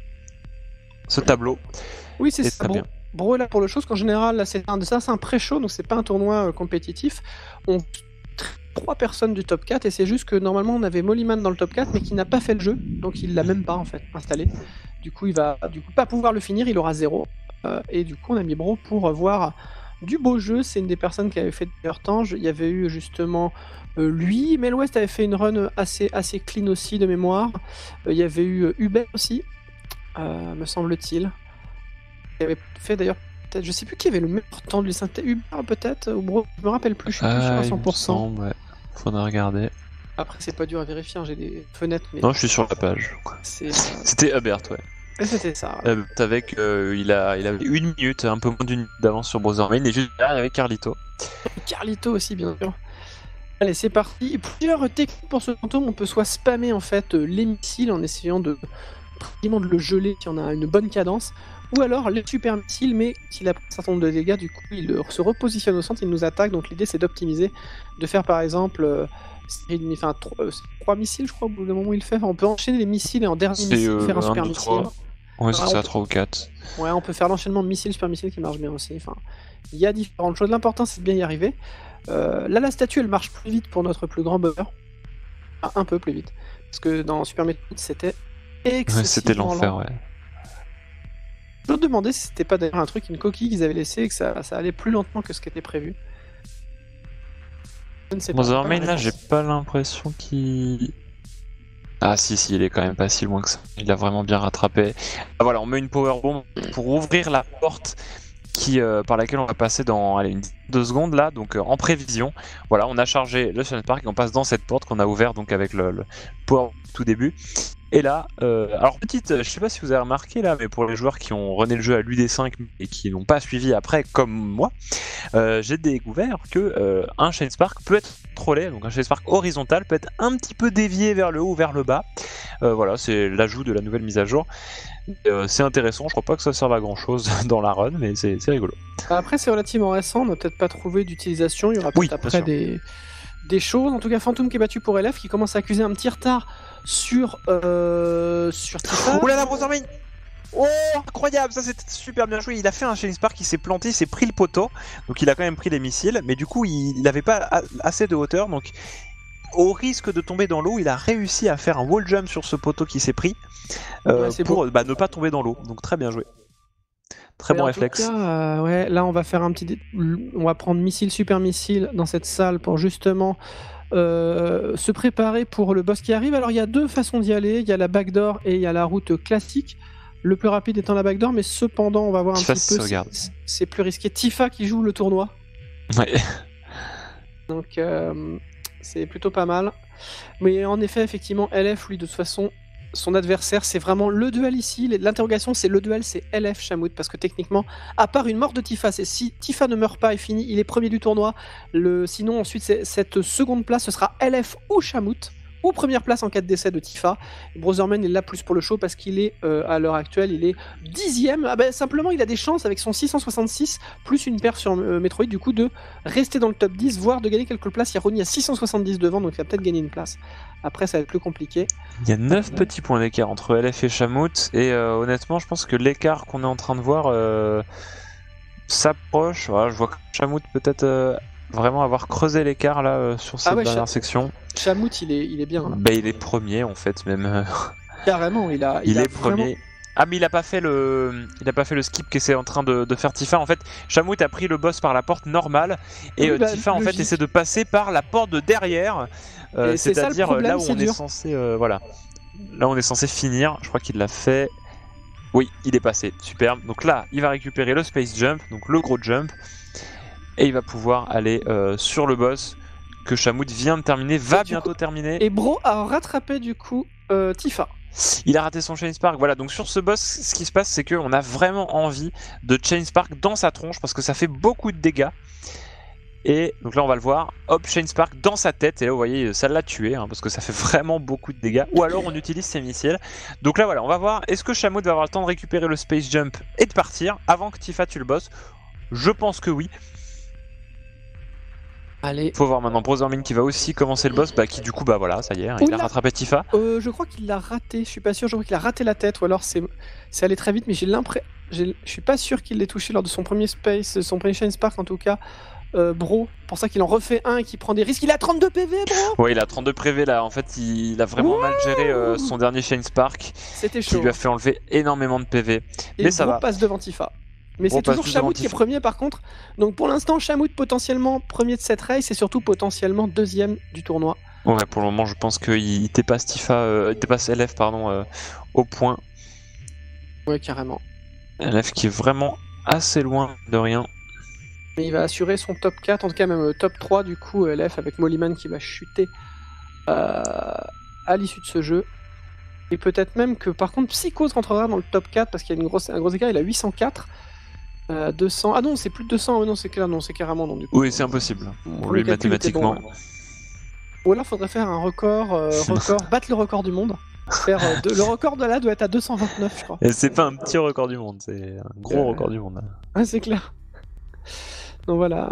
ce tableau. Oui, c'est Et ça. très Bro, bien. Bro est là pour le show, parce qu'en général, là, c'est un, ça, c'est un pré-show, donc c'est pas un tournoi euh, compétitif. On trois personnes du top quatre, et c'est juste que normalement on avait Mollyman dans le top quatre, mais qui n'a pas fait le jeu, donc il l'a même pas en fait installé. Du coup, il va du coup pas pouvoir le finir, il aura zéro. Euh, et du coup, on a mis Bro pour voir du beau jeu. C'est une des personnes qui avait fait de meilleurs temps. Il y avait eu justement euh, lui, Mel West avait fait une run assez, assez clean aussi de mémoire. Euh, il y avait eu Hubert aussi, euh, me semble-t-il. Il avait fait d'ailleurs, peut-être, je sais plus qui avait le meilleur temps de lui, c'était Hubert peut-être, ou Bro, je me rappelle plus, je suis plus sûr à cent pour cent. Il me semble, ouais. Faudra regarder. Après, c'est pas dur à vérifier, hein, j'ai des fenêtres. Mais... Non, je suis sur la page. C'était Hubert, ouais. Et c'était ça. Ouais. Euh, avec, euh, il, a, il avait une minute, un peu moins d'une minute d'avance sur Brotherman, et juste derrière, il y avait Carlito. Carlito aussi, bien sûr. Allez, c'est parti. Plusieurs techniques pour ce fantôme. On peut soit spammer en fait les missiles en essayant de pratiquement de le geler si on a une bonne cadence, ou alors les super missiles, mais s'il a pris un certain nombre de dégâts, du coup il se repositionne au centre, il nous attaque. Donc l'idée c'est d'optimiser, de faire par exemple euh, enfin, trois missiles, je crois, au bout d'un moment où il le fait. Enfin, on peut enchaîner les missiles et en dernier missile euh, faire un, un super missile. Ouais, c'est ça, trois ou quatre. Ouais, on peut faire l'enchaînement missile, super missile qui marche bien aussi. Enfin, il y a différentes choses. L'important c'est de bien y arriver. Euh, là, la statue elle marche plus vite pour notre plus grand bonheur. Ah, un peu plus vite. Parce que dans Super Metroid c'était excessivement ouais, c'était l'enfer, ouais. Je me demandais si c'était pas d'ailleurs un truc, une coquille qu'ils avaient laissé et que ça, ça allait plus lentement que ce qui était prévu. Je ne sais pas. Brotherman, là, j'ai pas l'impression qu'il. Ah si si, il est quand même pas si loin que ça. Il a vraiment bien rattrapé. Ah, voilà, on met une power bomb pour ouvrir la porte qui, euh, par laquelle on va passer dans allez, une deux secondes là, donc euh, en prévision. Voilà, on a chargé le Sun Park et on passe dans cette porte qu'on a ouverte donc avec le, le power tout début. Et là, euh, alors petite, je sais pas si vous avez remarqué là, mais pour les joueurs qui ont rené le jeu à l'U D cinq et qui n'ont pas suivi après comme moi, euh, j'ai découvert que euh, un Chain Spark peut être trollé, donc un Chain Spark horizontal peut être un petit peu dévié vers le haut ou vers le bas. Euh, voilà, c'est l'ajout de la nouvelle mise à jour. Euh, c'est intéressant, je crois pas que ça serve à grand chose dans la run, mais c'est rigolo. Après, c'est relativement récent, on n'a peut-être pas trouvé d'utilisation, il y aura peut-être oui, après des, des choses. En tout cas, Phantom qui est battu pour L F, qui commence à accuser un petit retard sur, euh, sur Tifa. Ouh là là, Brotherman! Oh, incroyable, ça c'était super bien joué. Il a fait un Chain Spark, il s'est planté, il s'est pris le poteau, donc il a quand même pris les missiles, mais du coup il n'avait pas assez de hauteur, donc au risque de tomber dans l'eau, il a réussi à faire un wall jump sur ce poteau qui s'est pris euh, ouais, pour bah, ne pas tomber dans l'eau. Donc très bien joué. Très bon réflexe. Cas, euh, ouais, là on va faire un petit, dé... on va prendre missile, super missile dans cette salle pour justement euh, se préparer pour le boss qui arrive. Alors il y a deux façons d'y aller. Il y a la backdoor et il y a la route classique. Le plus rapide étant la backdoor, mais cependant on va voir un Tifa petit peu. C'est plus risqué. Tifa qui joue le tournoi. Ouais. Donc euh, c'est plutôt pas mal. Mais en effet, effectivement, L F, lui, de toute façon, son adversaire, c'est vraiment le duel ici. L'interrogation, c'est le duel, c'est L F Shamwood. Parce que techniquement, à part une mort de Tifa, c'est si Tifa ne meurt pas et finit, il est premier du tournoi. Le... Sinon, ensuite, cette seconde place, ce sera L F ou Shamwood. Ou première place en cas de décès de Tifa. Brotherman est là plus pour le show parce qu'il est, euh, à l'heure actuelle, il est dixième. Ah ben, simplement, il a des chances avec son six cent soixante-six plus une paire sur euh, Metroid, du coup, de rester dans le top dix, voire de gagner quelques places. Il y a Ronnie à six cent soixante-dix devant, donc il va peut-être gagner une place. Après, ça va être plus compliqué. Il y a neuf petits points d'écart entre L F et Shamwood, et euh, honnêtement, je pense que l'écart qu'on est en train de voir euh, s'approche. Voilà, je vois que Shamwood peut-être euh, vraiment avoir creusé l'écart là euh, sur cette ah ouais, dernière Ch section. Shamwood, il est, il est bien. Hein. Bah, il est premier en fait, même. Carrément, il a. Il, il a est vraiment... premier. Ah mais il a pas fait le, il a pas fait le skip qu'essaie en train de, de faire Tifa. En fait, Shamwood a pris le boss par la porte normale et oui, euh, bah, Tifa en fait essaie de passer par la porte de derrière. Euh, C'est-à-dire là où on dur. est censé, euh, voilà, là où on est censé finir. Je crois qu'il l'a fait. Oui, il est passé, superbe. Donc là, il va récupérer le space jump, donc le gros jump, et il va pouvoir aller euh, sur le boss que Shamwood vient de terminer, va bientôt coup, terminer. Et Bro a rattrapé du coup euh, Tifa. Il a raté son Chain Spark, voilà, donc sur ce boss, ce qui se passe, c'est qu'on a vraiment envie de Chain Spark dans sa tronche, parce que ça fait beaucoup de dégâts. Et donc là, on va le voir, hop, Chain Spark dans sa tête, et là, vous voyez, ça l'a tué, hein, parce que ça fait vraiment beaucoup de dégâts. Ou alors, on utilise ses missiles. Donc là, voilà, on va voir, est-ce que Shamwood va avoir le temps de récupérer le Space Jump et de partir, avant que Tifa tue le boss? Je pense que oui. Allez. Faut voir maintenant Brotherman qui va aussi commencer le boss, bah qui du coup bah voilà, ça y est, hein, il a rattrapé Tifa. Euh, je crois qu'il l'a raté, je suis pas sûr, je crois qu'il a raté la tête ou alors c'est c'est allé très vite, mais j'ai l'impression, je suis pas sûr qu'il l'ait touché lors de son premier space, son premier Chain Spark en tout cas. Euh, Bro, pour ça qu'il en refait un et qu'il prend des risques. Il a trente-deux P V, Bro. Ouais, il a trente-deux P V là. En fait, il, il a vraiment Ouh mal géré euh, son dernier Chain Spark. C'était chaud. Qui lui a fait enlever énormément de P V. Et mais ça Bro va. passe devant Tifa. Mais Bon, c'est passe toujours tout Chamout devant qui est Tifa. premier par contre. Donc pour l'instant, Chamout potentiellement premier de cette race et surtout potentiellement deuxième du tournoi. Ouais, pour le moment, je pense qu'il il dépasse Tifa, euh, il dépasse L F, pardon, euh, au point. Ouais, carrément. L F qui est vraiment assez loin de rien. Mais il va assurer son top quatre, en tout cas même le top trois du coup, L F avec Mollyman qui va chuter euh, à l'issue de ce jeu. Et peut-être même que par contre Psychose rentrera dans le top quatre parce qu'il y a une grosse, un gros écart, il a huit cent quatre. Euh, deux cents. Ah non, c'est plus de deux cents, oh non, c'est clair, non, c'est carrément non du coup. Oui, c'est impossible. Pour Le lui, calcul était bon, mathématiquement. Ou alors faudrait faire un record, euh, record battre le record du monde. Faire, euh, de- le record de là doit être à deux cent vingt-neuf, je crois. Et c'est pas un petit record du monde, c'est un gros Euh, record du monde. Ah, c'est clair. Donc voilà.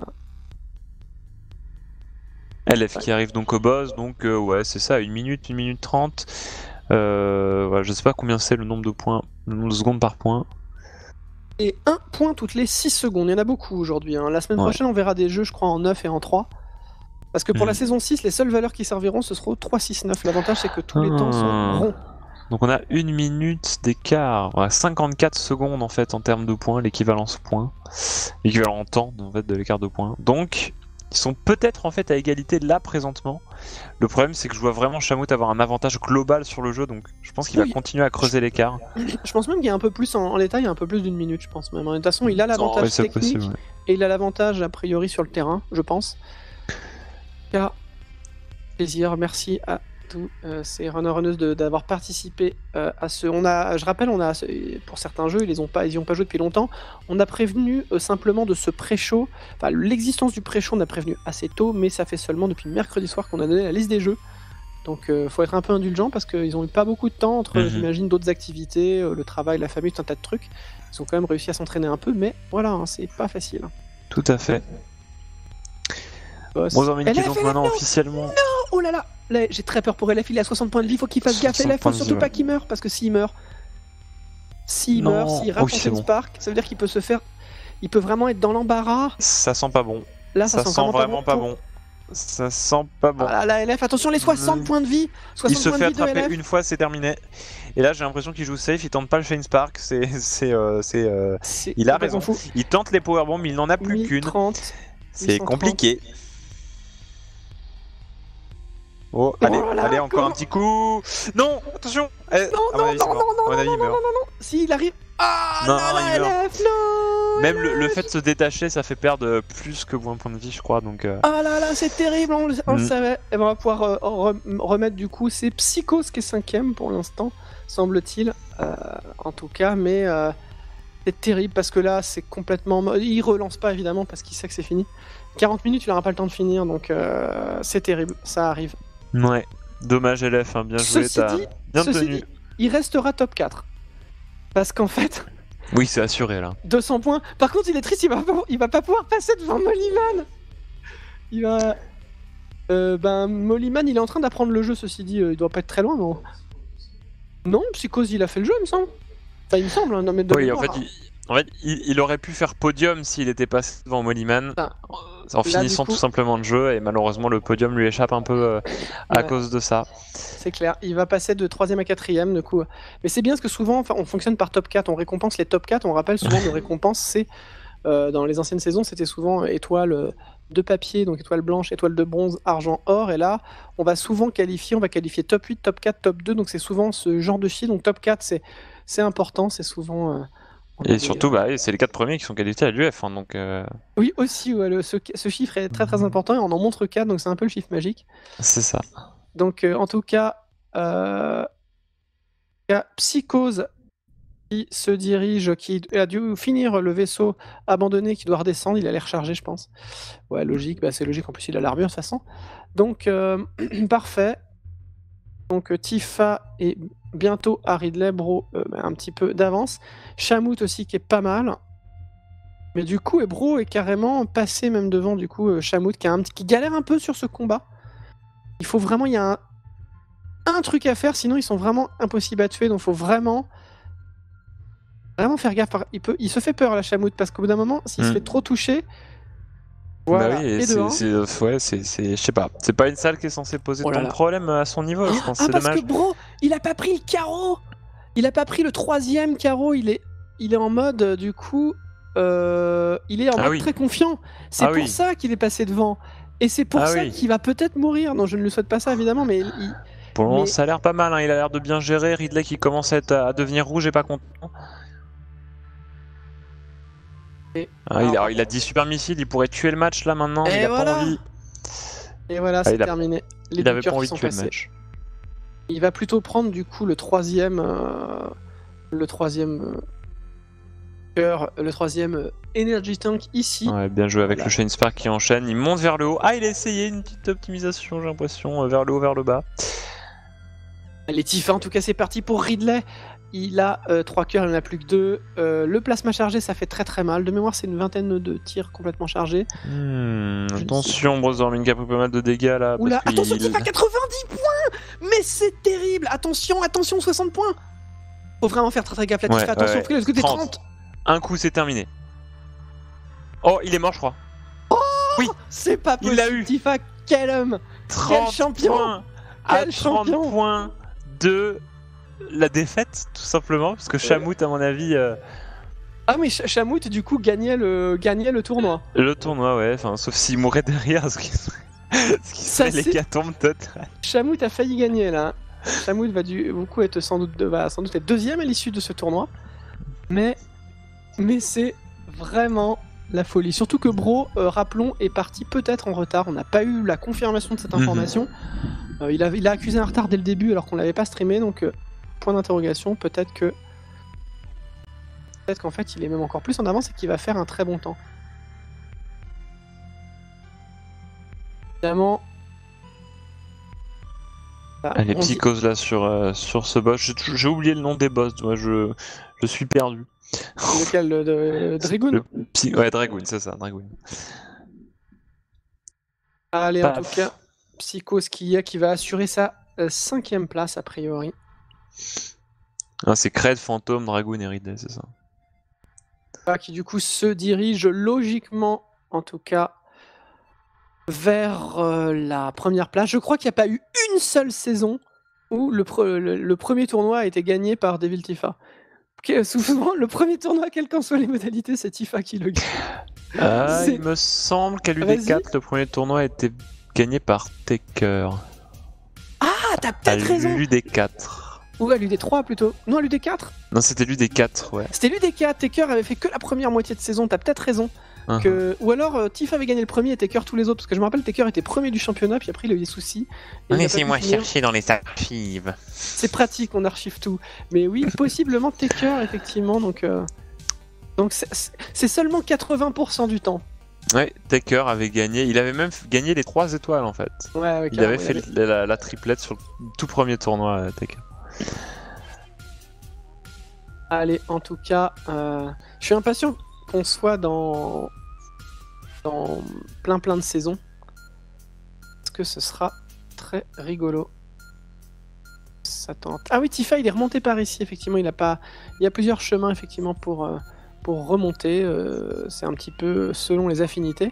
L F qui arrive donc au boss, donc euh, ouais, c'est ça, une minute, une minute trente. Euh, voilà, je sais pas combien c'est le nombre de points, le nombre de secondes par point. Et un point toutes les six secondes, il y en a beaucoup aujourd'hui. Hein. La semaine Ouais. prochaine, on verra des jeux, je crois, en neuf et en trois. Parce que pour Mm. la saison six, les seules valeurs qui serviront, ce seront trois, six, neuf. L'avantage, c'est que tous les temps sont Ah. ronds. Donc on a une minute d'écart, ouais, cinquante-quatre secondes en fait en termes de points, l'équivalence points, l'équivalent en temps en fait de l'écart de points. Donc ils sont peut-être en fait à égalité là présentement. Le problème c'est que je vois vraiment Chamout avoir un avantage global sur le jeu, donc je pense qu'il Oui. va continuer à creuser l'écart. Je pense même qu'il y a un peu plus, en, en l'état, il y a un peu plus d'une minute, je pense même. De toute façon, il a l'avantage Ouais, c'est technique possible, ouais. et il a l'avantage, a priori, sur le terrain, je pense. Car, plaisir, merci à tous euh, ces runners runneuses de- d'avoir participé euh, à ce. On a, je rappelle, on a pour certains jeux, ils les ont pas, ils y ont pas joué depuis longtemps. On a prévenu euh, simplement de ce pré-show. Enfin, l'existence du pré-show, on a prévenu assez tôt, mais ça fait seulement depuis mercredi soir qu'on a donné la liste des jeux. Donc, euh, faut être un peu indulgent parce qu'ils ont eu pas beaucoup de temps entre, Mhm. j'imagine, d'autres activités, euh, le travail, la famille, tout un tas de trucs. Ils ont quand même réussi à s'entraîner un peu, mais voilà, hein, c'est pas facile. hein. Tout à fait. Boss. Mozambique qui est L F, donc L F, maintenant non officiellement. Oh là là, là, j'ai très peur pour L F, il est à soixante points de vie, faut qu'il fasse gaffe. soixante L F, faut points de vie, surtout ouais. pas qu'il meure, parce que s'il meurt, s'il Non. meurt, s'il Oh rate oui, son c'est bon. Spark, ça veut dire qu'il peut se faire. Il peut vraiment être dans l'embarras. Ça sent pas bon. Là, ça, Ça, sent, sent vraiment pas pour- bon. Ça sent pas bon. Ah là là, L F, attention, les soixante Mm. points de vie. Il soixante se points fait de vie de attraper L F. une fois, c'est terminé. Et là, j'ai l'impression qu'il joue safe, il tente pas le Shane Spark. C'est, c'est, euh, c'est, euh, C'est il a complètement raison. fou. Il tente les powerbombs, mais il n'en a plus mille qu'une. trente. C'est huit cent trente. compliqué. Oh, Oh allez, là là, allez, encore comment- un petit coup. Non, attention. Eh, Non, à mon non, avis, non, c'est mort. non, À mon non, avis, non, il non, meurt. non, non, non. Si, il arrive. Ah Non, là là, il meurt. L F, non. Même le, le L F. fait de se détacher, ça fait perdre plus que un point de vie, je crois. Donc, euh, Ah là là, c'est terrible, on, le- on le Mm. savait. Et ben, on va pouvoir euh, re- remettre du coup, c'est Psychose qui est cinquième pour l'instant, semble-t-il, euh, en tout cas, mais euh, c'est terrible parce que là, c'est complètement. mo- Il relance pas évidemment parce qu'il sait que c'est fini. quarante minutes, il n'aura pas le temps de finir, donc euh, c'est terrible, ça arrive. ouais. Dommage, L F, hein, bien joué, Ceci t'as dit, bien ceci tenu. dit, il restera top quatre. Parce qu'en fait, Oui, c'est assuré là. deux cents points. Par contre, il est triste, il va pas, il va pas pouvoir passer devant Mollyman. Il va. Euh, ben, Mollyman, il est en train d'apprendre le jeu, ceci dit, euh, il doit pas être très loin, non Non, Psychose, il a fait le jeu, il me semble. Enfin, il me semble, hein, non, mais de Oui, en mémoire, fait, hein. il, en fait il, il aurait pu faire podium s'il était passé devant Mollyman. Enfin, En là, finissant du coup- tout simplement le jeu, et malheureusement le podium lui échappe un peu euh, à Ouais. cause de ça. C'est clair, il va passer de troisième à quatrième, du coup. Mais c'est bien parce que souvent, enfin, on fonctionne par top quatre, on récompense les top quatre, on rappelle souvent de récompense, c'est. euh, dans les anciennes saisons, c'était souvent étoile euh, de papier, donc étoile blanche, étoile de bronze, argent, or, et là, on va souvent qualifier, on va qualifier top huit, top quatre, top deux, donc c'est souvent ce genre de chiffre, donc top quatre, c'est c'est important, c'est souvent. euh, on a Et des- surtout, bah, c'est les quatre premiers qui sont qualifiés à l'U F. Hein, donc, euh, Oui, aussi, ouais, le- ce, ce chiffre est très très important, et on en montre quatre, donc c'est un peu le chiffre magique. c'est ça. Donc, euh, en tout cas, euh, il y a Psychose qui se dirige, qui a dû finir le vaisseau abandonné, qui doit redescendre. Il allait recharger, je pense. Ouais, logique. Bah, c'est logique. En plus, il a l'armure de toute façon. Donc, euh, parfait. Donc, euh, Tifa et bientôt à Ridley, Bro, euh, bah, un petit peu d'avance. Chamout aussi, qui est pas mal. Mais du coup, et Bro est carrément passé même devant, du coup, euh, Chamout, qui, a un petit- qui galère un peu sur ce combat. Il faut vraiment, il y a un, un truc à faire, sinon ils sont vraiment impossibles à tuer, donc faut vraiment, vraiment faire gaffe. Il, peut, il se fait peur, la Chamout, parce qu'au bout d'un moment, s'il se Mm. fait trop toucher, voilà, Bah oui, et et de c'est, un. c'est, euh, ouais, c'est, c'est- je sais pas. C'est pas une salle qui est censée poser Oh là tant de là. problèmes à son niveau, je pense. Ah, c'est parce dommage. que Bro, il a pas pris le carreau. Il a pas pris le troisième carreau. Il est, il est en mode, euh, du coup, euh, il est en Ah mode oui. très confiant. C'est Ah pour oui. ça qu'il est passé devant. Et c'est pour Ah ça oui. qu'il va peut-être mourir. Non, je ne le souhaite pas ça évidemment, mais il... Pour le moment, mais... ça a l'air pas mal, hein. Il a l'air de bien gérer. Ridley qui commence à, être, à devenir rouge et pas content. Et... Ah, Alors... il, a, il a dit super missile, il pourrait tuer le match là maintenant, mais Et il a voilà. pas envie. Et voilà, Ah, c'est il a- terminé. Les Il deux avait pas cœurs qui envie de sont tuer le passés. match. Il va plutôt prendre du coup le troisième, euh, le troisième euh, cœur, le troisième euh, Energy Tank ici. Ouais, bien joué avec Voilà. le Shane Spark qui enchaîne. Il monte vers le haut. Ah, il a essayé une petite optimisation, j'ai l'impression, euh, vers le haut, vers le bas. Les Tifa, en tout cas, c'est parti pour Ridley. Il a euh, trois cœurs, il n'en a plus que deux. Euh, le plasma chargé, ça fait très très mal. De mémoire, c'est une vingtaine de tirs complètement chargés. Hmm, Je ne attention, Brothermin qui a pris pas mal de dégâts là. Oula, parce attention, qu'il- Tifa, quatre-vingt-dix points. Mais c'est terrible. Attention, attention, soixante points. Faut vraiment faire très très gaffe là, Ouais, Tifa. Attention, ouais, parce que le côté trente. trente. Un coup, c'est terminé. Oh, il est mort, je crois. Oui, C'est pas Il possible. l'a eu. Tifa, quel homme. trente champion. points à Quel trente champion. points de la défaite, tout simplement. Parce que Shamout, à mon avis, euh, Ah, mais Ch- Shamout, du coup, gagnait le, gagnait le tournoi. le tournoi, ouais, enfin, sauf s'il mourait derrière, ce qui serait, ce qui Ça, serait c'est- l'hécatombe totale. Shamout a failli gagner là. Shamout va du beaucoup être sans doute, va sans doute être deuxième à l'issue de ce tournoi. Mais, mais c'est vraiment la folie. Surtout que Bro, euh, rappelons, est parti peut-être en retard. On n'a pas eu la confirmation de cette Mhm. information. Euh, il, a, il a accusé un retard dès le début alors qu'on l'avait pas streamé. Donc, euh, point d'interrogation. Peut-être que. Peut-être qu'en fait, il est même encore plus en avance et qu'il va faire un très bon temps. Évidemment. Ah, Ah, les on dit- psychoses là sur, euh, sur ce boss, j'ai j'ai oublié le nom des boss, moi je, je suis perdu. Lequel de, de Dragoon. Le psy- Ouais, Dragoon, c'est ça, Dragoon. Allez, en Paf. tout cas, Psychos qui, y a- qui va assurer sa euh, cinquième place a priori. Ah, c'est Cred, Fantôme, Dragoon et Ridley, c'est ça. Ah, qui du coup se dirige logiquement, en tout cas, vers euh, la première place. Je crois qu'il n'y a pas eu une seule saison où le, pre- le- le premier tournoi a été gagné par Devil Tifa. Ok, souvent, le premier tournoi, quelles qu'en soient les modalités, c'est Tifa qui le gagne. Ah, C'est- il me semble qu'à l'U Vas-y. D quatre, le premier tournoi a été gagné par Taker. Ah, t'as À peut-être raison. l'U D quatre. Ou à l'U D trois plutôt. Non, à l'U D quatre. Non, c'était l'U D quatre, ouais. C'était l'U D quatre. Taker avait fait que la première moitié de saison. T'as peut-être raison. Uh-huh. Que... Ou alors euh, Tifa avait gagné le premier et Taker tous les autres. Parce que je me rappelle, Taker était premier du championnat, puis après il a eu des soucis. et il a pas pu Laissez-moi finir. chercher dans les archives. C'est pratique, on archive tout. Mais oui, possiblement Taker, effectivement. Donc, euh, donc c'est- c'est c'est seulement quatre-vingts pour cent du temps. Ouais, Taker avait gagné, il avait même f- gagné les trois étoiles en fait. Ouais, ouais, Il carrément, avait fait avait- la, la- la triplette sur le tout premier tournoi, euh, Taker. Allez, en tout cas, euh, je suis impatient qu'on soit dans... dans plein plein de saisons. Parce que ce sera très rigolo. Ça tente. Ah oui, Tifa, il est remonté par ici, effectivement. Il a pas... il y a plusieurs chemins, effectivement, pour, euh, pour remonter. euh, c'est un petit peu selon les affinités.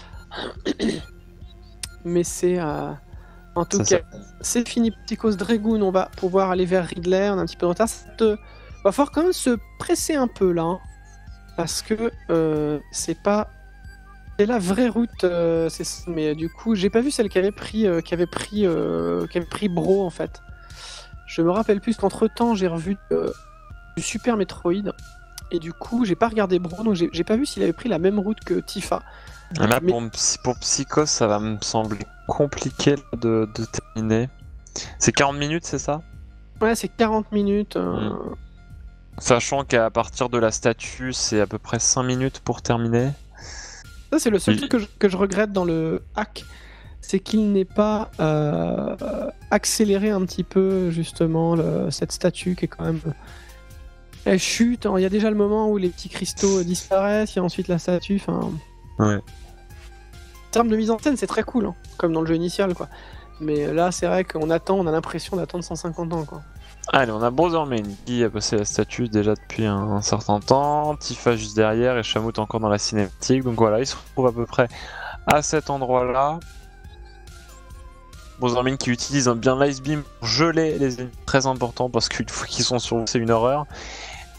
Mais c'est... euh, en tout Ça, cas, c'est fini, Psychos Dragoon. On va pouvoir aller vers Ridley. On a un petit peu de retard. Ça te- va falloir quand même se presser un peu là, hein, parce que euh, c'est pas c'est la vraie route. euh, c'est- mais du coup, j'ai pas vu celle qui avait pris euh, qui avait pris euh, qui avait pris Bro en fait. Je me rappelle plus qu'entre temps j'ai revu euh, du Super Metroid et du coup j'ai pas regardé Bro, donc j'ai j'ai pas vu s'il avait pris la même route que Tifa. Là, Mais- pour, Psy- pour Psychos, ça va me sembler compliqué là, de, de terminer. C'est quarante minutes, c'est ça? Ouais, c'est quarante minutes. euh, Mm. Sachant qu'à partir de la statue, c'est à peu près cinq minutes pour terminer. Ça, c'est le seul Oui. truc que je, que je regrette dans le hack, c'est qu'il n'ait pas euh, accéléré un petit peu, justement, le- cette statue qui est quand même. Elle chute, hein. Il y a déjà le moment où les petits cristaux disparaissent, il y a ensuite la statue, enfin. Ouais. En termes de mise en scène, c'est très cool, hein, comme dans le jeu initial, quoi. Mais là, c'est vrai qu'on attend, on a l'impression d'attendre cent cinquante ans, quoi. Allez, on a Brotherman qui a passé la statue déjà depuis un, un certain temps, Tifa juste derrière et Shamout encore dans la cinématique. Donc voilà, il se retrouve à peu près à cet endroit-là. Brotherman qui utilise un bien l'Ice Beam pour geler les ennemis, très important parce qu'une fois qu'ils sont sur vous, c'est une horreur.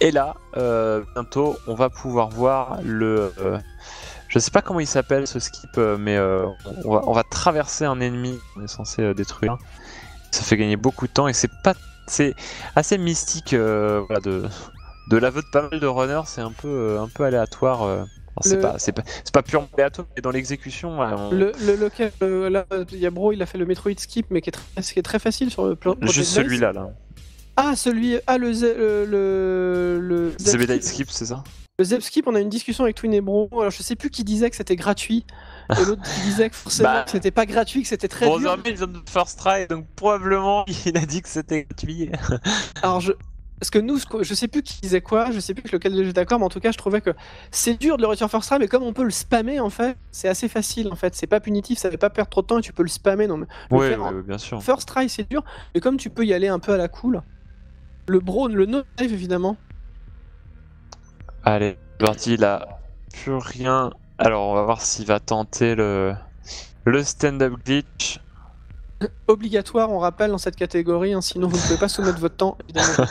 Et là, euh, bientôt, on va pouvoir voir le... Euh, je sais pas comment il s'appelle ce skip, euh, mais euh, on, va, on va traverser un ennemi qu'on est censé euh, détruire. Ça fait gagner beaucoup de temps et c'est pas... C'est assez mystique euh, voilà, de, de l'aveu de pas mal de runners, c'est un peu, euh, un peu aléatoire. Euh. C'est Le- pas, c'est pas, c'est pas purement aléatoire, mais dans l'exécution... ouais, on- Le, le lequel, euh, là, il y a Bro, il a fait le Metroid Skip, mais qui est très, qui est très facile sur le plan. Juste celui-là, là. Ah, celui. Ah, le. Z- le. Le. le C'est Zep Bedite Skip. Skip, c'est ça? Le Zep Skip, on a eu une discussion avec Twin et Bro. Alors, je sais plus qui disait que c'était gratuit, et l'autre qui disait que forcément Bah, que c'était pas gratuit, que c'était très dur. Brotherman, il vient de first try, donc probablement il a dit que c'était gratuit. Alors, je. Parce que nous, ce que- je sais plus qui disait quoi, je sais plus lequel j'étais d'accord, mais en tout cas, je trouvais que c'est dur de le réussir first try, mais comme on peut le spammer, en fait, c'est assez facile, en fait. C'est pas punitif, ça fait pas perdre trop de temps et tu peux le spammer. Non, mais le Ouais, faire en ouais, bien sûr. first try, c'est dur, mais comme tu peux y aller un peu à la cool, le bro, le no dive évidemment. Allez, Birdie, il a plus rien. Alors, on va voir s'il va tenter le, le stand-up glitch. Obligatoire, on rappelle dans cette catégorie, hein, sinon vous ne pouvez pas soumettre votre temps, évidemment.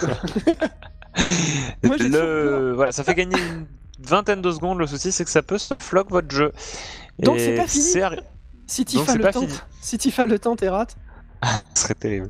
Moi, j'ai toujours Le... Voilà, ça fait gagner une vingtaine de secondes. Le souci, c'est que ça peut se flock votre jeu. Donc, Et c'est pas fini. c'est- Si Donc, Tifa c'est le pas tente, fini. si Tifa le tente et rate, Ce serait terrible.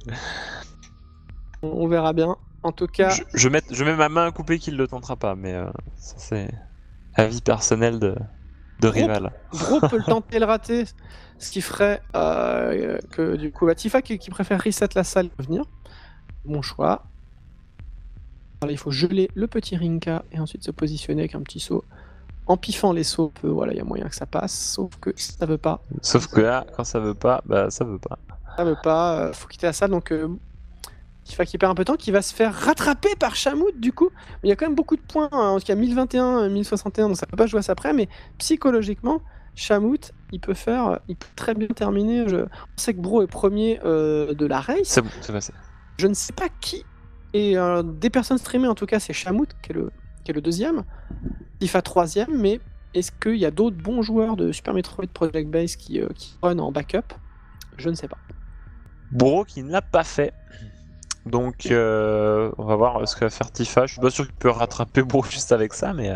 on, on verra bien. En tout cas, Je, je, mets, je mets ma main à couper qu'il le tentera pas, mais euh, ça, c'est avis personnel de, de Gros- rival. Bro peut le tenter et le rater, ce qui ferait euh, que du coup, bah, Tifa qui, qui préfère reset la salle peut venir. Bon choix. Alors, il faut geler le petit Rinka et ensuite se positionner avec un petit saut. En piffant les sauts, peu, voilà, il y a moyen que ça passe, sauf que ça veut pas. Sauf que là, quand ça veut pas, bah ça veut pas. Ça veut pas, euh, faut quitter la salle, donc euh, Tifa qui perd un peu de temps, qui va se faire rattraper par Shamout du coup. Mais il y a quand même beaucoup de points, hein, en tout cas mille vingt et un, mille soixante et un, donc ça peut pas jouer à ça après, mais psychologiquement, Shamout, il peut faire, il peut très bien terminer. Je... On sait que Bro est premier euh, de la race. C'est bon, c'est passé. Je ne sais pas qui est euh, des personnes streamées, en tout cas c'est Shamout qui est le, qui est le deuxième, Tifa troisième, mais est-ce qu'il y a d'autres bons joueurs de Super Metroid Project Base qui, euh, qui run en backup? Je ne sais pas. Bro qui ne l'a pas fait. Donc euh, on va voir ce que va faire Tifa. Je suis pas sûr qu'il peut rattraper Bro juste avec ça, mais... euh,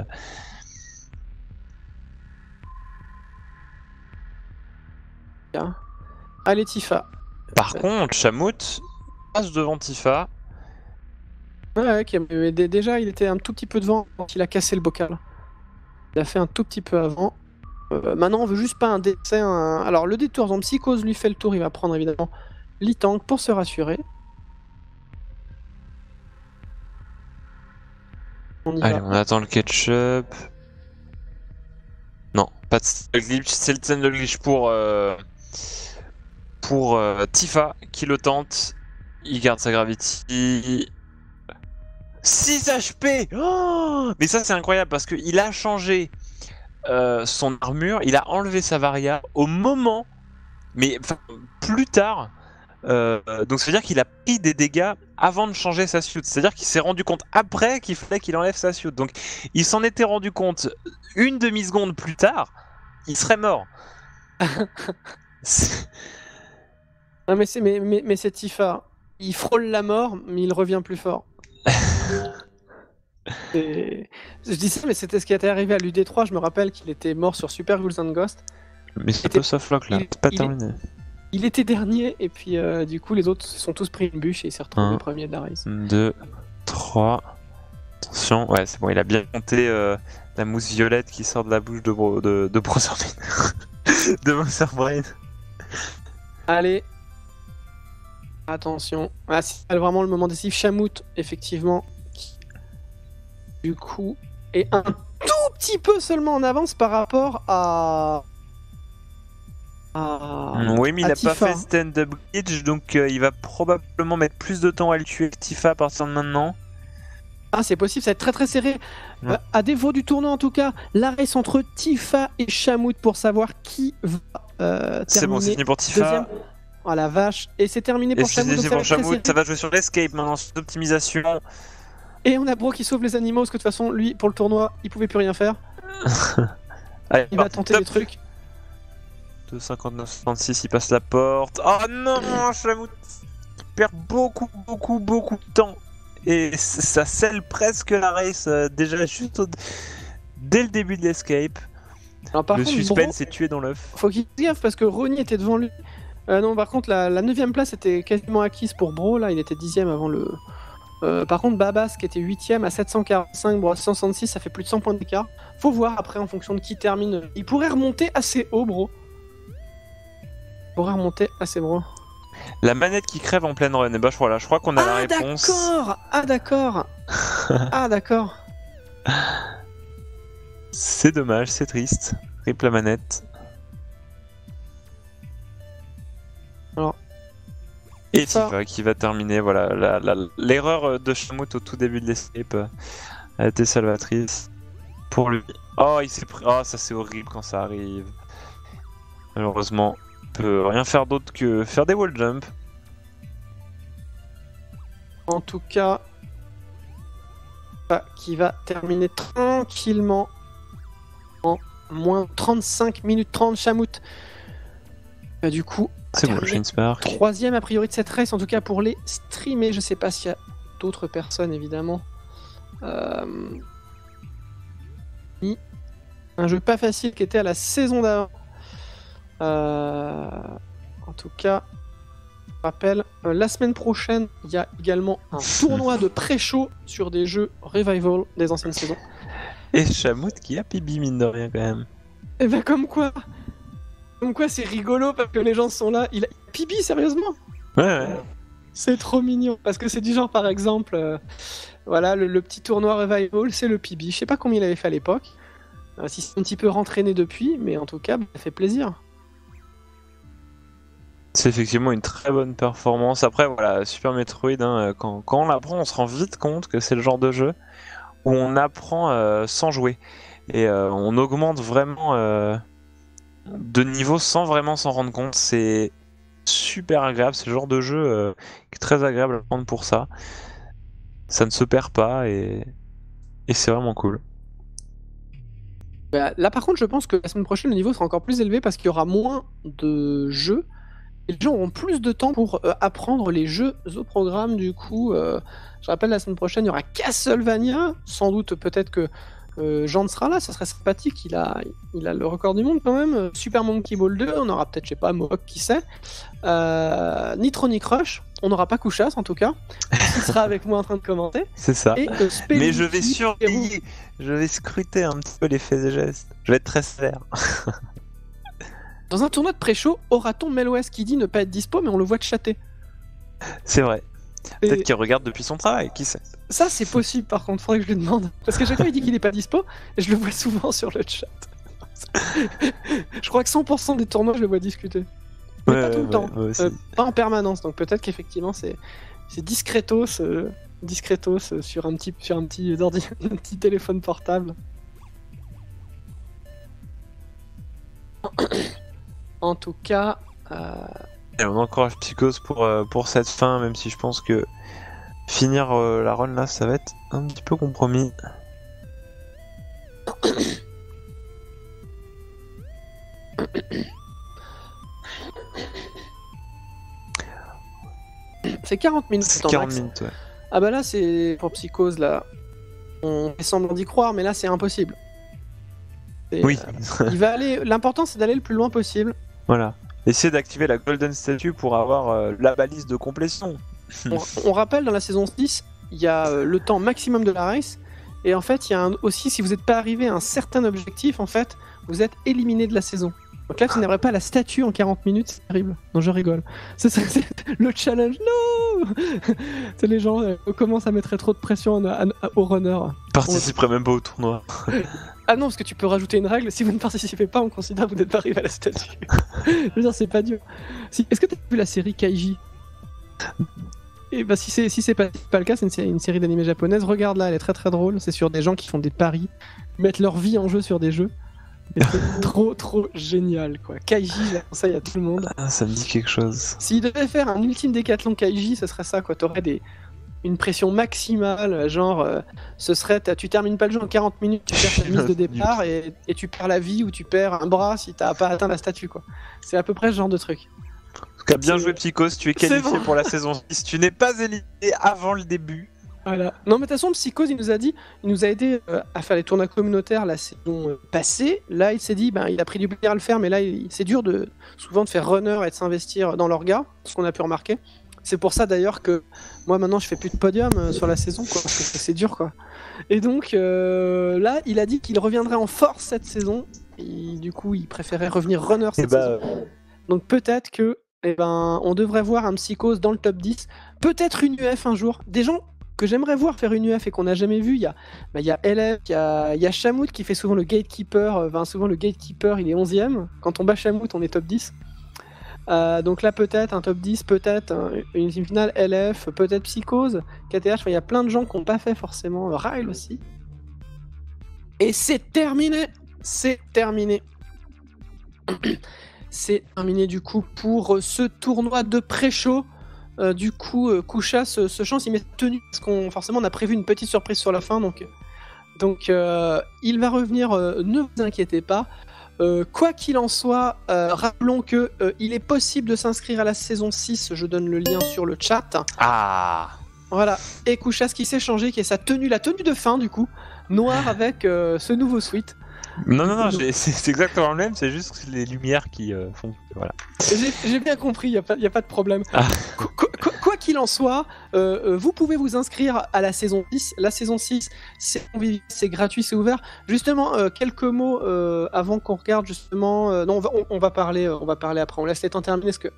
Allez Tifa. Par contre, Shamout passe devant Tifa. Ouais, ouais, ok, mais dé- déjà il était un tout petit peu devant quand il a cassé le bocal. Il a fait un tout petit peu avant. Euh, maintenant on veut juste pas un décès. Un... Alors le détour en psychose lui fait le tour, il va prendre évidemment l'I-Tank pour se rassurer. On y Allez, va. on attend le ketchup. Non, pas de stand glitch. C'est le stand glitch pour, euh, pour euh, Tifa qui le tente. Il garde sa gravity. six H P oh Mais ça c'est incroyable parce qu'il a changé euh, son armure, il a enlevé sa varia au moment, mais enfin, plus tard, euh, donc ça veut dire qu'il a pris des dégâts avant de changer sa suite, c'est à dire qu'il s'est rendu compte après qu'il fallait qu'il enlève sa suite, donc il s'en était rendu compte une demi-seconde plus tard, il serait mort. C'est- Ah, mais c'est mais, mais, mais c'est Tifa. Il frôle la mort, mais il revient plus fort. Et... Je dis ça, mais c'était ce qui était arrivé à l'U D trois. Je me rappelle qu'il était mort sur Super Ghouls and Ghosts. mais ça était- peut softlock là, il- c'est pas il est- terminé. Il était dernier, et puis euh, du coup, les autres se sont tous pris une bûche et il s'est retrouvé Un. premier de la race. deux, trois. Attention, ouais, c'est bon, il a bien compté euh, la mousse violette qui sort de la bouche de, Bro, de, de Brotherman. de Monster Brain. Allez. Attention. Ah, c'est vraiment le moment décisif. Shamout, effectivement, qui, du coup, est un tout petit peu seulement en avance par rapport à. à... oui, mais il à a Tifa. pas fait stand-up glitch, donc euh, il va probablement mettre plus de temps à le tuer que Tifa à partir de maintenant. Ah, c'est possible, ça va être très très serré. Ouais. Euh, à défaut du tournoi, en tout cas, la race entre Tifa et Shamout pour savoir qui va euh, C'est bon, c'est terminer fini pour Tifa. deuxième. Oh la vache. Et c'est terminé Et pour c'est Shamout. donc fini ça va pour être très Shamout, serré. ça va jouer sur l'escape maintenant, sur l'optimisation. Et on a Bro qui sauve les animaux, parce que de toute façon, lui, pour le tournoi, il pouvait plus rien faire. Allez, Il va parti, tenter top. des trucs. deux cinquante-neuf soixante-six, il passe la porte. Oh non, Shamout il perd beaucoup, beaucoup, beaucoup de temps. et ça scelle presque la race euh, déjà juste au... dès le début de l'escape. Alors, par le contre, suspense Bro, est tué dans l'œuf. faut qu'il fasse gaffe parce que Ronnie était devant lui. Euh, non, par contre, la neuvième place était quasiment acquise pour Bro. Là, il était dixième avant le. Euh, par contre, Babas qui était huitième à sept cent quarante-cinq, Bro à cent soixante-six, ça fait plus de cent points d'écart. Faut voir après en fonction de qui termine. Il pourrait remonter assez haut, Bro. Il pourrait remonter assez Bro. La manette qui crève en pleine run, et bah je crois là, je crois qu'on a ah, la réponse. D'accord ah d'accord Ah d'accord C'est dommage, c'est triste. Rip la manette. Alors. Et ça... Tifa qui va terminer, voilà, la, la, l'erreur de Shamout au tout début de l'escape a été salvatrice pour lui. Oh, il s'est pris... oh, ça c'est horrible quand ça arrive. Malheureusement, on peut rien faire d'autre que faire des wall jump. En tout cas, qui va terminer tranquillement en moins trente-cinq minutes trente, Shamout. Bah, du coup, c'est bon, j'espère. Troisième a priori de cette race, en tout cas pour les streamers. Je sais pas s'il y a d'autres personnes évidemment. Euh... Un jeu pas facile qui était à la saison d'avant. Euh... En tout cas, je rappelle, euh, la semaine prochaine, il y a également un tournoi de pré-show sur des jeux revival des anciennes saisons. Et Shamout qui a Pibi mine de rien quand même. Et bah comme quoi Comme quoi c'est rigolo parce que les gens sont là. Il a Pibi sérieusement. Ouais ouais. C'est trop mignon parce que c'est du genre par exemple, euh, voilà le, le petit tournoi revival, c'est le Pibi. Je sais pas combien il avait fait à l'époque. Euh, si c'est un petit peu rentraîné depuis, mais en tout cas, ça fait plaisir. C'est effectivement une très bonne performance. Après, voilà, Super Metroid, hein, quand, quand on l'apprend, on se rend vite compte que c'est le genre de jeu où on apprend euh, sans jouer. Et euh, on augmente vraiment euh, de niveau sans vraiment s'en rendre compte. C'est super agréable. C'est le genre de jeu euh, qui est très agréable à prendre pour ça. Ça ne se perd pas et, et c'est vraiment cool. Bah, là, par contre, je pense que la semaine prochaine, le niveau sera encore plus élevé parce qu'il y aura moins de jeux. Et les gens auront plus de temps pour euh, apprendre les jeux au programme. Du coup, euh, je rappelle, la semaine prochaine, il y aura Castlevania. Sans doute, peut-être que euh, Jean sera là. Ça serait sympathique. Il a, il a le record du monde quand même. Super Monkey Ball deux. On aura peut-être, je sais pas, Mohawk, qui sait. Euh, Nitronic Rush. On n'aura pas Couchas, en tout cas. Il sera avec moi en train de commenter. C'est ça. Et, euh, Mais je vais surveiller. Je vais scruter un petit peu les faits et gestes. Je vais être très sévère. Dans un tournoi de pré-show, aura-t-on Melwes qui dit ne pas être dispo, mais on le voit chatter? C'est vrai. Et... Peut-être qu'il regarde depuis son travail, qui sait. Ça, c'est possible, par contre, faudrait que je lui demande. Parce que chaque fois, il dit qu'il est pas dispo, et je le vois souvent sur le chat. Je crois que cent pour cent des tournois, je le vois discuter. Mais ouais, pas tout ouais, le temps, ouais, euh, pas en permanence, donc peut-être qu'effectivement, c'est discretos, euh, discretos euh, sur un petit, sur un petit, ordi... un petit téléphone portable. En tout cas... Euh... Et on encourage Psychose pour, euh, pour cette fin, même si je pense que finir euh, la run là, ça va être un petit peu compromis. C'est quarante minutes. C'est quarante minutes, ouais. Ah bah là, c'est pour Psychose, là. On fait semblant d'y croire, mais là, c'est impossible. Oui. Euh, il va aller... L'important, c'est d'aller le plus loin possible. Voilà. Essayez d'activer la Golden Statue pour avoir euh, la balise de complétion. on, on rappelle, dans la saison six, il y a euh, le temps maximum de la race. Et en fait, il y a un, aussi, si vous n'êtes pas arrivé à un certain objectif, en fait, vous êtes éliminé de la saison. Donc là, tu n'aurais pas la statue en quarante minutes, c'est terrible. Non, je rigole. C'est, c'est, c'est le challenge, non. C'est les gens euh, commencent à mettre trop de pression à, à, à, aux runners. Participerait on... même pas au tournoi. Ah non, parce que tu peux rajouter une règle, si vous ne participez pas, on considère que vous n'êtes pas arrivé à la statue. Je veux dire, c'est pas dur. Si, est-ce que tu as vu la série Kaiji? Et bah si c'est si c'est pas, pas le cas, c'est une série, une série d'animés japonaise, regarde-la, elle est très très drôle, c'est sur des gens qui font des paris, mettent leur vie en jeu sur des jeux. Et c'est trop trop génial quoi. Kaiji, je la conseille à tout le monde. Ah, ça me dit quelque chose. S'il devait faire un ultime décathlon Kaiji, ce serait ça quoi, t'aurais des... une pression maximale, genre euh, ce serait, tu termines pas le jeu en quarante minutes, tu perds ta mise de départ et, et tu perds la vie ou tu perds un bras si t'as pas atteint la statue quoi. C'est à peu près ce genre de truc. En tout cas, bien joué Psychose, tu es qualifié bon. pour la saison six, tu n'es pas éliminé avant le début. Voilà. Non, mais de toute façon, Psychose, il nous a dit, il nous a aidé euh, à faire les tournois communautaires la saison euh, passée. Là, il s'est dit, ben, il a pris du plaisir à le faire, mais là, il- c'est dur de souvent de faire runner et de s'investir dans l'orga, ce qu'on a pu remarquer. C'est pour ça d'ailleurs que moi maintenant je fais plus de podium euh, sur la saison, quoi, parce que c'est dur, quoi. Et donc euh, là, il a dit qu'il reviendrait en force cette saison. Et du coup, il préférait revenir runner Et cette bah, saison. Donc peut-être que, eh ben, on devrait voir un Psychose dans le top dix. Peut-être une U F un jour. Des gens que j'aimerais voir faire une U F et qu'on n'a jamais vu, il y a, bah, il y a L F, il y a, il y a Shamout qui fait souvent le gatekeeper. euh, Enfin, souvent le gatekeeper, il est onzième. Quand on bat Shamout, on est top dix. Euh, donc là, peut-être un top dix, peut-être un- une finale L F, peut-être Psychose, K T H. Enfin, il y a plein de gens qui n'ont pas fait forcément. euh, Ryle aussi. Et c'est terminé. C'est terminé. C'est terminé du coup pour euh, ce tournoi de pré-show. Euh, du coup, euh, Kusha se, se chance, il met tenue parce qu'on forcément on a prévu une petite surprise sur la fin, donc donc euh, il va revenir. euh, ne vous inquiétez pas. Euh, quoi qu'il en soit, euh, rappelons que euh, il est possible de s'inscrire à la saison six. Je donne le lien sur le chat. ah, Voilà. Et Kusha, ce qui s'est changé, qui est sa tenue, la tenue de fin du coup, noire avec euh, ce nouveau sweat. non, non, non, j'ai- c'est c'est exactement le même, c'est juste les lumières qui euh, font. Voilà. J'ai j'ai bien compris, il n'y a, pas- y a pas de problème. Ah. Qu- qu- qu- Quoi qu'il en soit, euh, euh, vous pouvez vous inscrire à la saison six. La saison six, c'est convivial, c'est gratuit, c'est ouvert. Justement, euh, quelques mots euh, avant qu'on regarde justement. euh, non, on va, on, on va parler, euh, on va parler après. On laisse les temps terminer parce que.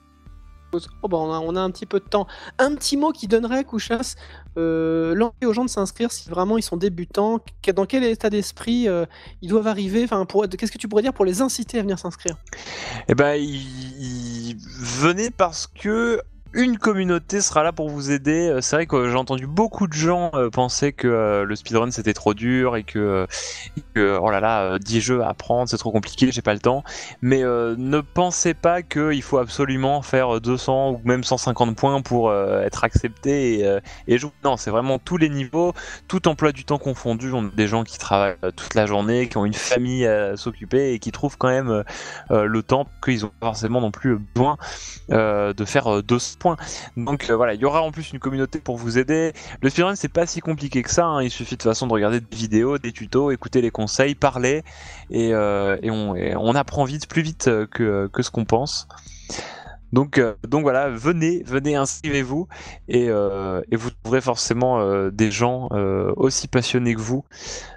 Oh, bah, on, a, on a un petit peu de temps. Un petit mot qui donnerait, Kouchas, euh, l'envie aux gens de s'inscrire si vraiment ils sont débutants. que- Dans quel état d'esprit euh, ils doivent arriver. Enfin, pour- qu'est-ce que tu pourrais dire pour les inciter à venir s'inscrire? Eh ben, il, il- venez parce que une communauté sera là pour vous aider. Euh, C'est vrai que j'ai entendu beaucoup de gens euh, penser que euh, le speedrun c'était trop dur et que, euh, et que oh là là, euh, dix jeux à apprendre c'est trop compliqué, j'ai pas le temps. Mais euh, ne pensez pas qu'il faut absolument faire deux cents ou même cent cinquante points pour euh, être accepté et, euh, et jouer. Non, c'est vraiment tous les niveaux, tout emploi du temps confondu. On a des gens qui travaillent euh, toute la journée, qui ont une famille à s'occuper et qui trouvent quand même euh, euh, le temps qu'ils ont pas forcément non plus besoin euh, de faire euh, deux cents points. Donc euh, voilà, il y aura en plus une communauté pour vous aider. Le speedrun c'est pas si compliqué que ça, hein. Il suffit de toute façon de regarder des vidéos, des tutos, écouter les conseils, parler et, euh, et, on, et on apprend vite, plus vite euh, que, que ce qu'on pense. Donc, euh, donc voilà, venez, venez, inscrivez-vous et, euh, et vous trouverez forcément euh, des gens euh, aussi passionnés que vous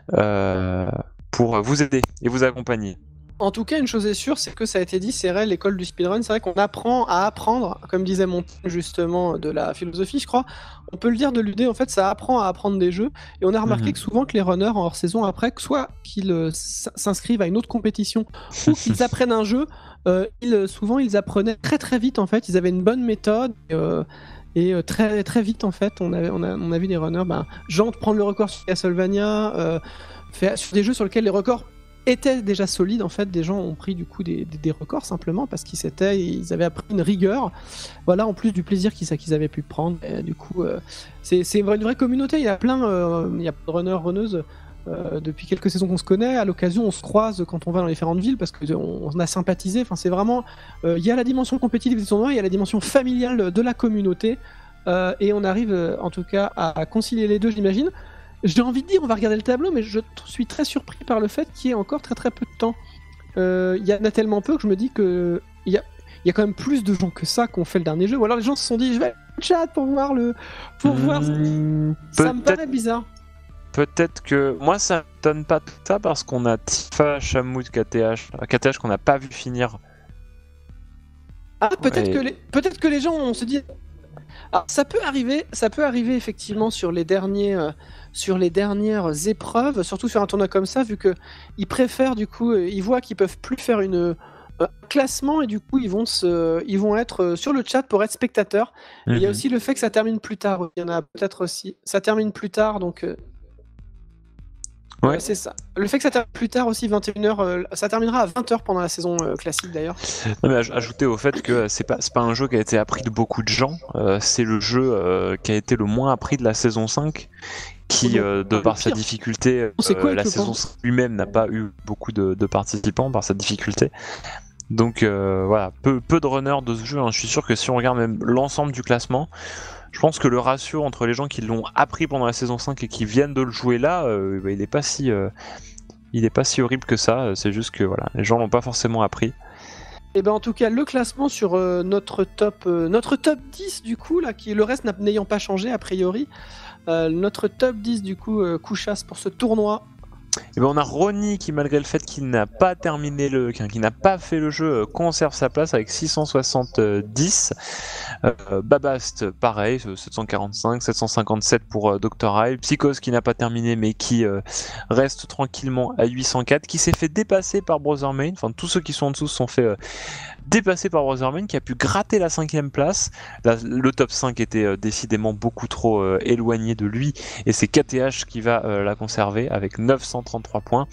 euh, pour vous aider et vous accompagner. En tout cas, une chose est sûre, c'est que ça a été dit, c'est vrai, l'école du speedrun, c'est vrai qu'on apprend à apprendre, comme disait mon justement de la philosophie, je crois. On peut le dire de l'U D, en fait, ça apprend à apprendre des jeux. Et on a remarqué Mhm. que souvent que les runners en hors saison après, que soit qu'ils euh, s- s'inscrivent à une autre compétition ou qu'ils apprennent un jeu, euh, ils, souvent ils apprenaient très très vite en fait. Ils avaient une bonne méthode. Et, euh, et euh, très très vite en fait, on, avait, on, a, on a vu des runners, ben, genre prendre le record sur Castlevania, euh, faire, sur des jeux sur lesquels les records étaient déjà solides. En fait, des gens ont pris du coup des, des, des records simplement parce qu'ils s'étaient, ils avaient appris une rigueur. Voilà, en plus du plaisir qu'ils qu'ils avaient pu prendre. Et, du coup, euh, c'est c'est une vraie, une vraie communauté. Il y a plein, euh, il y a plein de runners, runneuses. Euh, depuis quelques saisons qu'on se connaît, à l'occasion on se croise quand on va dans les différentes villes parce qu'on on a sympathisé. Enfin, c'est vraiment, euh, il y a la dimension compétitive des tournois, il y a la dimension familiale de la communauté, euh, et on arrive euh, en tout cas à, à concilier les deux, j'imagine. J'ai envie de dire, on va regarder le tableau, mais je t- suis très surpris par le fait qu'il y ait encore très très peu de temps. Euh, Il y en a tellement peu que je me dis que il y a, il y a quand même plus de gens que ça qui ont fait le dernier jeu. Ou alors les gens se sont dit, je vais aller au chat pour voir le, pour voir. Mmh, Ça me peut-être- paraît bizarre. Peut-être que moi ça me donne pas tout ça parce qu'on a Tifa, Shamout, K T H, K T H qu'on n'a pas vu finir. Ah, peut-être Ouais. que les, peut-être que les gens, on se dit. Alors, ça peut arriver, ça peut arriver effectivement sur les derniers, euh, sur les dernières épreuves, surtout sur un tournoi comme ça, vu que ils préfèrent du coup, euh, ils voient qu'ils peuvent plus faire une euh, un classement et du coup ils vont se, ils vont être euh, sur le chat pour être spectateurs. Et il y a Mhm. aussi le fait que ça termine plus tard. Il y en a peut-être aussi. Ça termine plus tard, donc. euh, Ouais. euh, c'est ça. Le fait que ça termine plus tard aussi, vingt et une heures, euh, ça terminera à vingt heures pendant la saison euh, classique d'ailleurs. Non, mais aj- ajouter au fait que c'est pas, c'est pas un jeu qui a été appris de beaucoup de gens, euh, c'est le jeu euh, qui a été le moins appris de la saison cinq, qui, Oh non, euh, de le par sa pire. difficulté, euh, C'est quoi, la je saison pense cinq lui-même n'a pas eu beaucoup de, de participants par sa difficulté. Donc euh, voilà, peu, peu de runners de ce jeu, hein. Je suis sûr que si on regarde même l'ensemble du classement, je pense que le ratio entre les gens qui l'ont appris pendant la saison cinq et qui viennent de le jouer là, euh, bah, il n'est pas si euh, il est pas si horrible que ça. C'est juste que voilà, les gens l'ont pas forcément appris. Et ben en tout cas, le classement sur euh, notre top euh, notre top dix du coup là, qui le reste n'ayant pas changé a priori, euh, notre top dix du coup euh, Couchasse pour ce tournoi. Et ben on a Ronnie qui, malgré le fait qu'il n'a pas terminé le, qui n'a pas fait le jeu, conserve sa place avec six cent soixante-dix. Euh, Babast, pareil, sept cent quarante-cinq, sept cent cinquante-sept pour euh, docteur Hyde. Psychos qui n'a pas terminé mais qui euh, reste tranquillement à huit cent quatre, qui s'est fait dépasser par Brothermain. Enfin, tous ceux qui sont en dessous se sont fait euh, dépasser par Brothermain, qui a pu gratter la cinquième place. Là, le top cinq était euh, décidément beaucoup trop euh, éloigné de lui, et c'est K T H qui va euh, la conserver avec neuf cent trente-trois points.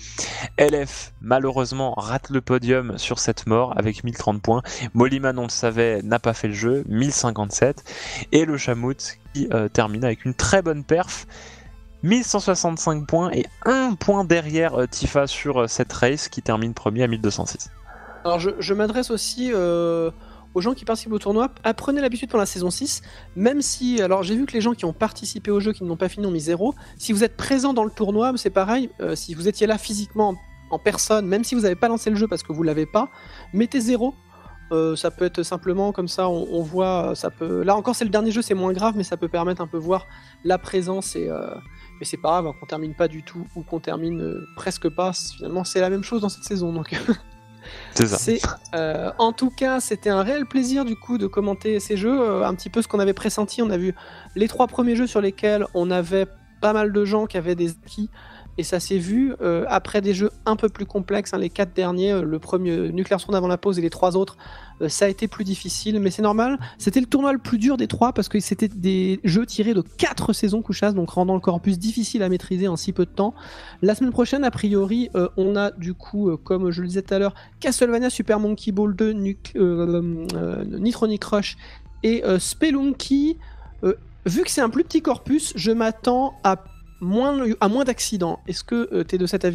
L F, malheureusement, rate le podium sur cette mort avec mille trente points. Mollyman, on le savait, n'a pas fait le jeu, mille cinquante-sept. Et le Chamout qui euh, termine avec une très bonne perf, mille cent soixante-cinq points, et un point derrière euh, Tifa sur euh, cette race, qui termine premier à mille deux cent six. Alors je, je m'adresse aussi euh, aux gens qui participent au tournoi. Apprenez l'habitude pour la saison six, même si, alors j'ai vu que les gens qui ont participé au jeu, qui n'ont pas fini, ont mis zéro. Si vous êtes présent dans le tournoi, c'est pareil, euh, si vous étiez là physiquement en, en personne, même si vous n'avez pas lancé le jeu parce que vous l'avez pas, mettez zéro. Euh, ça peut être simplement comme ça, on, on voit, ça peut. Là encore, c'est le dernier jeu, c'est moins grave, mais ça peut permettre un peu voir la présence et. Euh... Mais c'est pas grave, hein, qu'on termine pas du tout ou qu'on termine euh, presque pas. Finalement, c'est la même chose dans cette saison, donc. C'est ça. C'est, euh, en tout cas, c'était un réel plaisir du coup de commenter ces jeux, euh, un petit peu ce qu'on avait pressenti. On a vu les trois premiers jeux sur lesquels on avait pas mal de gens qui avaient des acquis, et ça s'est vu. Euh, après des jeux un peu plus complexes, hein, les quatre derniers, euh, le premier Nuclear Throne avant la pause et les trois autres, euh, ça a été plus difficile, mais c'est normal. C'était le tournoi le plus dur des trois parce que c'était des jeux tirés de quatre saisons Couchasse, donc rendant le corpus difficile à maîtriser en si peu de temps. La semaine prochaine, a priori, euh, on a du coup, euh, comme je le disais tout à l'heure, Castlevania Super Monkey Ball deux, Nuc- euh, euh, Nitronic Rush et euh, Spelunky. Euh, vu que c'est un plus petit corpus, je m'attends à moins, à moins d'accidents. Est-ce que euh, tu es de cet avis ?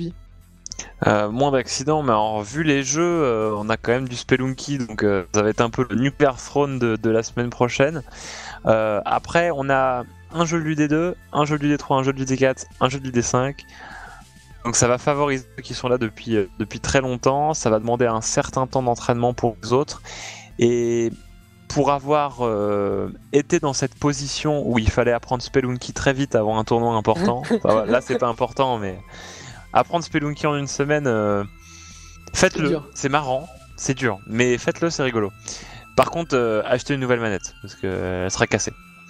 Euh, moins d'accidents, mais alors, vu les jeux, euh, on a quand même du Spelunky, donc euh, ça va être un peu le Nuclear Throne de, de la semaine prochaine. Euh, après, on a un jeu de l'U D deux, un jeu de l'U D trois, un jeu de l'U D quatre, un jeu de l'U D cinq. Donc ça va favoriser ceux qui sont là depuis, euh, depuis très longtemps, ça va demander un certain temps d'entraînement pour les autres. Et pour avoir euh, été dans cette position où il fallait apprendre Spelunky très vite avant un tournoi important, enfin, là c'est pas important, mais apprendre Spelunky en une semaine, euh, faites-le, c'est marrant, c'est dur, mais faites-le, c'est rigolo. Par contre, euh, achetez une nouvelle manette, parce qu'elle sera cassée.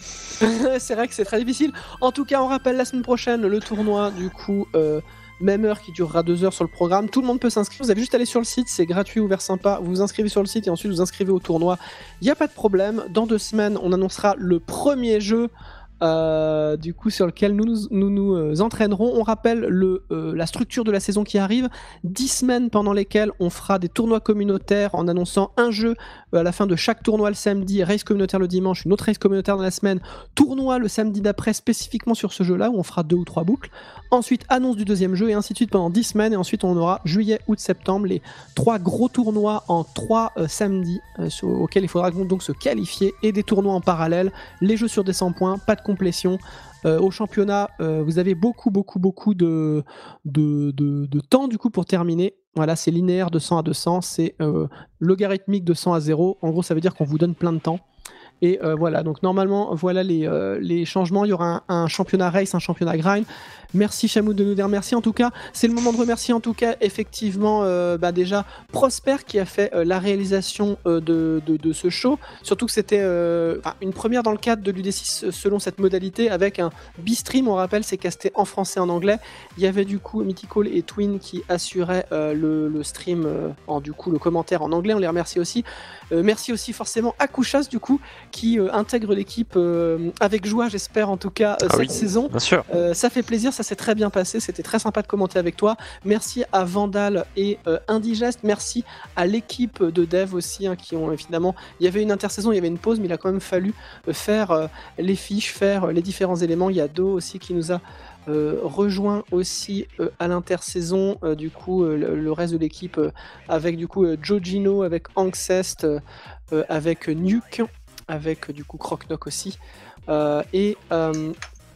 C'est vrai que c'est très difficile. En tout cas, on rappelle la semaine prochaine le tournoi, du coup, euh, même heure, qui durera deux heures sur le programme. Tout le monde peut s'inscrire. Vous avez juste à aller sur le site, c'est gratuit, ouvert, sympa. Vous vous inscrivez sur le site et ensuite vous inscrivez au tournoi. Il n'y a pas de problème. Dans deux semaines, on annoncera le premier jeu. Euh, du coup sur lequel nous nous, nous, nous euh, entraînerons. On rappelle le, euh, la structure de la saison qui arrive, dix semaines pendant lesquelles on fera des tournois communautaires en annonçant un jeu euh, à la fin de chaque tournoi le samedi, race communautaire le dimanche, une autre race communautaire dans la semaine, tournoi le samedi d'après spécifiquement sur ce jeu là où on fera deux ou trois boucles, ensuite annonce du deuxième jeu et ainsi de suite pendant dix semaines, et ensuite on aura juillet, août, septembre, les trois gros tournois en trois euh, samedis euh, sur, auxquels il faudra donc se qualifier, et des tournois en parallèle, les jeux sur des cent points, pas de complétion. Euh, au championnat, euh, vous avez beaucoup, beaucoup, beaucoup de, de, de, de temps du coup pour terminer. Voilà, c'est linéaire de cent à deux cents, c'est euh, logarithmique de cent à zéro. En gros, ça veut dire qu'on vous donne plein de temps. Et euh, voilà, donc normalement, voilà les, euh, les changements. Il y aura un, un championnat race, un championnat grind. Merci Chamout de nous dire merci. En tout cas, c'est le moment de remercier en tout cas effectivement euh, bah déjà Prosper qui a fait euh, la réalisation euh, de, de, de ce show. Surtout que c'était euh, une première dans le cadre de l'U D six selon cette modalité avec un bistream. On rappelle, c'est casté en français et en anglais. Il y avait du coup Mythical et Twin qui assuraient euh, le, le stream, euh, en du coup le commentaire en anglais. On les remercie aussi. Euh, merci aussi forcément à Couchasse du coup qui euh, intègre l'équipe euh, avec joie, j'espère en tout cas euh, ah cette oui, saison. Bien sûr. Euh, ça fait plaisir, ça s'est très bien passé, c'était très sympa de commenter avec toi. Merci à Vandal et euh, Indigest, merci à l'équipe de dev aussi, hein, qui ont évidemment, il y avait une intersaison, il y avait une pause, mais il a quand même fallu euh, faire euh, les fiches, faire euh, les différents éléments. Il y a Do aussi qui nous a Euh, rejoint aussi euh, à l'intersaison, euh, du coup euh, le, le reste de l'équipe euh, avec du coup euh, Joe Gino, avec Ancest, euh, avec Nuke, avec du coup Croc-Knock aussi. Euh, et, euh,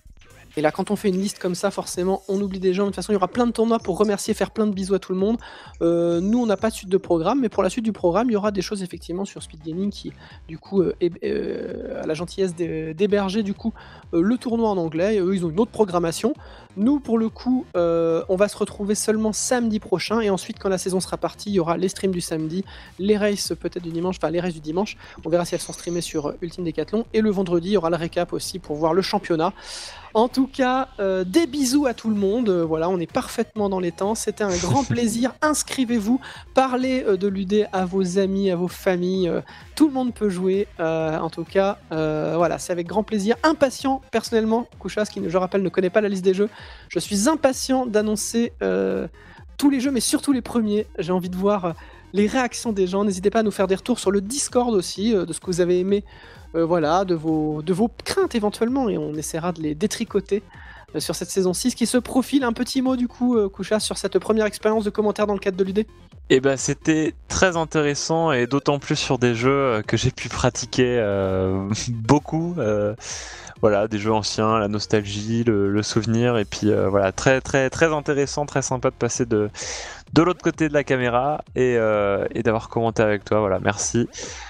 et là, quand on fait une liste comme ça, forcément, on oublie des gens. De toute façon, il y aura plein de tournois pour remercier, faire plein de bisous à tout le monde. Euh, nous, on n'a pas de suite de programme, mais pour la suite du programme, il y aura des choses effectivement sur Speed Gaming qui, du coup, euh, est, euh, a la gentillesse d'héberger du coup euh, le tournoi en anglais. Et eux, ils ont une autre programmation. Nous, pour le coup, euh, on va se retrouver seulement samedi prochain, et ensuite, quand la saison sera partie, il y aura les streams du samedi, les races peut-être du dimanche, enfin les races du dimanche. On verra si elles sont streamées sur Ultime Decathlon. Et le vendredi, il y aura le récap aussi pour voir le championnat. En tout cas, euh, des bisous à tout le monde. Euh, voilà, on est parfaitement dans les temps. C'était un grand plaisir. Inscrivez-vous, parlez euh, de l'U D à vos amis, à vos familles. Euh, tout le monde peut jouer. Euh, en tout cas, euh, voilà, c'est avec grand plaisir. Impatient, personnellement, Kouchas, qui, je rappelle, ne connaît pas la liste des jeux. Je suis impatient d'annoncer euh, tous les jeux, mais surtout les premiers. J'ai envie de voir euh, les réactions des gens. N'hésitez pas à nous faire des retours sur le Discord aussi, euh, de ce que vous avez aimé. Euh, voilà, de vos, de vos craintes éventuellement, et on essaiera de les détricoter euh, sur cette saison six qui se profile. Un petit mot du coup, euh, Kouchas, sur cette première expérience de commentaire dans le cadre de l'U D. Et ben c'était très intéressant, et d'autant plus sur des jeux que j'ai pu pratiquer euh, beaucoup. Euh, voilà, des jeux anciens, la nostalgie, le, le souvenir, et puis euh, voilà, très très très intéressant, très sympa de passer de de l'autre côté de la caméra et, euh, et d'avoir commenté avec toi. Voilà, merci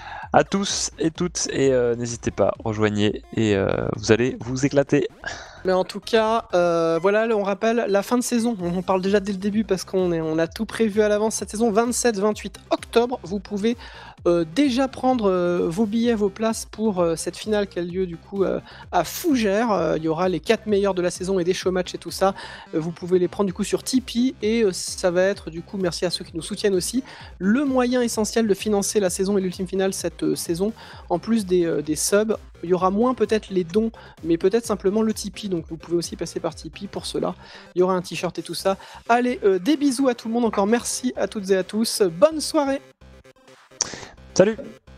à tous et toutes, et euh, n'hésitez pas, rejoignez, et euh, vous allez vous éclater. Mais en tout cas, euh, voilà, on rappelle la fin de saison. On en parle déjà dès le début parce qu'on est, on a tout prévu à l'avance. Cette saison, vingt-sept vingt-huit octobre, vous pouvez euh, déjà prendre euh, vos billets, vos places pour euh, cette finale qui a lieu du coup euh, à Fougères. Euh, il y aura les quatre meilleurs de la saison et des show matchs et tout ça. Euh, vous pouvez les prendre du coup sur Tipeee, et euh, ça va être du coup, merci à ceux qui nous soutiennent aussi, le moyen essentiel de financer la saison et l'ultime finale cette euh, saison. En plus des, euh, des subs, il y aura moins peut-être les dons, mais peut-être simplement le Tipeee. Donc vous pouvez aussi passer par Tipeee pour cela. Il y aura un t-shirt et tout ça. Allez, euh, des bisous à tout le monde. Encore merci à toutes et à tous. Bonne soirée. Salut.